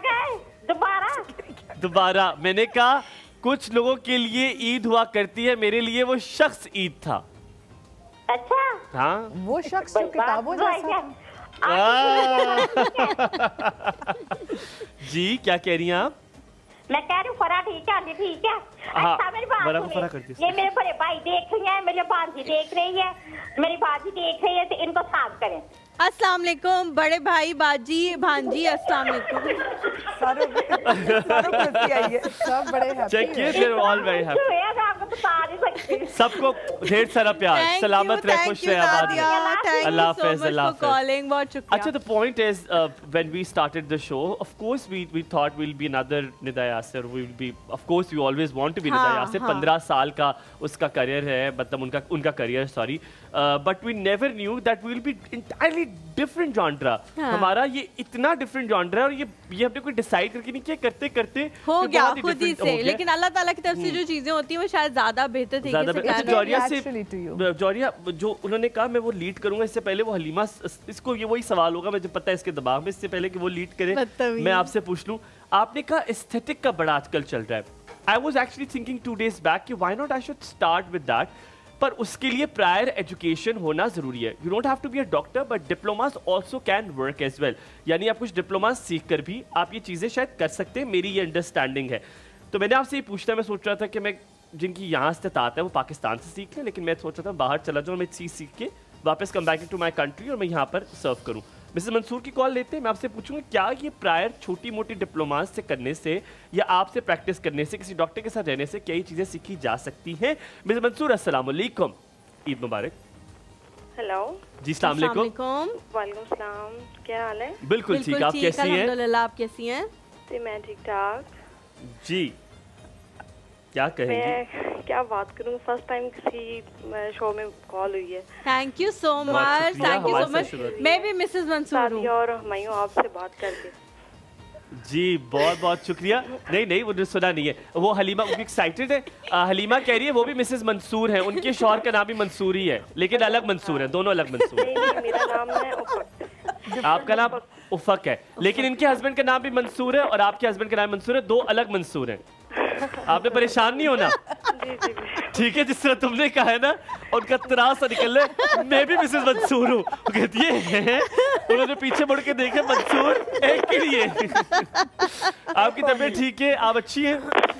क्या दोबारा मैंने कहा कुछ लोगों के लिए ईद हुआ करती है, मेरे लिए वो शख्स ईद था। अच्छा हाँ, वो शख्स जो किताबों जैसा था। जी क्या कह रही हैं आप? मैं कह रही हूँ फरा ठीक है, ठीक है। अच्छा मेरी बात सुनिए, ये मेरे बड़े भाई देख रही हैं, मेरी भांजी देख रही है, मेरी बाजी देख रही है, तो इनको साफ करें। अस्सलाम वालेकुम बड़े भाई, बाजी, भांजी, अस्सलाम वालेकुम। सब बड़े सबको ढेर सारा प्यार, सलामत रहे, खुश रहे, आबाद रहे। अल्लाह हाफ़िज़, अल्लाह हाफ़िज़। बहुत शुक्रिया। अच्छा, the point is when we started the show, of course we thought we'll be another Nida Yasir, we'll be, of course we always want to be Nida Yasir। 15 साल का उसका करियर है, मतलब उनका career, sorry, but we never knew that we'll be entirely different genre। हमारा ये इतना different genre है, और ये हमने कोई डिसाइड करके नहीं किया, करते करते हो गया खुद ही से। लेकिन अल्लाह ताला की तरफ से जो चीजें होती हैं वो शायद ज्यादा बेहतर तरीके से। जौरिया जो उन्होंने कहा मैं वो लीड करूंगा, इससे पहले वो हलीमा, इसको ये वही सवाल होगा, मुझे पता है इसके दबाव में, इससे पहले कि वो लीड करे मैं आपसे पूछ लूं, आपने कहा एस्थेटिक का बड़ा आजकल चल रहा है। I was actually thinking 2 days back कि why not I should start with that, पर उसके लिए प्रायर एजुकेशन होना जरूरी है। You don't have to be a doctor, but diplomas also can work as well. यानी आप कुछ डिप्लोमास सीख कर भी आप ये चीजें शायद कर सकते हैं, मेरी ये अंडरस्टैंडिंग है। तो मैंने आपसे ये पूछना, मैं सोच रहा था कि मैं जिनकी यहाँ इस्तात है वो पाकिस्तान से सीख लें, लेकिन मैं सोच रहा था बाहर चला जाऊँ, मैं चीज़ सीख के वापस come back to my country और मैं यहाँ पर सर्व करूँ। मिसेस मंसूर की कॉल लेते हैं। मैं आपसे पूछूंगा क्या ये प्रायर छोटी मोटी डिप्लोमास से करने से या आपसे प्रैक्टिस करने से, किसी डॉक्टर के साथ रहने से क्या ये चीज़ें सीखी जा सकती हैं? मिसेस मंसूर अस्सलाम वालेकुम, ईद मुबारक। हेलो जी, अस्सलाम वालेकुम। वालेकुम सलाम, क्या हाल है? बिल्कुल ठीक, आप कैसी हैं? अल्हम्दुलिल्लाह, आप कैसी हैं? जी मैं ठीक ठाक। जी क्या कहेंगी? मैं क्या बात करूं, फर्स्ट टाइम किसी शो में कॉल हुई है। Thank you so much, thank you so much. मैं भी मिसेस मंसूर हूं और मैं आपसे बात करके। जी बहुत बहुत शुक्रिया। नहीं वो सुना नहीं है, वो हलीमा एक्साइटेड है। हलीमा कह रही है वो भी मिसेस मंसूर है, उनके शौहर का नाम भी मंसूर ही है, लेकिन अलग मंसूर है, दोनों अलग मंसूर है। नहीं, मेरा नाम है उफक। आपका नाम उफक है, लेकिन इनके हस्बैंड का नाम भी मंसूर है और आपके हस्बैंड का नाम मंसूर है, दो अलग मंसूर हैं। आपने परेशान नहीं होना, ठीक है? जिस तरह तुमने कहा है ना, उनका तरासा निकल रहा है, मैं भी मिसेस मंसूर हूँ, कहती है। उन्होंने पीछे मुड़ के देखे, मंसूर एक के लिए। आपकी तबीयत ठीक है? आप अच्छी हैं?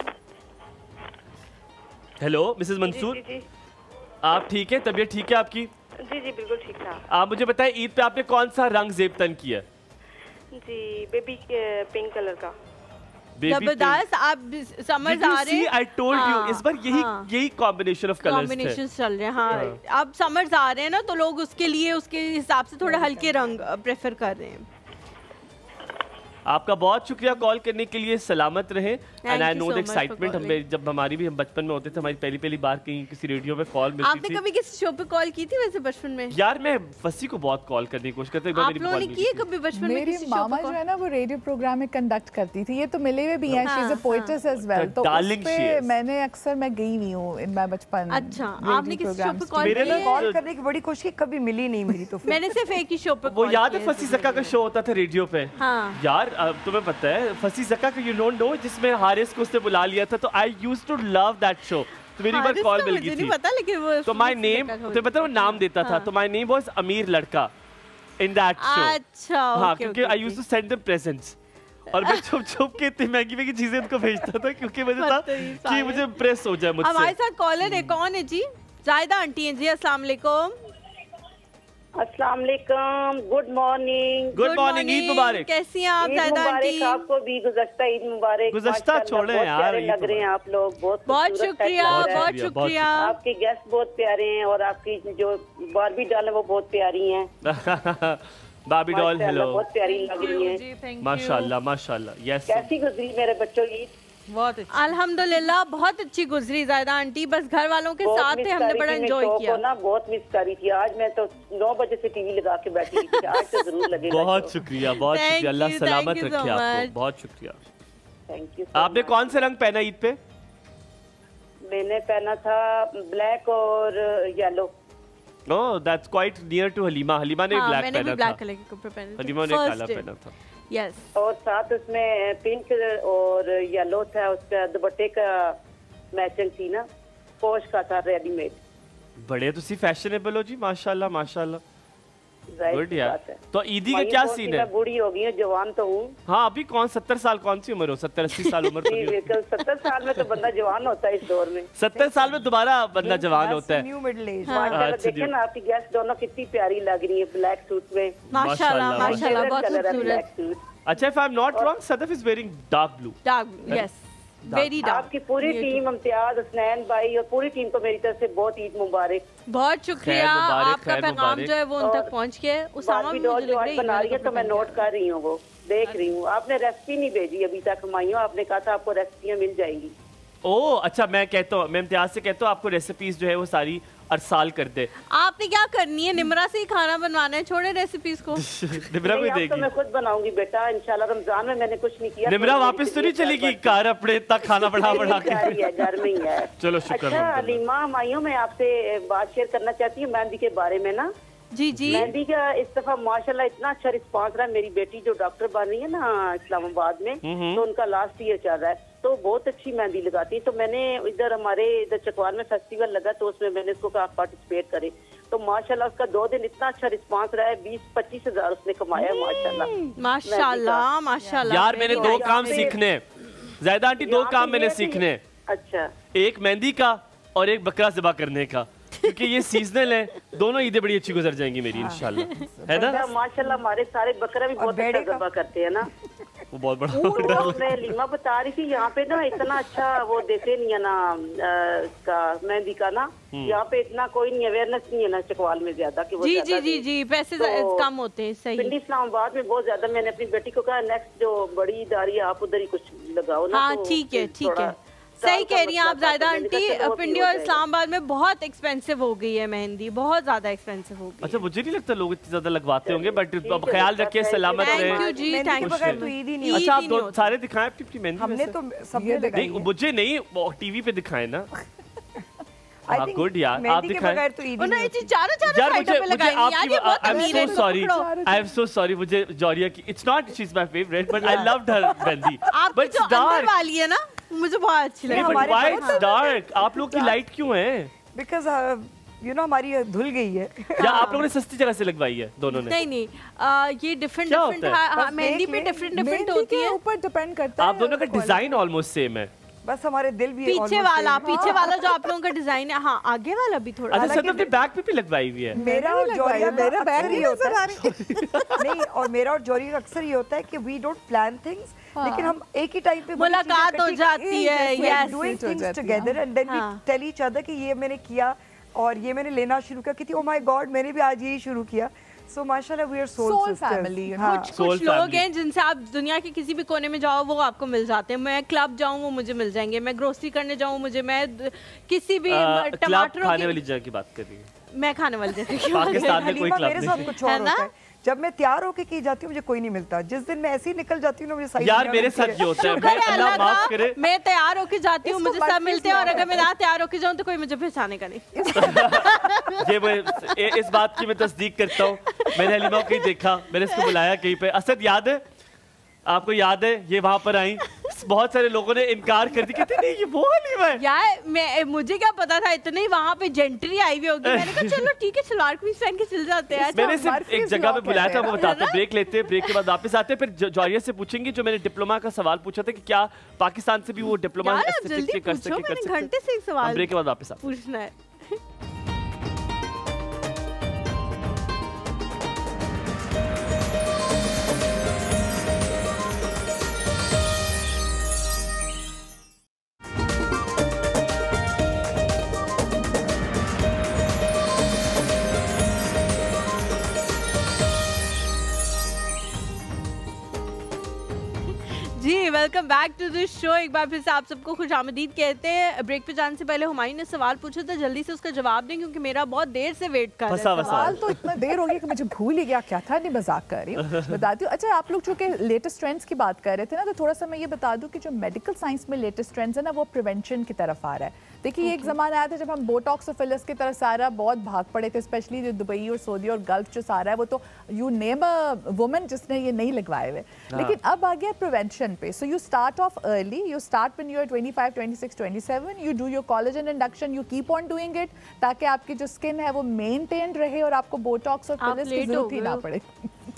हेलो मिसेस मंसूर, आप ठीक है? तबीयत ठीक है आपकी? जी बिल्कुल ठीक था। आप मुझे बताएं, ईद पे आपने कौन सा रंग जेब तन किया? जी बेबी पिंक कलर का। जबरदस्त, आप समझ आ रहे हैं? I told you, इस बार यही कॉम्बिनेशन ऑफ कलर्स चल रहे हैं। हाँ, अब समर्स आ रहे हैं ना, तो लोग उसके लिए उसके हिसाब से थोड़े हल्के रंग प्रेफर कर रहे हैं। आपका बहुत शुक्रिया कॉल करने के लिए, सलामत रहे। And I know the excitement, हम जब हम बचपन में होते थे, हमारी पहली बार कहीं किसी रेडियो पे कॉल मिलती थी। आपने कभी किसी शो पे कॉल की थी वैसे बचपन में? यार मैं फसी को बहुत कॉल करने की कोशिश करता हूं। आप लोगों ने की कभी बचपन में? मेरी मामा जो है ना वो रेडियो प्रोग्राम में कंडक्ट करती थी, ये तो मिले हुए भी हैं, she is a poetess as well, तो उस पे मैंने अक्सर मैं गई हुई हूं इन माय बचपन। अच्छा, आपने किसी शो पे कॉल करने की बड़ी कोशिश कभी मिली नहीं मेरी, तो मैंने सिर्फ एक ही शो पे। वो याद है फसी जक्का का शो होता था रेडियो पे? यार तुम्हें पता है फसी जक्का का, यू डोंट नो, जिसमें हारिस को उसने बुला लिया था, तो I used to love that show. तो मेरी बार कॉल मिल गई थी, पता, लेकिन वो तो माय नेम, तो पता वो नाम देता था, तो माय नेम वाज अमीर लड़का इन दैट शो। अच्छा, हाँ, क्योंकि I used to send them presents, और मैं छुप के इतनी महंगी चीजें इनको भेजता था, क्योंकि मुझे था कि मुझे इम्प्रेस हो जाए मुझसे। हमारे साथ कॉलर है, कौन है जी? जायदा आंटी हैं जी, अस्सलाम वालेकुम। अस्सलाम वालेकुम, good morning. Good morning, Eid मुबारक। कैसी हैं आप जायदा आंटी? आपको भी गुज़श्ता ईद मुबारक। गुज़श्ता छोड़े यार, लग रहे हैं आप लोग, बहुत शुक्रिया, बहुत शुक्रिया। आपके गेस्ट बहुत प्यारे हैं और आपकी जो बारबी डॉल है वो बहुत प्यारी हैं। बारबी डॉल, हेलो, बहुत प्यारी लग रही है, माशाल्लाह माशाल्लाह। यस, कैसी गुजरी मेरे बच्चों की? बहुत अच्छी, अल्हम्दुलिल्लाह बहुत अच्छी गुजरी जायदा आंटी, बस घर वालों के साथ थे, हमने बड़ा एंजॉय किया ना, बहुत मिस करी थी। आज मैं तो 9 बजे से टीवी लगा के बैठी थी, आज तो जरूर लगेगा। बहुत शुक्रिया, बहुत शुक्रिया, अल्लाह सलामत रखे आपको, बहुत शुक्रिया। Thank you. आपने कौन से रंग पहना ईद पे? मैंने पहना था ब्लैक और yellow. Oh, that's quite near to Halima. Halima ने ब्लैक पहना था, ब्लैक कलर के कपड़े पहने थे, हलीमा ने काला पहना था। यस, और साथ उसमें पिंक और येलो था, उसका दुपट्टे का मैचिंग थी ना, पोश का था, रेडीमेड। बड़े तुसी फैशनेबल हो जी, माशाल्लाह माशाल्लाह। गुड यार। है। तो ईदी का क्या सीन है? मैं बूढ़ी हो गई हूँ, जवान तो हूँ। हाँ, अभी कौन 70 साल, कौन सी उम्र हो? 70-80 साल उम्र। 70 साल में तो बंदा जवान होता है इस दौर में। 70 साल में दोबारा बंदा जवान होता है। New middle age. देखें ना, आपकी गेस्ट दोनों कितनी प्यारी लग रही है ब्लैक सूट में, माशाल्लाह माशाल्लाह, बहुत खूबसूरत। अच्छा, if I'm not wrong, Sadaf is wearing dark blue. Dark blue, yes, very dark. आपकी पूरी टीम, इम्तियाज, हुसनैन भाई और पूरी टीम को मेरी तरफ से बहुत ईद मुबारक। बहुत शुक्रिया, आपका पैगाम जो है वो उन तक पहुंच गया। उसामा भी मुझे लग रही है बना रही है, तो मैं नोट कर रही हूँ, वो देख रही हूँ। आपने रेसिपी नहीं भेजी अभी तक हमायूं, आपने कहा था आपको रेसिपियाँ मिल जाएंगी। ओह अच्छा, मैं कहता हूँ, मैं इम्तियाज से कहता हूँ आपको रेसिपीज जो है वो सारी अरसाल कर दे। आपने क्या करनी है, निमरा से ही खाना बनवाना है, छोड़े रेसिपीज को। निमरा भी देगी। तो मैं खुद बनाऊंगी बेटा, इंशाल्लाह। रमजान में मैंने कुछ नहीं किया। निमरा वापस तो नहीं चलेगी कार अपने तक खाना बढ़ा के? घर में ही है। चलो शुक्र। अच्छा हलीमा, हमायूं, मैं आपसे बात शेयर करना चाहती हूँ मेहंदी के बारे में ना। जी जी। मेहंदी का इस दफा माशाल्लाह इतना अच्छा रिस्पांस रहा है। मेरी बेटी जो डॉक्टर बन रही है ना इस्लामाबाद में, तो उनका लास्ट ईयर चल रहा है, तो बहुत अच्छी मेहंदी लगाती है। तो मैंने इधर हमारे इधर चकवाल में फेस्टिवल लगा, तो उसमें मैंने उसको कहा पार्टिसिपेट करे, तो माशाल्लाह उसका 2 दिन इतना अच्छा रिस्पांस रहा है, 20-25 हजार उसने कमाया। माशाल्लाह माशाल्लाह माशाल्लाह। यार मैंने 2 काम सीखने, ज़ायदा आंटी 2 काम मैंने सीखने हैं। अच्छा, एक मेहंदी का और एक बकरा ज़िबा करने का, क्योंकि ये सीजनल है। दोनों ईदें बड़ी अच्छी गुजर जाएंगी मेरी इंशाल्लाह, है ना? माशाल्लाह हमारे सारे बकरा भी बहुत अच्छा ज़िबा करते हैं ना, वो बहुत बड़ा। तो मैं लीमा बता रही थी यहाँ पे ना इतना अच्छा वो देते नहीं है ना का मेहंदी का ना, यहाँ पे इतना कोई नहीं अवेयरनेस नहीं है ना चकवाल में ज्यादा कि वो जी पैसे कम होते हैं। सही, पिंडी इस्लामाबाद में बहुत ज्यादा। मैंने अपनी बेटी को कहा नेक्स्ट जो बड़ी इदारी है आप उधर ही कुछ लगाओ ना। हाँ ठीक है, सही कह रही हैं आप ज़ायदा आंटी। पिंडी और इस्लामाबाद में बहुत एक्सपेंसिव हो गई है मेहंदी, बहुत ज्यादा एक्सपेंसिव हो गई। अच्छा, मुझे नहीं लगता लोग इतनी ज्यादा लगवाते होंगे, बट ख्याल रखिए, सलामत रहे। थैंक यू जी, थैंक यू। अच्छा, आप दो सारे दिखाएं अपनी मेहंदी? हमने तो सबने लगाई है। मुझे नहीं, टीवी पे दिखाएं ना। गुड यार, आप दिखाएं तो ईद नहीं। चारों साइडों पे लगाएंगे यार, ये बहुत अमीर है। आई एम सो सॉरी, मुझे जॉरिया की it's not, she is my favourite, but I loved her mehndi. But जो अंदर वाली है ना, मुझे बहुत अच्छी लगी। But why it's dark? आप लोग की लाइट क्यों है? बिकॉज़ यू नो हमारी धुल गई है। या आप लोगों ने सस्ती जगह से लगवाई है दोनों ने? नहीं, ये डिफरेंट मेहंदी पे डिफरेंट होती है, ऊपर डिपेंड करता है। आप दोनों का डिजाइन ऑलमोस्ट सेम है, बस हमारे दिल भी पीछे वाला जो आप लोगों का डिजाइन है। हाँ, आगे वाला भी थोड़ा। अच्छा, सर अपने बैक पे भी लगवाई हुई है। मेरा और जॉरिया मेरा बैक ही होता है नहीं, और मेरा और जॉरिया का अक्सर ये होता है कि वी डोंट प्लान थिंग्स, लेकिन हम एक ही टाइम पे मुलाकात हो जाती है, doing things together and then we tell each other कि ये मैंने किया और ये मैंने लेना शुरू किया कि ओ माय गॉड मैंने भी आज यही शुरू किया। So माशाल्लाह वी आर सोल फैमिली। कुछ लोग हैं जिनसे आप दुनिया के किसी भी कोने में जाओ वो आपको मिल जाते हैं। मैं क्लब जाऊं वो मुझे मिल जाएंगे, मैं ग्रोसरी करने जाऊं मैं किसी भी टमाटर खाने वाली जगह की बात कर रही है, मैं खाने वाली जगह की पाकिस्तान में कोई क्लब मेरे साथ कुछ और होता है। जब मैं तैयार होके की जाती हूँ मुझे कोई नहीं मिलता, जिस दिन मैं ऐसे ही निकल जाती हूँ ना मुझे सही यार मेरे साथ ये होता है। मैं अल्लाह माफ करे, मैं तैयार होके जाती हूँ मुझे सब मिलते हैं, और अगर मैं ना तैयार होके जाऊँ तो कोई मुझे पहचाने का नहीं। ये इस बात की मैं तस्दीक करता हूँ। मैंने हलीमा को कहीं देखा, मैंने इसको बुलाया कहीं पे। असद याद है आपको? याद है ये वहाँ पर आई, बहुत सारे लोगों ने इनकार कर दिया, कहते नहीं ये वो हलीमा है। यार मुझे क्या पता था इतने ही वहाँ पे जेंट्री आई हुई होगी। मैंने कहा चलो ठीक है सलवार कमीज पहन के चल जाते हैं। मैंने सिर्फ एक जगह पे बुलाया था, वो बताते हैं। ब्रेक लेते हैं, ब्रेक के बाद वापस आते हैं, फिर जॉरिया से पूछेंगे जो मैंने डिप्लोमा का सवाल पूछा था कि क्या पाकिस्तान से भी वो डिप्लोमा कर सकते। घंटे से एक सवाल ब्रेक के बाद वापस पूछना है। Welcome back to this show. एक बार फिर से आप सबको खुशामदीद कहते हैं। ब्रेक पे जाने से पहले हुमायूं ने सवाल पूछा था, जल्दी से उसका जवाब दें क्योंकि मेरा बहुत देर से वेट कर रहा है। सवाल तो इतना देर हो गई कि मुझे भूल ही गया क्या था। नहीं, मजाक कर रही हूँ, बताती हूँ। अच्छा, आप लोग चूँकि लेटेस्ट ट्रेंड्स की बात कर रहे थे ना, तो थोड़ा सा मैं ये बता दूँ कि जो मेडिकल साइंस में लेटेस्ट ट्रेंड्स है ना, वो प्रिवेंशन की तरफ आ रहा है। देखिए, एक ज़माना आया था जब हम बोटॉक्स और फिलर्स की तरफ सारा बहुत भाग पड़े थे, स्पेशली जो दुबई और सऊदी और गल्फ जो सारा है, वो तो यू नेम अ वुमन जिसने ये नहीं लगवाए हुए। लेकिन अब आ गया प्रिवेंशन पे। So you start off early, you start when you are 25, 26, 27, you do your collagen induction, you keep on doing it ताकि आपकी जो स्किन है वो मेंटेन रहे और आपको बोटॉक्स और फिलर्स की जरूरत ही ना पड़े।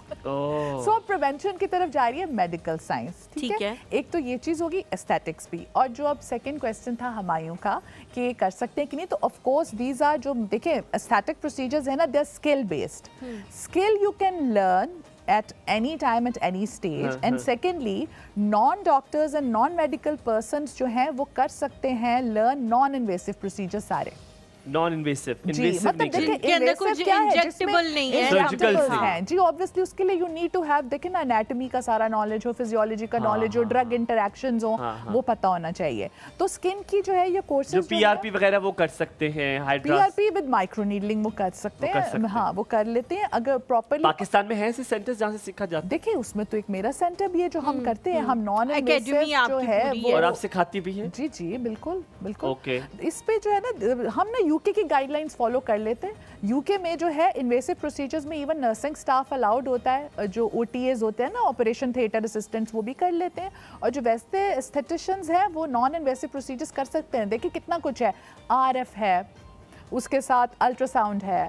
सो अब प्रिवेंशन की तरफ जा रही है मेडिकल साइंस, ठीक है। एक तो ये चीज होगी, एस्थेटिक्स भी। और जो अब सेकंड क्वेश्चन था हुमायूं का कि कर सकते हैं कि नहीं, तो ऑफ कोर्स दीज आर जो देखिए एस्थेटिक प्रोसीजर्स है ना, they are skill based. Skill you can learn at any time, at any stage. And secondly, non-doctors and non-medical persons जो हैं वो कर सकते हैं learn non-invasive procedures सारे। नॉन इन्वेसिव, इन्वेसिव के अंदर कुछ इंजेक्टेबल नहीं है, सर्जिकल है जी। ऑब्वियसली उसके लिए यू नीड टू हैव, देखिए ना, एनाटॉमी का सारा नॉलेज हो, फिजियोलॉजी का नॉलेज हो, ड्रग इंटरैक्शंस हो, वो पता होना चाहिए। तो स्किन की जो है ये कोर्सेज, जो पीआरपी वगैरह वो कर सकते हैं, पीआरपी विद माइक्रो नीडलिंग वो कर सकते हैं, हाँ वो कर लेते हैं अगर प्रॉपर्ली। पाकिस्तान में है ऐसे सेंटर्स जहाँ से सीखा जाता है? देखिए उसमें तो एक मेरा सेंटर भी है जो हम करते हैं, हम नॉन इन्वेसिव जो है वो, और आप सिखाती भी हैं? जी जी बिल्कुल बिल्कुल। ओके, इस पे जो है ना हम ना यूके की गाइडलाइंस फॉलो कर लेते हैं। यूके में जो है इन्वेसिव प्रोसीजर्स में इवन नर्सिंग स्टाफ अलाउड होता है, जो ओटीएस होते हैं ना, ऑपरेशन थिएटर असिस्टेंट्स, वो भी कर लेते हैं। और जो वैसे एस्थेटिशियंस हैं वो नॉन इन्वेसिव प्रोसीजर्स कर सकते हैं। देखिए कितना कुछ है, आरएफ है, उसके साथ अल्ट्रासाउंड है,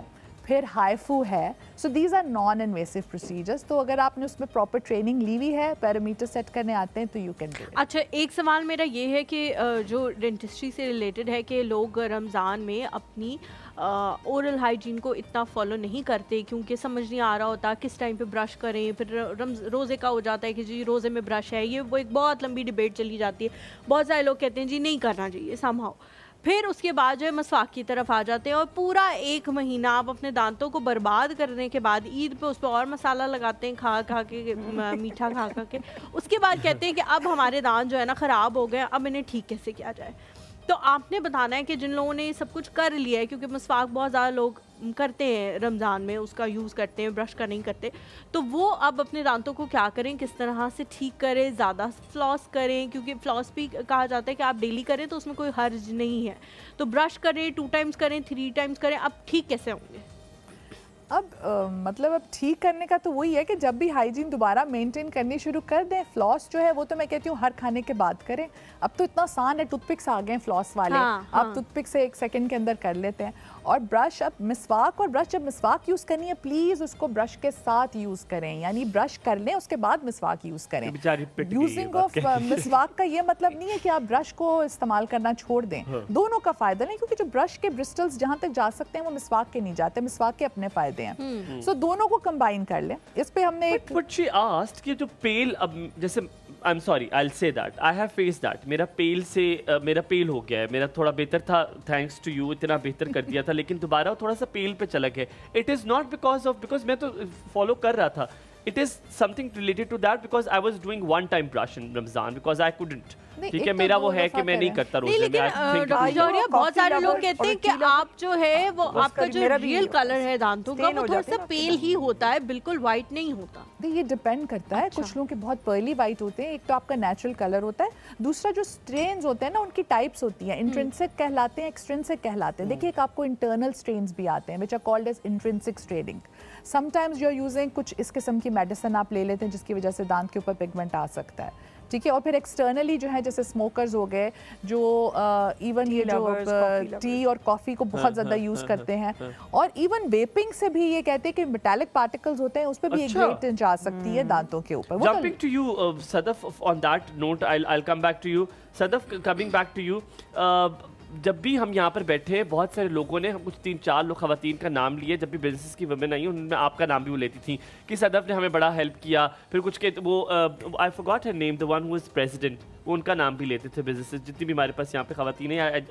फिर हाइफू है। So these are non invasive procedures. तो अगर आपने उसमें प्रॉपर ट्रेनिंग ली हुई है, पैरामीटर सेट करने आते हैं, तो यू कैन डू इट। अच्छा, एक सवाल मेरा ये है कि जो डेंटिस्ट्री से रिलेटेड है कि लोग रमज़ान में अपनी ओरल हाइजीन को इतना फॉलो नहीं करते क्योंकि समझ नहीं आ रहा होता किस टाइम पे ब्रश करें। फिर रोज़े का हो जाता है कि जी रोज़े में ब्रश है, ये वो एक बहुत लंबी डिबेट चली जाती है। बहुत सारे लोग कहते हैं जी नहीं करना चाहिए समहाउ। फिर उसके बाद जो है मसवाक की तरफ आ जाते हैं और पूरा एक महीना आप अपने दांतों को बर्बाद करने के बाद ईद पे उस पर और मसाला लगाते हैं खा खा के, मीठा खा खा के। उसके बाद कहते हैं कि अब हमारे दांत जो है ना ख़राब हो गए, अब इन्हें ठीक कैसे किया जाए। तो आपने बताना है कि जिन लोगों ने ये सब कुछ कर लिया है, क्योंकि मसवाक बहुत ज़्यादा लोग करते हैं रमज़ान में, उसका यूज़ करते हैं, ब्रश का नहीं करते, तो वो अब अपने दांतों को क्या करें, किस तरह से ठीक करें, ज़्यादा फ्लॉस करें, क्योंकि फ्लॉस भी कहा जाता है कि आप डेली करें तो उसमें कोई हर्ज नहीं है। तो ब्रश करें 2 टाइम्स करें, 3 टाइम्स करें, अब ठीक कैसे होंगे? अब मतलब अब ठीक करने का तो वही है कि जब भी हाइजीन दोबारा मेंटेन करनी शुरू कर दें। फ्लॉस जो है वो तो मैं कहती हूँ हर खाने के बाद करें। अब तो इतना आसान है, टूथपिक्स आ गए हैं फ्लॉस वाले। आप टूथपिक से 1 सेकंड के अंदर कर लेते हैं। और ब्रश, अब मिसवाक और ब्रश, जब मिसवाक यूज़ करनी है प्लीज़ उसको ब्रश के साथ यूज़ करें, यानी ब्रश कर लें उसके बाद मिसवाक यूज़ करें। यूजिंग ऑफ मिसवाक का ये मतलब नहीं है कि आप ब्रश को इस्तेमाल करना छोड़ दें। दोनों का फ़ायदा नहीं, क्योंकि जो ब्रश के ब्रिस्टल्स जहाँ तक जा सकते हैं वो मिसवाक के नहीं जाते, मिसवाक के अपने फ़ायदे हैं। सो दोनों को कंबाइन कर लें। इस पे हमने एक But she asked कि जो पेल, अब जैसे I'm sorry, I'll say that I have faced that. मेरा पेल हो गया है, मेरा थोड़ा बेहतर था, thanks to you, इतना बेहतर कर दिया था, लेकिन दोबारा थोड़ा सा पेल पे चला गया। It is not because मैं तो फॉलो कर रहा था। It is something related to that because I was doing one time brush in Ramzan because I couldn't. ठीक है, मेरा वो है कि मैं नहीं करता रोज़े में। लेकिन जौहरिया, बहुत सारे लोग कहते हैं कि आप जो है वो आपका जो रियल कलर है दांतों का वो थोड़ा सा पेल ही होता है, बिल्कुल वाइट नहीं होता। ये डिपेंड करता है। कुछ लोगों के बहुत पर्ली वाइट होते हैं। एक तो आपका नेचुरल कलर होता है, दूसरा जो स्ट्रेन्स होते हैं ना उनकी टाइप्स होती हैं, इंट्रिंसिक कहलाते हैं, एक्सट्रिंसिक कहलाते हैं। देखिए, एक आपको इंटरनल स्ट्रेन्स भी आते हैं which are called as intrinsic staining. Sometimes you are using कुछ इस किस्म की मेडिसिन आप ले लेते हैं जिसकी वजह से दांत के ऊपर पिगमेंट आ सकता है। ठीक है, और फिर एक्सटर्नली जो है जैसे स्मोकर्स हो गए जो इवन ये जो टी और कॉफ़ी को बहुत ज़्यादा यूज़ करते हैं, और इवन वेपिंग से भी ये कहते हैं कि मेटालिक पार्टिकल्स होते हैं, उस पर भी एक ग्रेट जा सकती है दांतों के ऊपर। Jumping to you Sadaf, on that note I'll come back to you. Sadaf, coming back to you, जब भी हम यहाँ पर बैठे हैं बहुत सारे लोगों ने, हम कुछ 3-4 लोग खवातीन का नाम लिए, जब भी बिजनेस की वुमेन आई उनमें आपका नाम भी वो लेती थी कि सदफ ने हमें बड़ा हेल्प किया। फिर कुछ के वो I forgot her name, the one who is president, वो उनका नाम भी लेते थे बिजनेस, जितनी भी हमारे पास यहाँ पे खवातीन है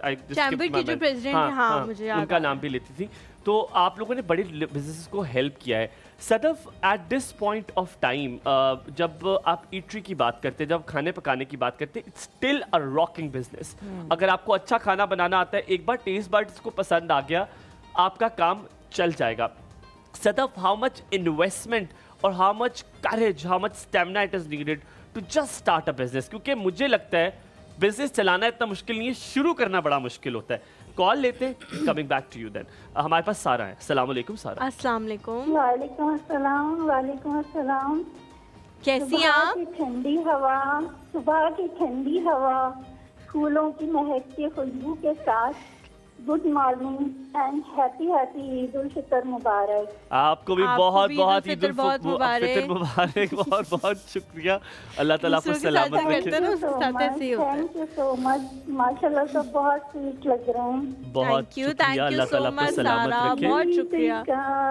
उनका नाम भी लेती थी। तो आप लोगों ने बड़े बिजनेस को हेल्प किया है। Sadaf, at this point of time जब आप ईटरी की बात करते हैं, जब खाने पकाने की बात करते हैं, it's still a rocking business. अगर आपको अच्छा खाना बनाना आता है, एक बार टेस्ट बड्स को पसंद आ गया, आपका काम चल जाएगा। सदफ, हाउ मच इन्वेस्टमेंट और how much courage, how much stamina it is needed to just start a business? क्योंकि मुझे लगता है बिजनेस चलाना इतना मुश्किल नहीं है, शुरू करना बड़ा मुश्किल होता है। कॉल लेते हैं, coming back to you then. हमारे पास सारा है। अस्सलाम वालेकुम सारा। अस्सलाम वालेकुम। वालेकुम अस्सलाम। वालेकुम अस्सलाम। कैसी आप? ठंडी हवा, सुबह की ठंडी हवा, फूलों की महकती खुशबू के साथ, good morning and happy happy Eid ul Fitr मुबारक। आपको भी बहुत बहुत ईद उल फितर मुबारक। बहुत बहुत शुक्रिया, अल्लाह ताला आपको सलामत रखे। थैंक यू सो मच, माशाल्लाह सब बहुत स्वीट लग रहे हैं। बहुत शुक्रिया, अल्लाह ताला आपको सलामत रखे। बहुत शुक्रिया।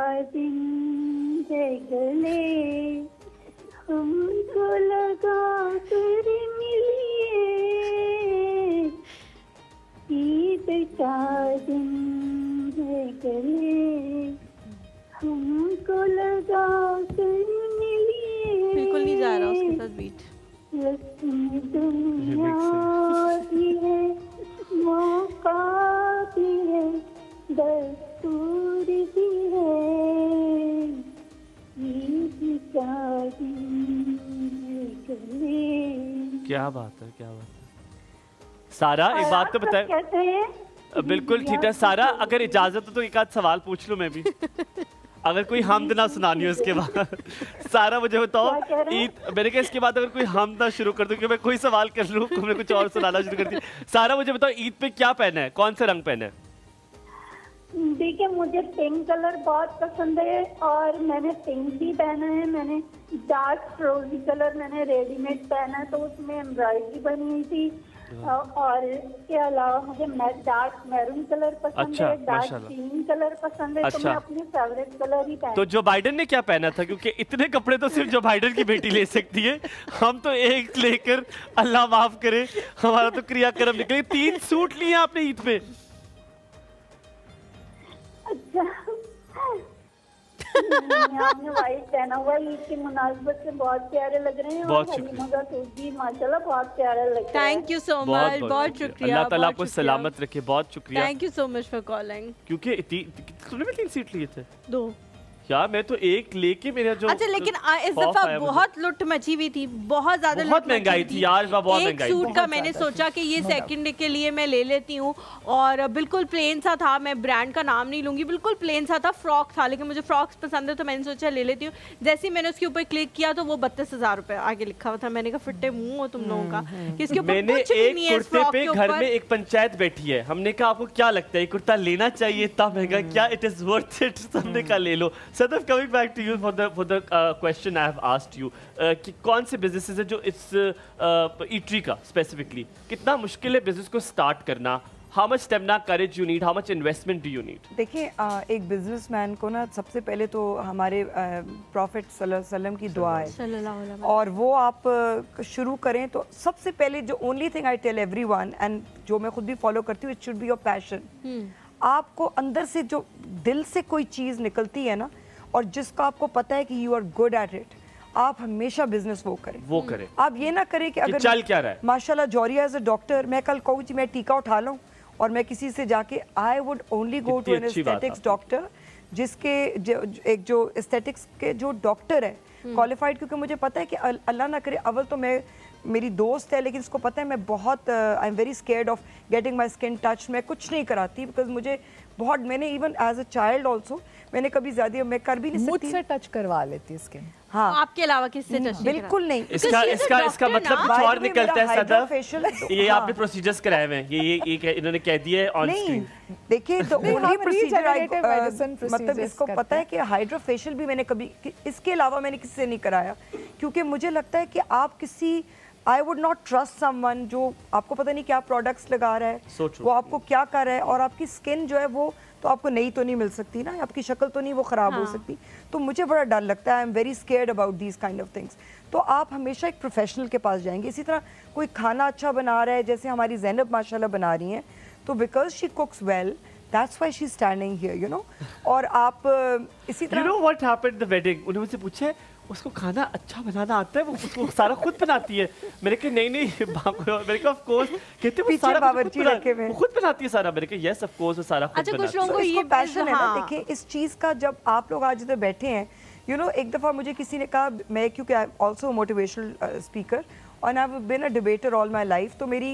हमको लगा कर मिलिए, ईद का दिन है गले, हमको लगा कर मिलिए। बिल्कुल नहीं जा रहा उसके साथ बीट। रस्म दुनिया भी है, मौका भी है, दस्तूर भी है, ईद का दिन है गले। क्या बात है, क्या बात है। सारा, एक बात तो बताए। बिल्कुल ठीक है सारा, अगर इजाजत हो तो एक आध सवाल पूछ लूं मैं भी। अगर कोई हमद ना सुनानी हो इसके बाद। सारा मुझे बताओ, ईद मैंने कहा इसके बाद अगर कोई हमद ना शुरू कर दूं कि मैं कोई सवाल कर लूं, मैं कुछ और सुनाना शुरू कर दी। सारा मुझे बताओ, ईद पे क्या पहना है, कौन सा रंग पहना है? देखिए मुझे पिंक कलर बहुत पसंद है और मैंने पिंक भी पहना है। मैंने डार्क फ्रोजी कलर मैंने रेडीमेड पहना तो उसमें एम्ब्रॉयडरी बनी हुई थी। और इसके अलावा मुझे डार्क मैरून कलर पसंद है, डार्क ग्रीन कलर पसंद है। तो मैं अपने फेवरेट कलर ही पहन। तो जो बाइडेन ने क्या पहना था? क्योंकि इतने कपड़े तो सिर्फ जो बाइडेन की बेटी ले सकती है, हम तो एक लेकर अल्लाह माफ करे हमारा तो क्रियाक्रम निकले। 3 सूट लिए आपने ईद पे। अच्छा आपने वाइट पहना हुआ ईद की मुनासिबत से बहुत प्यारे लग रहे हैं। बहुत शुक्रिया। सूट भी माशाल्लाह बहुत प्यारा लग रहा है। थैंक यू सो मच, बहुत शुक्रिया। अल्लाह ताला आपको सलामत रखे, बहुत शुक्रिया। Thank you so much for calling. क्योंकि तुमने भी 3 सीट लिए थे? 2 यार मैं तो एक लेके मेरा जो अच्छा लेकिन इस दफा बहुत लुट मची हुई थी, बहुत ज्यादा बहुत महंगाई थी यार, बहुत महंगाई। एक सूट का मैंने सोचा कि ये सेकंड डे के लिए मैं ले लेती हूँ और बिल्कुल प्लेन सा था, मैं ब्रांड का नाम नहीं लूंगी, बिल्कुल प्लेन सा था, फ्रॉक था, लेकिन मुझे फ्रॉक्स पसंद है तो मैंने सोचा ले लेती हूँ। जैसे ही मैंने उसके ऊपर क्लिक किया तो वो 32,000 रुपए आगे लिखा हुआ था। मैंने कहा फिट्टे मुंह हो तुम लोगों का, इसके ऊपर कुछ भी नहीं है। कुर्ते पे घर में एक पंचायत बैठी है, हमने कहा आपको क्या लगता है कुर्ता लेना चाहिए इतना महंगा, क्या इट इज वर्थ इट? हमने कहा ले लो। Sadaf coming back to you for the question I have asked you कि कौन से बिजनेसेस है जो इस ईटरी का स्पेसिफिकली कितना मुश्किल है बिजनेस को स्टार्ट करना? How much stamina, courage you need? How much investment do you need? देखिए एक बिजनेसमैन को ना सबसे पहले तो हमारे प्रॉफिट सल्लल्लाहु अलैहि वसल्लम की दुआ है और वो आप शुरू करें तो सबसे पहले जो only thing I tell everyone and जो मैं खुद भी फॉलो करती हूँ, it should be your passion. आपको अंदर से जो दिल से कोई चीज़ निकलती है ना और जिसका आपको पता है कि you are good at it, आप हमेशा बिजनेस वो करें। आप ये ना करें कि अगर चल क्या रहा है माशाल्लाह जौरिया एज अ डॉक्टर, मैं कल कहूँ कि मैं टीका उठा लूँ और मैं किसी से जाके I would only go to an aesthetics doctor जिसके एक जो एस्थेटिक्स के जो डॉक्टर है क्वालिफाइड, क्योंकि मुझे पता है कि अल्लाह ना करे अव्वल तो मैं मेरी दोस्त है लेकिन इसको पता है मैं बहुत I am very scared of getting my skin touch. मैं कुछ नहीं कराती बिकॉज मुझे बहुत, मैंने even as a child also मैंने कभी ज्यादा मैं कर भी नहीं सकती। मुझसे टच करवा लेती स्किन। हाँ आपके अलावा किससे टच? बिल्कुल नहीं। इसका मतलब कुछ और निकलता है सदफ। ये आपने प्रोसीजर्स कराए हुए हैं, ये इन्होंने कह दिया है ऑन स्क्रीन। देखिए तो ओनली प्रोसीजर मतलब इसको पता है कि हाइड्रा फेशियल भी मैंने कभी इसके अलावा मैंने किसी से नहीं कराया, क्योंकि मुझे लगता है कि आप किसी I would not trust someone जो आपको पता नहीं क्या प्रोडक्ट्स लगा रहा है, वो आपको क्या कर रहा है और आपकी स्किन जो है वो तो आपको नई तो नहीं मिल सकती ना, आपकी शक्ल तो नहीं वो ख़राब हो सकती। तो मुझे बड़ा डर लगता है, I am very scared about these kind of things. तो आप हमेशा एक प्रोफेशनल के पास जाएंगे। इसी तरह कोई खाना अच्छा बना रहा है, जैसे हमारी ज़ैनब माशाल्लाह बना रही हैं, तो because she cooks well that's why she is standing here, you know. और आप इसी तरह you know what happened the wedding, उन्होंने मुझसे पूछा उसको खाना अच्छा बनाना आता है, वो उसको सारा खुद बनाती है। मैंने कहा नहीं मेरे को ऑफ कोर्स कहते वो सारा बावर्ची रखे हुए खुद बनाती है सारा। मैंने कहा यस ऑफ कोर्स वो सारा खुद बनाती है। कुछ लोगों को ये पैशन है ना। देखिए इस चीज़ का जब आप लोग आज इधर बैठे हैं, यू नो एक दफ़ा मुझे किसी ने कहा, मैं क्योंकि आई ऑल्सो मोटिवेशनल स्पीकर और I have been a debater all my life, तो मेरी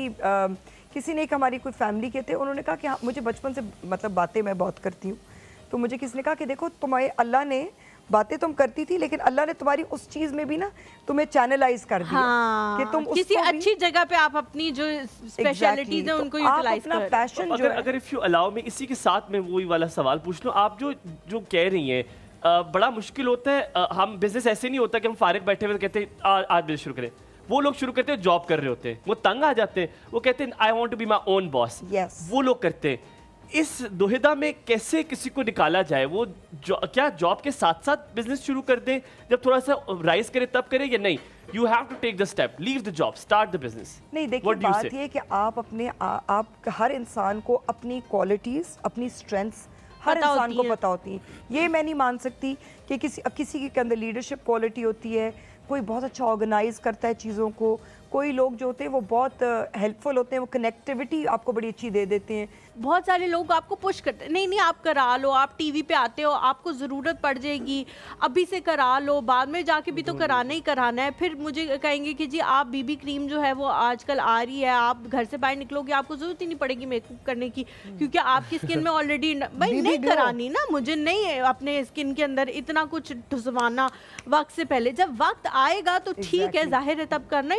किसी ने एक हमारी कोई फैमिली के थे, उन्होंने कहा कि हाँ मुझे बचपन से मतलब बातें मैं बहुत करती हूँ, तो मुझे किसी ने कहा कि देखो तुम्हारे अल्लाह ने बातें तुम करती थी लेकिन अल्लाह ने तुम्हारी उस चीज में भी ना तुम्हें चैनलाइज कर दिया। हाँ, कि तुम किसी अच्छी जगह पे आप अपनी जो स्पेशलिटीज है उनको यूटिलाइज कर। पैशन जो अगर इफ यू अलाउ में इसी के साथ में वही वाला सवाल पूछ लूं, आप जो कह रही हैं बड़ा मुश्किल होता है। हम बिजनेस ऐसे नहीं होता कि हम फारिग बैठे हुए कहते हैं आज बिजनेस शुरू करें। वो लोग शुरू करते हैं जॉब कर रहे होते हैं, वो तंग आ जाते हैं, वो कहते हैं I want to be my own boss. वो लोग करते हैं। इस दुहिदा में कैसे किसी को निकाला जाए? वो क्या जॉब के साथ साथ बिजनेस शुरू कर दें, जब थोड़ा सा राइज करे तब करे, या नहीं you have to take the step, leave the job, start the business? नहीं देखिए बात ये कि आप अपने आप हर इंसान को अपनी क्वालिटीज अपनी स्ट्रेंथ्स हर इंसान को पता होती है। ये मैं नहीं मान सकती कि किसी के अंदर लीडरशिप क्वालिटी होती है, कोई बहुत अच्छा ऑर्गेनाइज करता है चीज़ों को, कोई लोग जो होते हैं वो बहुत हेल्पफुल होते हैं, वो कनेक्टिविटी आपको बड़ी अच्छी दे देते हैं। बहुत सारे लोग आपको पुश करते हैं, नहीं आप करा लो, आप टीवी पे आते हो, आपको ज़रूरत पड़ जाएगी, अभी से करा लो, बाद में जाके भी तो कराना ही कराना है। फिर मुझे कहेंगे कि जी आप बीबी क्रीम जो है वो आजकल आ रही है, आप घर से बाहर निकलोगे आपको ज़रूरत ही नहीं पड़ेगी मेकअप करने की, क्योंकि आपकी स्किन में ऑलरेडी भाई नहीं करानी ना, मुझे नहीं है अपने स्किन के अंदर इतना कुछ ढुसवाना वक्त से पहले। जब वक्त आएगा तो ठीक है, जाहिर है तब करना ही पड़ेगा।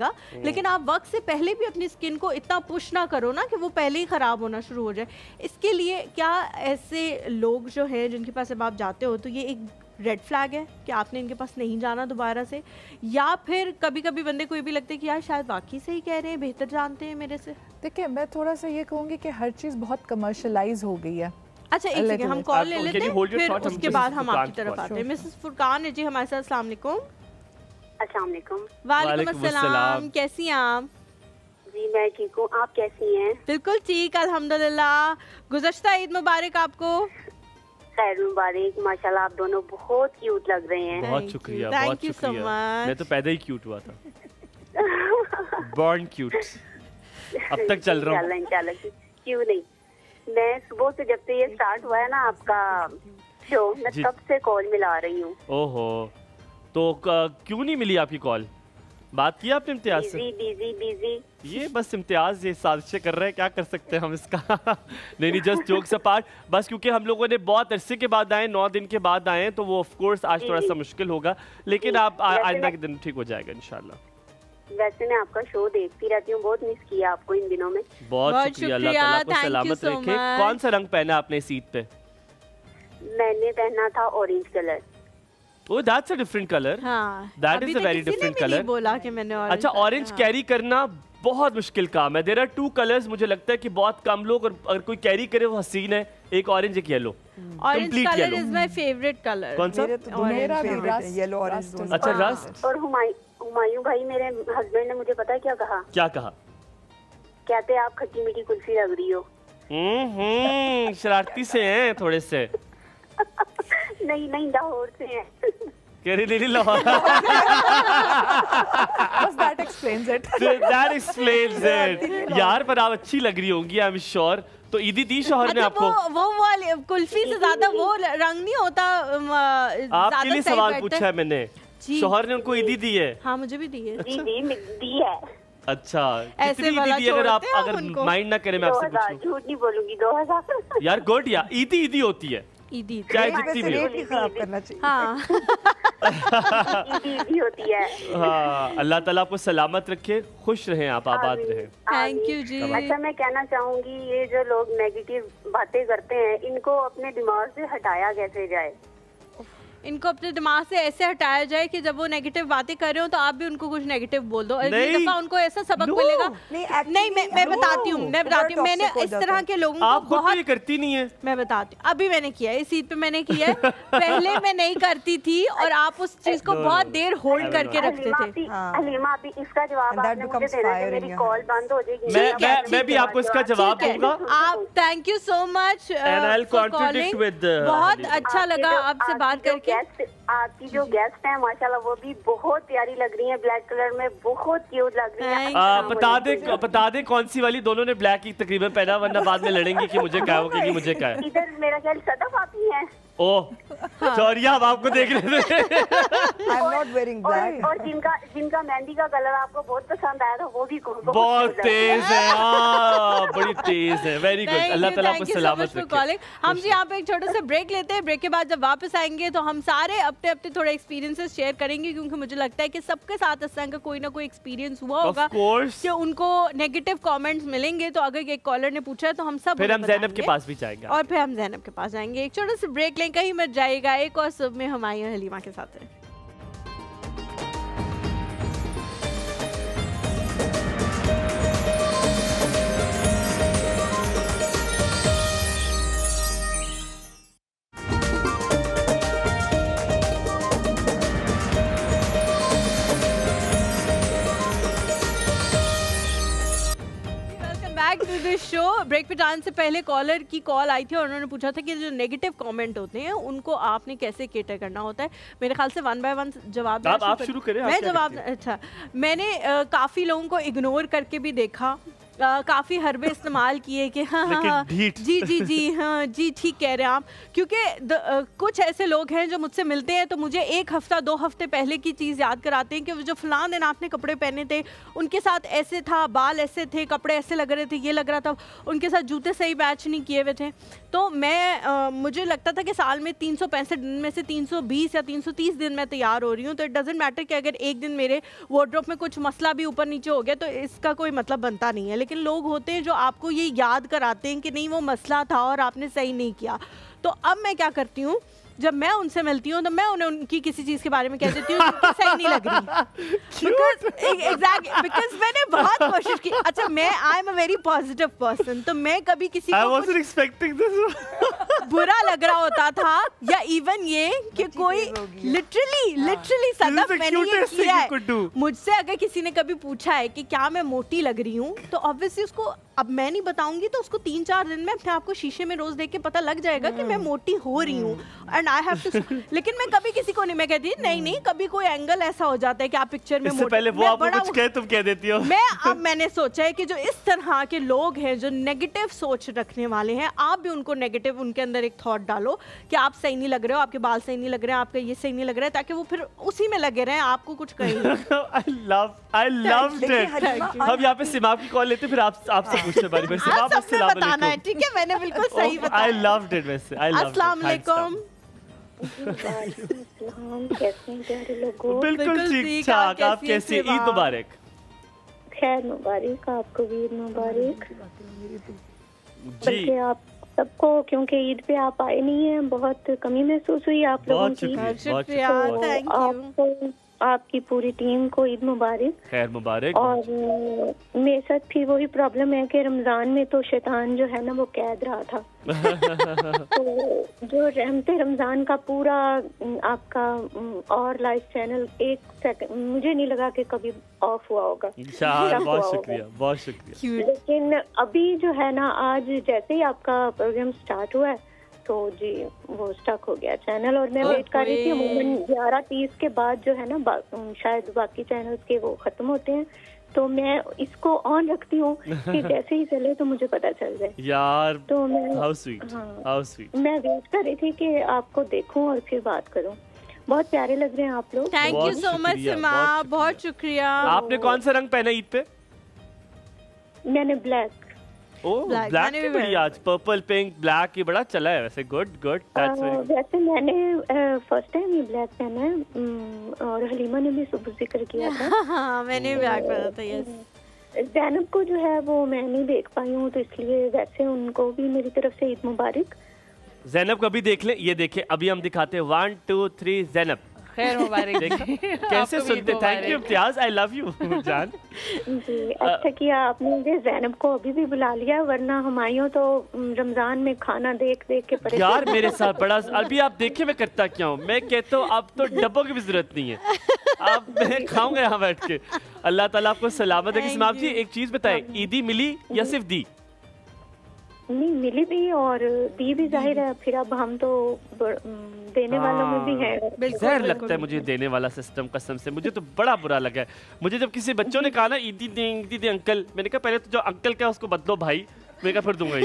जाएगा, लेकिन आप वक्त से पहले भी अपनी स्किन को इतना पुश ना करो ना कि वो पहले ही ख़राब होना शुरू हो जाए। इसके लिए क्या ऐसे लोग जो हैं जिनके पास अब आप जाते हो तो ये एक रेड फ्लैग है कि आपने इनके पास नहीं जाना दोबारा से, या फिर कभी कभी बंदे को ये भी लगता है कि यार शायद वाकई से ही कह रहे हैं, बेहतर जानते हैं मेरे से? देखिए मैं थोड़ा सा ये कहूँगी कि हर चीज़ बहुत कमर्शलाइज हो गई है। अच्छा एक सेकंड हम कॉल ले लेते हैं, फिर उसके बाद हम आपकी तरफ आते हैं। मिसेस फुरकान है जी हमारे साथ। अस्सलाम वालेकुम। अस्सलाम वालेकुम। वालेकुम अस्सलाम। कैसी हैं आप? जी मैं ठीक हूँ, आप कैसी हैं? बिल्कुल ठीक अल्हम्दुलिल्लाह। गुज़श्ता ईद मुबारक आपको। खैर मुबारक। माशाल्लाह आप दोनों बहुत क्यूट लग रहे हैं। बहुत शुक्रिया, बहुत शुक्रिया। मैं तो पैदा ही क्यूट हुआ था। Born cute. अब तक चल रहा हूँ। इंशाल्लाह क्यों नहीं। मैं सुबह से जब से ये स्टार्ट हुआ है ना आपका शो, मैं तब से कॉल मिला रही हूँ। ओहो, तो क्यों नहीं मिली आपकी कॉल? बात किया आपने इम्तियाज से? बिजी। ये बस इम्तियाज ये साजिशें कर रहे हैं, क्या कर सकते हैं हम इसका। नहीं जस्ट जोक्स अपार्ट, बस क्योंकि हम लोगों ने बहुत अरसे के बाद आए, 9 दिन के बाद आए, तो वो ऑफ कोर्स आज थोड़ा सा मुश्किल होगा, लेकिन आप आइंदा के दिन ठीक हो जाएगा इंशाल्लाह। वैसे मैं आपका शो देखती रहती हूँ, बहुत मिस किया आपको इन दिनों में। बहुत शुक्रिया, अल्लाह ताला आपको सलामत रखे। कौन सा रंग पहना आपने इस ईद पे? मैंने पहना था orange colour. Oh, that's a different color. हाँ, that is a very different color. बोला कि मैंने ऑरेंज। अच्छा, ऑरेंज कैरी करना बहुत मुश्किल काम है। There are 2 colors, मुझे लगता है कि बहुत कम लोग, और अगर कोई कैरी करे वो हसीन है। एक ऑरेंज, एक yellow. Orange colour is my favourite colour. कौन सा? मेरा भी येलो ऑरेंज। अच्छा रस्ट। और हुमायूं भाई मेरे हस्बैंड ने मुझे पता है क्या कहा? क्या कहा? कहते आप खट्टी मीठी कुल्फी लग रही हो। शरारती से हैं थोड़े से। नहीं लाहौर से हैं। नहीं Lahore. That explains it. That explains it. यार पर आप अच्छी लग रही होंगी, आई एम श्योर। तो ईदी दी शौहर ने आपको? वो वाली कुल्फी से ज्यादा वो रंग नहीं होता। आपके लिए सवाल पूछा है मैंने। शौहर ने उनको ईदी दी है? हाँ मुझे भी दी है। दी है। अच्छा, कितनी ईदी दी? अगर माइंड ना करे मैं आपसे पूछूं। झूठ नहीं बोलूंगी, 2000। यार गुड, या ईदी होती है। चाहे जितनी भी रेट नहीं खराब करना चाहिए। हाँ। ईदी होती है। हाँ, अल्लाह ताला आपको सलामत रखे, खुश रहें आप, आबाद रहें। Thank you ji. अच्छा मैं कहना चाहूंगी, ये जो लोग नेगेटिव बातें करते हैं, इनको अपने दिमाग से हटाया कैसे जाए? इनको अपने दिमाग से ऐसे हटाया जाए कि जब वो नेगेटिव बातें कर रहे हो तो आप भी उनको कुछ नेगेटिव बोल दो। अगली दफा उनको ऐसा सबक मिलेगा। नहीं मैं बताती हूँ मैंने इस तरह के लोगों को बहुत करती नहीं है। मैं बताती हूँ, अभी मैंने किया है, इस ईद पे मैंने किया है। पहले मैं नहीं करती थी और आप उस चीज को बहुत देर होल्ड करके रखते थे। हलीमा अभी इसका जवाब आपने मुझे देना है, मेरी कॉल बंद हो जाएगी। मैं भी आपको इसका जवाब दूंगा। आप thank you so much for calling. बहुत अच्छा लगा आपसे बात करके। आपकी जो गेस्ट है माशाल्लाह वो भी बहुत प्यारी लग रही है, ब्लैक कलर में बहुत क्यूट लग रही है। बता दे कौन सी वाली? दोनों ने ब्लैक ही तकरीबन पहना, वरना बाद में लड़ेंगे कि मुझे क्या है, वो कहेगी मुझे क्या है। इधर मेरा ख्याल सदफ आती है। ओह सॉरी, अब आपको देख रहे थे। I'm not wearing black. और जिनका मेहंदी का कलर आपको बहुत पसंद आया था वो भी बहुत तेज है। बड़ी तेज है। वेरी गुड, अल्लाह ताला आपको सलामत रखे। हम जी यहाँ पे एक छोटे से ब्रेक लेते हैं। ब्रेक के बाद जब वापस आएंगे तो हम सारे अपने अपने थोड़े एक्सपीरियंसेस शेयर करेंगे, क्योंकि मुझे लगता है कि सबके साथ इस तरह का कोई ना कोई एक्सपीरियंस हुआ होगा कि उनको नेगेटिव कमेंट्स मिलेंगे। तो अगर एक कॉलर ने पूछा है तो हम सब फिर हम ज़ैनब के पास भी जाएंगे और फिर हम ज़ैनब के पास जाएंगे। एक छोटे से ब्रेक लें, कहीं मत जाएगा। एक और सब में हुमायूं हलीमा के साथ है। Back to the show. Break पे जाने से पहले कॉलर की कॉल आई थी और उन्होंने पूछा था कि जो नेगेटिव कमेंट होते हैं उनको आपने कैसे केटर करना होता है। मेरे ख्याल से 1 बाय 1 जवाब आप शुरू करें। मैं जवाब अच्छा, मैंने काफ़ी लोगों को इग्नोर करके भी देखा काफ़ी हरबे इस्तेमाल किए कि हाँ जी ठीक कह रहे हैं आप, क्योंकि कुछ ऐसे लोग हैं जो मुझसे मिलते हैं तो मुझे 1 हफ्ता 2 हफ्ते पहले की चीज़ याद कराते हैं कि जो फलां दिन आपने कपड़े पहने थे उनके साथ ऐसे था, बाल ऐसे थे, कपड़े ऐसे लग रहे थे, ये लग रहा था, उनके साथ जूते सही मैच नहीं किए हुए थे। तो मैं मुझे लगता था कि साल में 365 दिन में से 320 या 330 दिन मैं तैयार हो रही हूँ, तो इट डजेंट मैटर कि अगर एक दिन मेरे वार्डरोब में कुछ मसला भी ऊपर नीचे हो गया तो इसका कोई मतलब बनता नहीं है। लेकिन लोग होते हैं जो आपको ये याद कराते हैं कि नहीं वो मसला था और आपने सही नहीं किया। तो अब मैं क्या करती हूँ, जब मैं उनसे मिलती हूँ तो मैं उन्हें उनकी किसी चीज के बारे में कह देती हूँ जो सही नहीं लग रही। बिकॉज मैंने बहुत कोशिश की। अच्छा, मैं I am a very positive person, तो मैं कभी किसी को बुरा लग रहा होता था या इवन ये कि कोई लिटरली सदफ मैंने ये किया है। मुझसे अगर किसी ने कभी पूछा है कि क्या मैं मोटी लग रही हूँ तो ऑब्वियसली उसको, अब मैं नहीं बताऊंगी तो उसको 3-4 दिन में अपने आप को शीशे में रोज देख के पता लग जाएगा कि मैं मोटी हो रही हूँ एंड आई हैव टू। लेकिन मैं कभी किसी को नहीं, मैं कहती नहीं कभी कोई एंगल ऐसा हो जाता है कि आप पिक्चर में मोटी, पहले वो आपको कुछ कहे तुम कह देती हो। मैंने सोचा है कि जो इस तरह के लोग हैं जो नेगेटिव सोच रखने वाले हैं, आप भी उनको नेगेटिव, उनके अंदर एक थॉट डालो कि आप सही नहीं लग रहे हो, आपके बाल सही नहीं लग रहे हैं, आपका ये सही नहीं लग रहा है, ताकि वो फिर उसी में लगे रहें, आपको कुछ कहें। I loved it। हम यहाँ पे सिमाब की कॉल लेते फिर आपसे पूछते बारी बारी। सिमाब आपसे बताना है, ठीक है? मैंने बिल्कुल सही बताया। I loved it वैसे। अस्सलाम वालेकुम। कैसे हैं प्यारे लोगों? बिल्कुल ठीक ठाक। आप कैसे? ईद मुबारक। खैर मुबारक, आपको भी ईद मुबारक। जी आप सबको, क्योंकि ईद पे आप आए नहीं हैं, बहुत कमी महसूस हुई आप लोगों की। आपको, आपकी पूरी टीम को ईद मुबारक। खैर मुबारक। और मेरे साथ भी वही प्रॉब्लम है कि रमजान में तो शैतान जो है ना वो कैद रहा था। तो जो रहमते रमजान का पूरा आपका और लाइव चैनल 1 सेकंड मुझे नहीं लगा कि कभी ऑफ हुआ होगा। बहुत शुक्रिया, बहुत शुक्रिया। लेकिन अभी जो है ना, आज जैसे ही आपका प्रोग्राम स्टार्ट हुआ है तो जी वो स्टक हो गया चैनल, और मैं वेट कर रही थी। अमूमन 11:30 के बाद जो है ना शायद बाकी चैनल्स के वो खत्म होते हैं, तो मैं इसको ऑन रखती हूँ कि जैसे ही चले तो मुझे पता चल जाए यार। तो मैं हाउ स्वीट। मैं वेट कर रही थी कि आपको देखूं और फिर बात करूं। बहुत प्यारे लग रहे हैं आप लोग। Thank you so much Sima, बहुत शुक्रिया। आपने कौन सा रंग पहना ईद पे? मैंने ब्लैक। ब्लैक की बड़ी आज पर्पल पिंक ब्लैक ये बड़ा चला है वैसे। गुड वैसे मैंने फर्स्ट टाइम ये ब्लैक पहना है और हलीमा ने भी सुबह जिक्र किया था। हाँ, मैंने ब्लैक पहना था। यस। ज़ैनब को जो है वो मैं नहीं देख पाई हूँ, तो इसलिए वैसे उनको भी मेरी तरफ से ईद मुबारक। ज़ैनब को भी देख ले, ये देखे अभी हम दिखाते हैं 1 2 3 ज़ैनब। खैर मुबारक। कैसे सुनते? Thank you Imtiaz, I love you जान। जी अच्छा किया आपने मुझे ज़ैनब को अभी भी बुला लिया, वरना हमारियों तो रमजान में खाना देख देख के परेशान। यार मेरे साथ बड़ा अभी आप देखिए मैं करता क्या हूँ। मैं कहता हूँ अब तो डब्बों की भी जरूरत नहीं है, अब मैं खाऊंगा यहाँ बैठ के। अल्लाह ताला आपको सलामत रखे। सिमाब जी एक चीज बताए, ईदी मिली या सिर्फ दी? नहीं मिली भी और दी भी जाहिर है, फिर अब हम तो देने वालों में भी है। जहर लगता है मुझे देने वाला सिस्टम, कसम से मुझे तो बड़ा बुरा लगा है। मुझे जब किसी बच्चों ने कहा ना ईदी दे अंकल, मैंने कहा पहले तो जो अंकल का उसको बदलो भाई, मैं क्या फिर दूंगा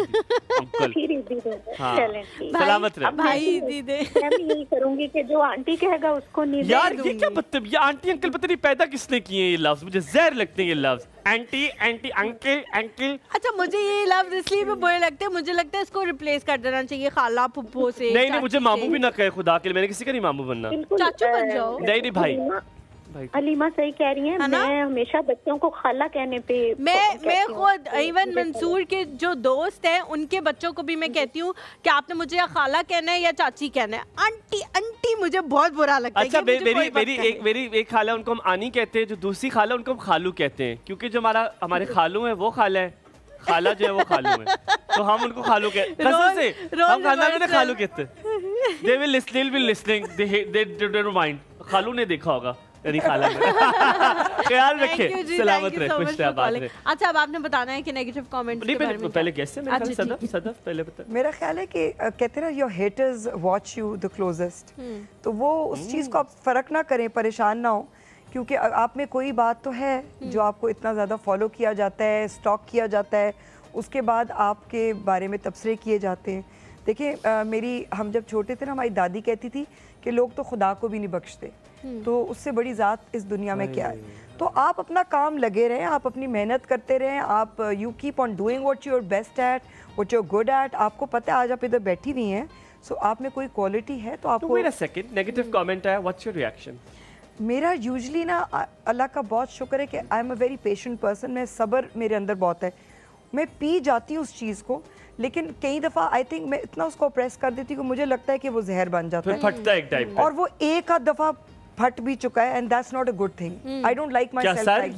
अंकल। हाँ। सलामत रहे भाई दीदी। मैं भी यही करूंगी कि जो आंटी कहेगा उसको नहीं यार ये क्या मतलब, ये आंटी अंकल पता नहीं पैदा किसने किए ये लफ्ज, मुझे जहर लगते हैं ये लफ्ज। Auntie auntie uncle uncle. अच्छा मुझे ये लफ्ज इसलिए भी बुरे लगते हैं, मुझे लगता है इसको रिप्लेस कर देना चाहिए खाला फुप्पो से। नहीं मुझे मामू भी ना कहे खुदा के लिए, मैंने किसी का नहीं मामू बनना। चाचू बन जाओ। नहीं भाई अलीमा सही कह रही हैं। मैं हमेशा बच्चों को खाला कहने पे मैं खुद इवन मंसूर के जो दोस्त हैं उनके बच्चों को भी मैं कहती हूँ कि आपने मुझे या खाला कहना है या चाची कहना है। आंटी आंटी मुझे बहुत बुरा लगता है। अच्छा मेरी एक खाला उनको हम आनी कहते हैं, जो दूसरी खाला उनको हम खालू कहते हैं, क्योंकि जो हमारे खालू है वो खाला है, खाला जो है वो खालू है, तो हम उनको खालू कहते हैं। हम खानदान में खालू कहते हैं। They will listening, they don't mind। खालू ने देखा होगा यानी खाला में। ख्याल रखें, सलामत रहे, खुश रहे, आबाद रहे। अच्छा अब आपने बताना है कि नेगेटिव कमेंट्स के बारे में। पहले गेस्ट है मेरे ख्याल सदफ पहले बता। मेरा ख्याल है कि कहते हैं ना your haters watch you the closest, तो वो उस चीज़ को आप फर्क ना करें, परेशान ना हो क्योंकि आप में कोई बात तो है जो आपको इतना ज़्यादा फॉलो किया जाता है, स्टॉक किया जाता है, उसके बाद आपके बारे में तबसरे किए जाते हैं। देखिए हम जब छोटे थे ना, हमारी दादी कहती थी कि लोग तो खुदा को भी नहीं बख्शते, तो उससे बड़ी ज़ात इस दुनिया में क्या है। तो आप अपना काम लगे रहें, आप अपनी मेहनत करते रहें, आप you keep on doing what you are best at, what you are good at. आपको पता है आज आप इधर बैठी हुई हैं, सो आप में कोई क्वालिटी है तो आपको। Wait a second, negative comment है, व्हाट्स योर रिएक्शन? मेरा यूजली ना, अल्लाह का बहुत शुक्र है कि I am a very patient person, मैं सब्र मेरे अंदर बहुत है, मैं पी जाती हूँ उस चीज़ को, लेकिन कई दफ़ा आई थिंक मैं इतना उसको प्रेस कर देती हूँ कि मुझे लगता है कि वो जहर बन जाता है, फटता है एक टाइप का, और वो एक आध दफ़ा फट भी चुका है, and that's not a good thing. I don't like myself like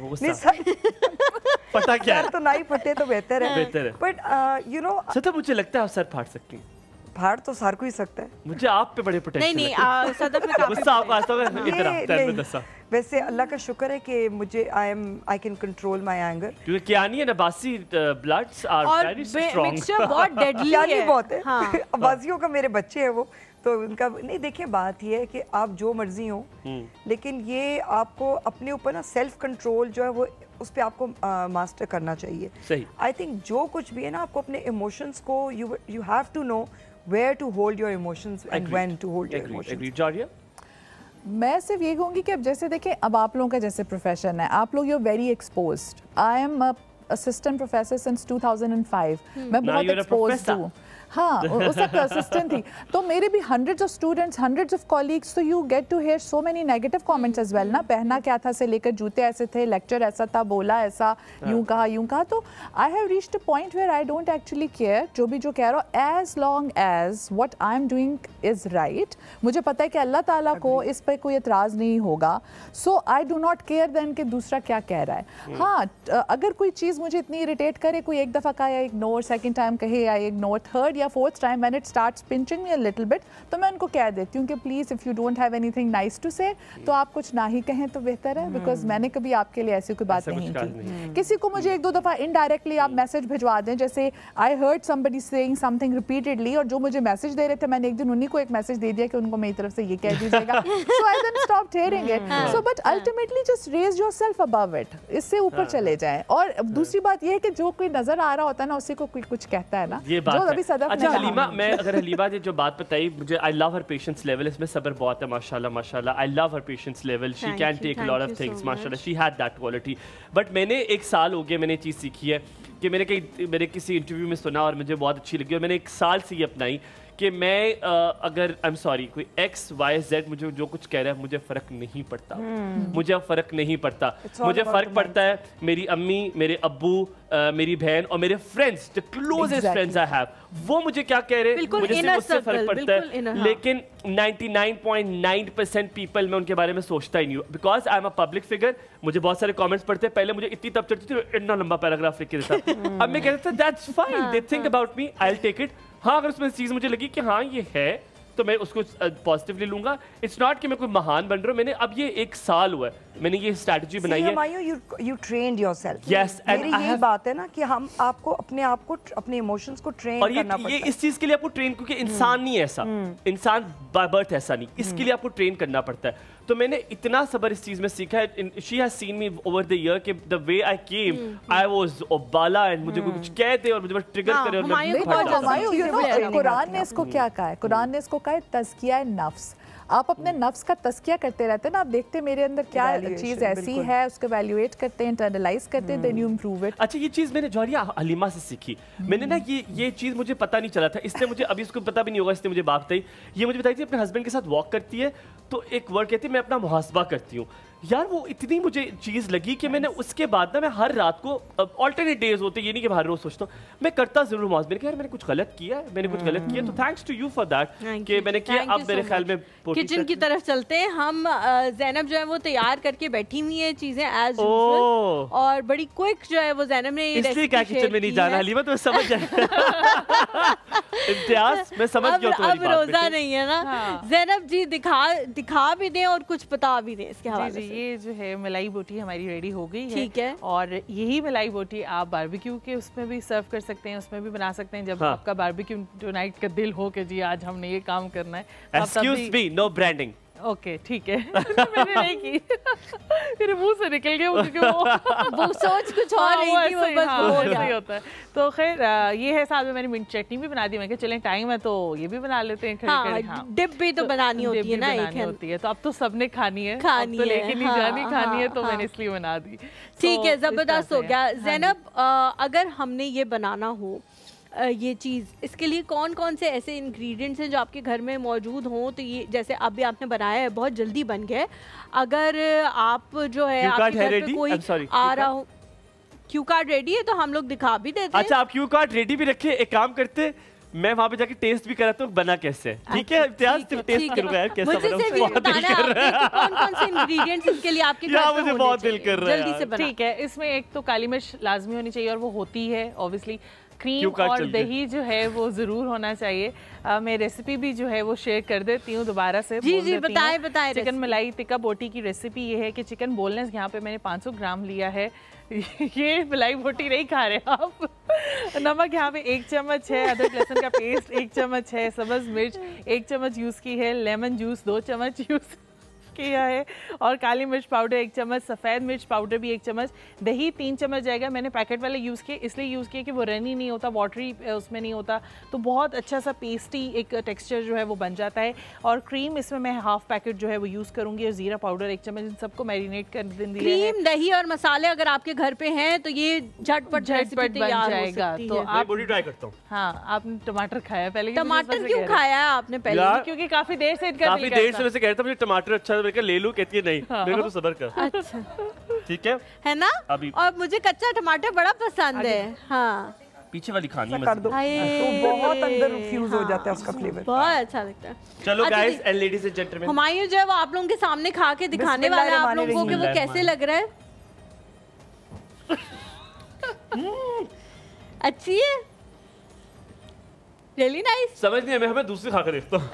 that. पता क्या सर तो नहीं फटे तो बेहतर है, बट यू नो सर मुझे लगता है आप सर फाड़ सकती हैं। फाड़ तो सर को ही सकता है, मुझे आप पे बड़े पोटेंशियल नहीं सदफ में गुस्सा आपको आता होगा इतना। वैसे अल्लाह का शुक्र है कि मुझे I can control my anger, क्योंकि Kiyani and Abbasi bloods are very strong, mixture बहुत डेडली है, बहुत है। अब्बासियों का मेरे बच्चे हैं वो, तो उनका नहीं। देखिए बात ये है कि आप जो मर्जी हो, लेकिन ये आपको अपने ऊपर ना सेल्फ कंट्रोल जो है वो उस पर आपको मास्टर करना चाहिए। सही। आई थिंक जो कुछ भी है ना, आपको अपने इमोशंस को you have to know where to hold your emotions and when to hold your emotions. Jauria? मैं सिर्फ ये कहूँगी कि अब जैसे देखें, अब आप लोगों का जैसे प्रोफेशन है, आप लोग you very exposed. I am assistant professor since 2005। मैं बहुत एक्सपोज्ड हूँ। हाँ, उसका असिस्टेंट थी, तो मेरे भी hundreds of students, hundreds of colleagues, so you get to hear so many negative comments as well ना। पहना क्या था से लेकर जूते ऐसे थे, लेक्चर ऐसा था, बोला ऐसा, यूं कहा। तो I have reached a point where I don't actually care जो कह रहा हो, as long as what I am doing is right. मुझे पता है कि अल्लाह ताला को इस पर कोई एतराज़ नहीं होगा, so I do not care then कि दूसरा क्या कह रहा है। हाँ, अगर कोई चीज़ मुझे इतनी इरिटेट करे, कोई एक दफ़ा कहा या इग्नोर, सेकेंड टाइम कहे या इग्नोर, थर्ड या fourth time when it starts pinching me a little bit, तो मैं उनको कह देती हूँ कि please if you don't have anything nice to say, तो आप कुछ ना ही कहें तो बेहतर है, बिकॉज मैंने कभी आपके लिए ऐसी कोई बात नहीं की। किसी को मुझे एक दो दफ़ा इनडायरेक्टली आप मैसेज भिजवा दें, जैसे I heard somebody saying something repeatedly, और जो मुझे मैसेज दे रहे थे मैंने एक दिन उन्हीं को एक मैसेज दे दिया कि उनको मेरी तरफ से ये कह दीजिएगा, so I then stopped hearing it. So but ultimately just raise yourself above it, इससे ऊपर चले जाएं। और दूसरी बात ये है कि जो कोई नजर आ रहा होता है ना, उसी को कोई कुछ कहता है ना, ये जो अभी सदफ। अच्छा हलीमा, मैं अगर हलीमा ने जो बात बताई, मुझे I love her patience level, इसमें सब्र बहुत है माशाल्लाह माशाल्लाह। I love her patience level, she can take a lot of things माशाल्लाह, she had that quality. But मैंने एक साल हो गया, मैंने चीज़ सीखी है कि मैंने किसी इंटरव्यू में सुना और मुझे बहुत अच्छी लगी, और मैंने एक साल से ये अपनाई कि मैं अगर आई एम सॉरी कोई XYZ मुझे जो कुछ कह रहा है, मुझे फ़र्क नहीं पड़ता, मुझे फ़र्क नहीं पड़ता। मुझे फ़र्क पड़ता है मेरी अम्मी, मेरे अब्बू, मेरी बहन और मेरे friends, the closest friends I have, वो मुझे क्या कह रहे हैं, मुझे सिर्फ उससे फ़र्क पड़ता है। लेकिन 99.9% पीपल मैं उनके बारे में सोचता ही नहीं हूँ, because I am a public figure. मुझे बहुत सारे कमेंट्स पढ़ते हैं, पहले मुझे इतनी तब चढ़ती थी, इतना लंबा पैराग्राफ लिख के देता, अब मैं कहता था that's fine, they think about me, I will take it. हाँ, अगर उसमें चीज़ मुझे लगी कि हाँ ये है, तो मैं उसको पॉजिटिवली लूंगा। इट्स नॉट कि मैं कोई महान बन रहा हूँ, मैंने अब ये एक साल हुआ है, मैंने ये स्ट्रैटेजी बनाई है। You trained yourself. Yes, and यही बात है ना कि हम आपको अपने आप को, अपने इमोशंस को ट्रेन करना पड़ता है। ये इस चीज़ के लिए आपको ट्रेन, क्योंकि इंसान नहीं ऐसा, इंसान बाय बर्थ ऐसा नहीं, इसके लिए आपको ट्रेन करना पड़ता है। तो मैंने इतना सब्र इस चीज़ में सीखा है। She has seen me over the year कि the way I came, I was ओबाला, एंड मुझे कुछ कहते और मुझे बस ट्रिगर करे और मैं कुरान ने इसको क्या कहा है, कुरान ने इसको कहा है तज़किया नफ्स। आप अपने नफ्स का तज़किया करते रहते हैं ना, आप देखते मेरे अंदर क्या चीज़ ऐसी है, उसको वैल्यूएट करते हैं, इंटरनलाइज करते हैं, देन यू इंप्रूव इट। अच्छा, ये चीज़ मैंने जौहरिया हलीमा से सीखी। मैंने ना ये चीज़ मुझे पता नहीं चला था, इसने मुझे अभी इसको पता भी नहीं होगा, इसने मुझे बात बताई। ये मुझे बताई थी अपने हस्बैंड के साथ वॉक करती है तो एक वर्ड कहती है मैं अपना मुहासबा करती हूँ। यार वो इतनी मुझे चीज़ लगी कि मैंने उसके बाद ना मैं हर रात को, ऑल्टरनेट डेज होते, ये नहीं कि हर रोज सोचता हूँ, मैं करता जरूर मुहासबा। मैंने कहा यार मैंने कुछ गलत किया है, मैंने कुछ गलत किया, तो thanks to you for that कि मैंने किया। अब मेरे ख्याल में किचन की तरफ चलते हैं हम। ज़ैनब जो है वो तैयार करके बैठी हुई है चीजें एज यूजुअल, और बड़ी क्विक जो है वो ज़ैनब ने इसलिए क्या किचन में नहीं जाना हलीमा, तो समझ जाए इम्तियाज, मैं समझ गया तुम्हारी बात। अब रोजा नहीं है ना ज़ैनब जी, दिखा भी दें और कुछ बता भी दें इसके हवाले से। ये जो है मलाई बोटी हमारी रेडी हो गई है, ठीक है। और यही मलाई बोटी आप बारबेक्यू के उसमें भी सर्व कर सकते हैं, उसमें भी बना सकते हैं जब आपका बारबेक्यू टुनाइट का दिल हो कि जी आज हमने ये काम करना है। Excuse me, no branding, okay ठीक है। मैंने नहीं की, मेरे मुंह से निकल गया क्योंकि वो सोच कुछ और रही थी, वो बस हो गया। ऐसे होता है। तो खैर ये है, साथ में मैंने मिंट चटनी भी बना दी। मैं कहा चलें टाइम है तो ये भी बना लेते हैं। हाँ, डिप भी तो बनानी होती है ना, एक होती है तो अब तो सबने खानी है, तो लेके नहीं जानी, खानी है तो मैंने इसलिए बना दी। ठीक है, जबरदस्त हो गया। ज़ैनब, अगर हमने ये बनाना हो ये चीज़, इसके लिए कौन कौन से ऐसे इंग्रेडिएंट्स हैं जो आपके घर में मौजूद हों? तो ये जैसे अभी आपने बनाया है, बहुत जल्दी बन गया है। अगर आप जो है आपके घर पे कोई आ रहा हो, क्यू कार्ड रेडी है तो हम लोग दिखा भी देते हैं। अच्छा, आप क्यू कार्ड रेडी भी रखे। एक काम करते, मैं वहाँ पे जाके टेस्ट भी कराता हूँ बना कैसे है। ठीक है, इम्तियाज टेस्ट करूँगा यार कैसा बना। मुझे बताना कौन-कौन से इंग्रेडिएंट्स इसके लिए आपके घर पे मुझे बहुत दिल कर रहा है जल्दी से बना। ठीक है, इसमें एक तो काली मिर्च लाजमी होनी चाहिए और वो होती है ऑब्वियसली। क्रीम और दही जो है वो ज़रूर होना चाहिए। मैं रेसिपी भी जो है वो शेयर कर देती हूँ दोबारा से। जी बताएं। चिकन मलाई टिक्का बोटी की रेसिपी ये है कि चिकन बोनलेस यहाँ पे मैंने 500 ग्राम लिया है। ये मलाई बोटी नहीं खा रहे आप। नमक यहाँ पे 1 चम्मच है, अदरक लहसुन का पेस्ट 1 चम्मच है, सब्ज़ मिर्च 1 चम्मच यूज़ की है, लेमन जूस 2 चम्मच यूज़ किया है और काली मिर्च पाउडर 1 चम्मच, सफ़ेद मिर्च पाउडर भी 1 चम्मच, दही 3 चम्मच जाएगा। मैंने पैकेट वाले यूज़ किए, इसलिए यूज़ किए कि वो रनी नहीं होता, वाटरी उसमें नहीं होता, तो बहुत अच्छा सा पेस्टी एक टेक्सचर जो है वो बन जाता है। और क्रीम इसमें मैं हाफ पैकेट जो है वो यूज़ करूँगी और ज़ीरा पाउडर 1 चम्मच, इन सबको मैरिनेट कर देंगे। क्रीम, दही और मसाले अगर आपके घर पे हैं तो ये झटपट बन जाएगा। तो आप ट्राई करता हूँ। हाँ, आपने टमाटर खाया पहले? टमाटर क्यों खाया आपने पहले? क्योंकि काफी देर से वैसे कहता मुझे टमाटर अच्छा ले लूं, कहती है नहीं, मेरे को तो सब्र कर। अच्छा ठीक है ना। अभी और मुझे कच्चा टमाटर बड़ा पसंद है। हाँ, पीछे वाली खानी है, कर दो तो बहुत अंदर फ्यूज हो जाता है उसका फ्लेवर, बहुत अच्छा लगता है। चलो guys and ladies and gentleman, Humayun जो है वो आप लोगों के सामने खा के दिखाने वाला है आप लोगों को कि वो कैसे लग रहा है। अच्छी है, रियली नाइस। समझ नहीं है, मैं हमें दूसरी खा कर देखता हूँ।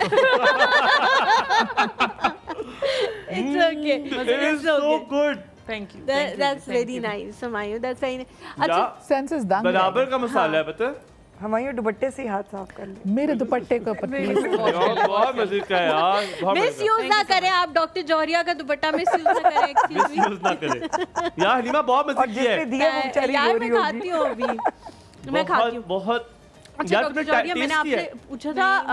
It's okay. It is so good. Thank you. That's very nice, Humayun. That's very nice. अच्छा, सेंस इज दंग बराबर का मसाला है, पता है? हमारे दुपट्टे से हाथ साफ कर ले। मेरे दुपट्टे को बहुत मजे का है यार। मिसयूज ना करें आप, डॉक्टर जौहरिया का दुपट्टा मिसयूज ना करें। मिसयूज ना करें यार। हनीमा बहुत मजे की है यार, मैं खाती हूँ अभी, मैं खाती हूँ बहुत। अच्छा डॉक्टर जौहरिया, मैंने आपसे पूछा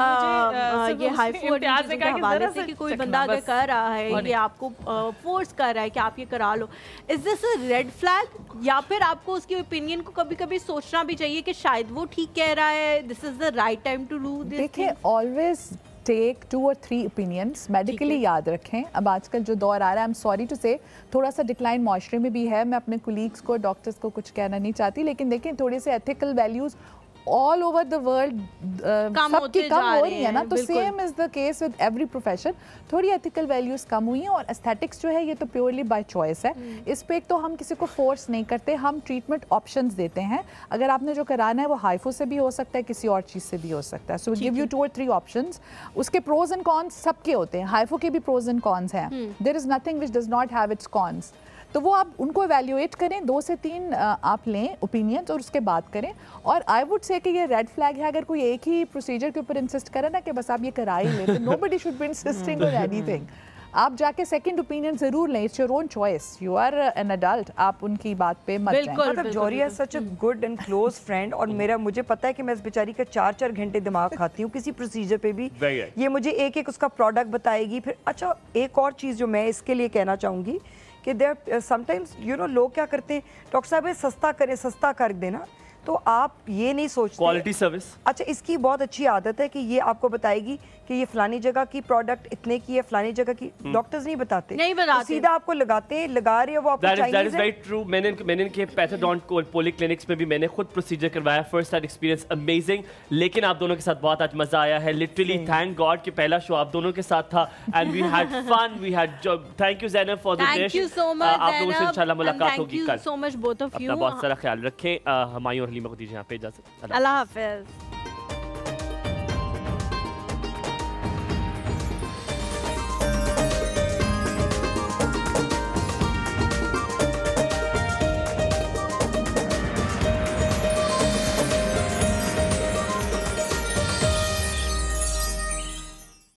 था ये हाई फूड के हवाले से कि कोई बंदा अगर कर रहा है, ये आपको फोर्स कर रहा है कि आप ये करा लो, is this a red flag या फिर आपको उसकी ओपिनियन को कभी कभी सोचना भी चाहिए कि शायद वो ठीक कह रहा है, this is the right time to do this? देखिए, ऑलवेज टेक 2 और 3 ओपिनियंस मेडिकली याद रखें। अब आजकल जो दौर आ रहा है, आई एम सॉरी टू से, थोड़ा सा डिक्लाइन मॉइश्चर में भी है। मैं अपने कोलीग्स को, डॉक्टर्स को कुछ कहना नहीं चाहती, लेकिन देखिए थोड़े से ethical values all over the world सबकी कम हो रही है ना, तो same is the case with every profession. थोड़ी एथिकल वैल्यूज कम हुई हैं और एस्थेटिक्स जो है ये तो प्योरली बाय चॉइस है। इस पे एक तो हम किसी को फोर्स नहीं करते, हम ट्रीटमेंट ऑप्शंस देते हैं। अगर आपने जो कराना है वो हाइफो से भी हो सकता है, किसी और चीज़ से भी हो सकता है। सो गिव यू 2 और 3 ऑप्शंस। उसके प्रोज एंड कॉन्स सबके होते हैं, हाइफो के भी प्रोज एंड कॉन्स हैं। There is nothing which does not have its cons. तो वो आप उनको एवेल्युएट करें, 2 से 3 आप लें ओपिनियंस और उसके बाद करें। और आई वुड से कि ये रेड फ्लैग है अगर कोई एक ही प्रोसीजर के ऊपर इंसिस्ट करे ना कि बस आप ये करा ही लें, तो nobody should be insisting on anything. आप जाके सेकंड ओपिनियन जरूर लें, it's your own choice, you are an adult, आप उनकी बात पे मत जाएं। मतलब जौहरिया such a good and close friend, और मेरा मुझे पता है कि मैं इस बेचारी का 4-4 घंटे दिमाग खाती हूँ किसी प्रोसीजर पे भी। ये मुझे एक उसका प्रोडक्ट बताएगी। फिर अच्छा, एक और चीज़ जो मैं इसके लिए कहना चाहूँगी कि देयर समटाइम्स लोग क्या करते हैं, डॉक्टर साहब सस्ता कर देना, तो आप ये नहीं सोचते क्वालिटी सर्विस। अच्छा, इसकी बहुत अच्छी आदत है कि ये आपको बताएगी कि ये फलानी जगह की प्रोडक्ट इतने की है, फलानी जगह की। डॉक्टर्स नहीं बताते, तो सीधा आपको लगाते हैं, लगा रहे हो वो आपको चाहिए। That is very true. मैंने इनके पैथोडोंट पॉलीक्लिनिक्स में भी मैंने खुद प्रोसीजर करवाया, फर्स्ट हैंड एक्सपीरियंस अमेजिंग। लेकिन आप दोनों के साथ बहुत आज मजा आया है, लिटरली थैंक गॉड कि पहला शो आप दोनों के साथ था and we had fun, we had thank you Zainab for the dish. आप लोगों से इंशाल्लाह मुलाकात होगी कल। So much both of you. अपना बहुत सारा ख्याल रखें। हमायूं और हलीमा को दीजिए यहाँ पे इजाजत। अल्लाह हाफिज़।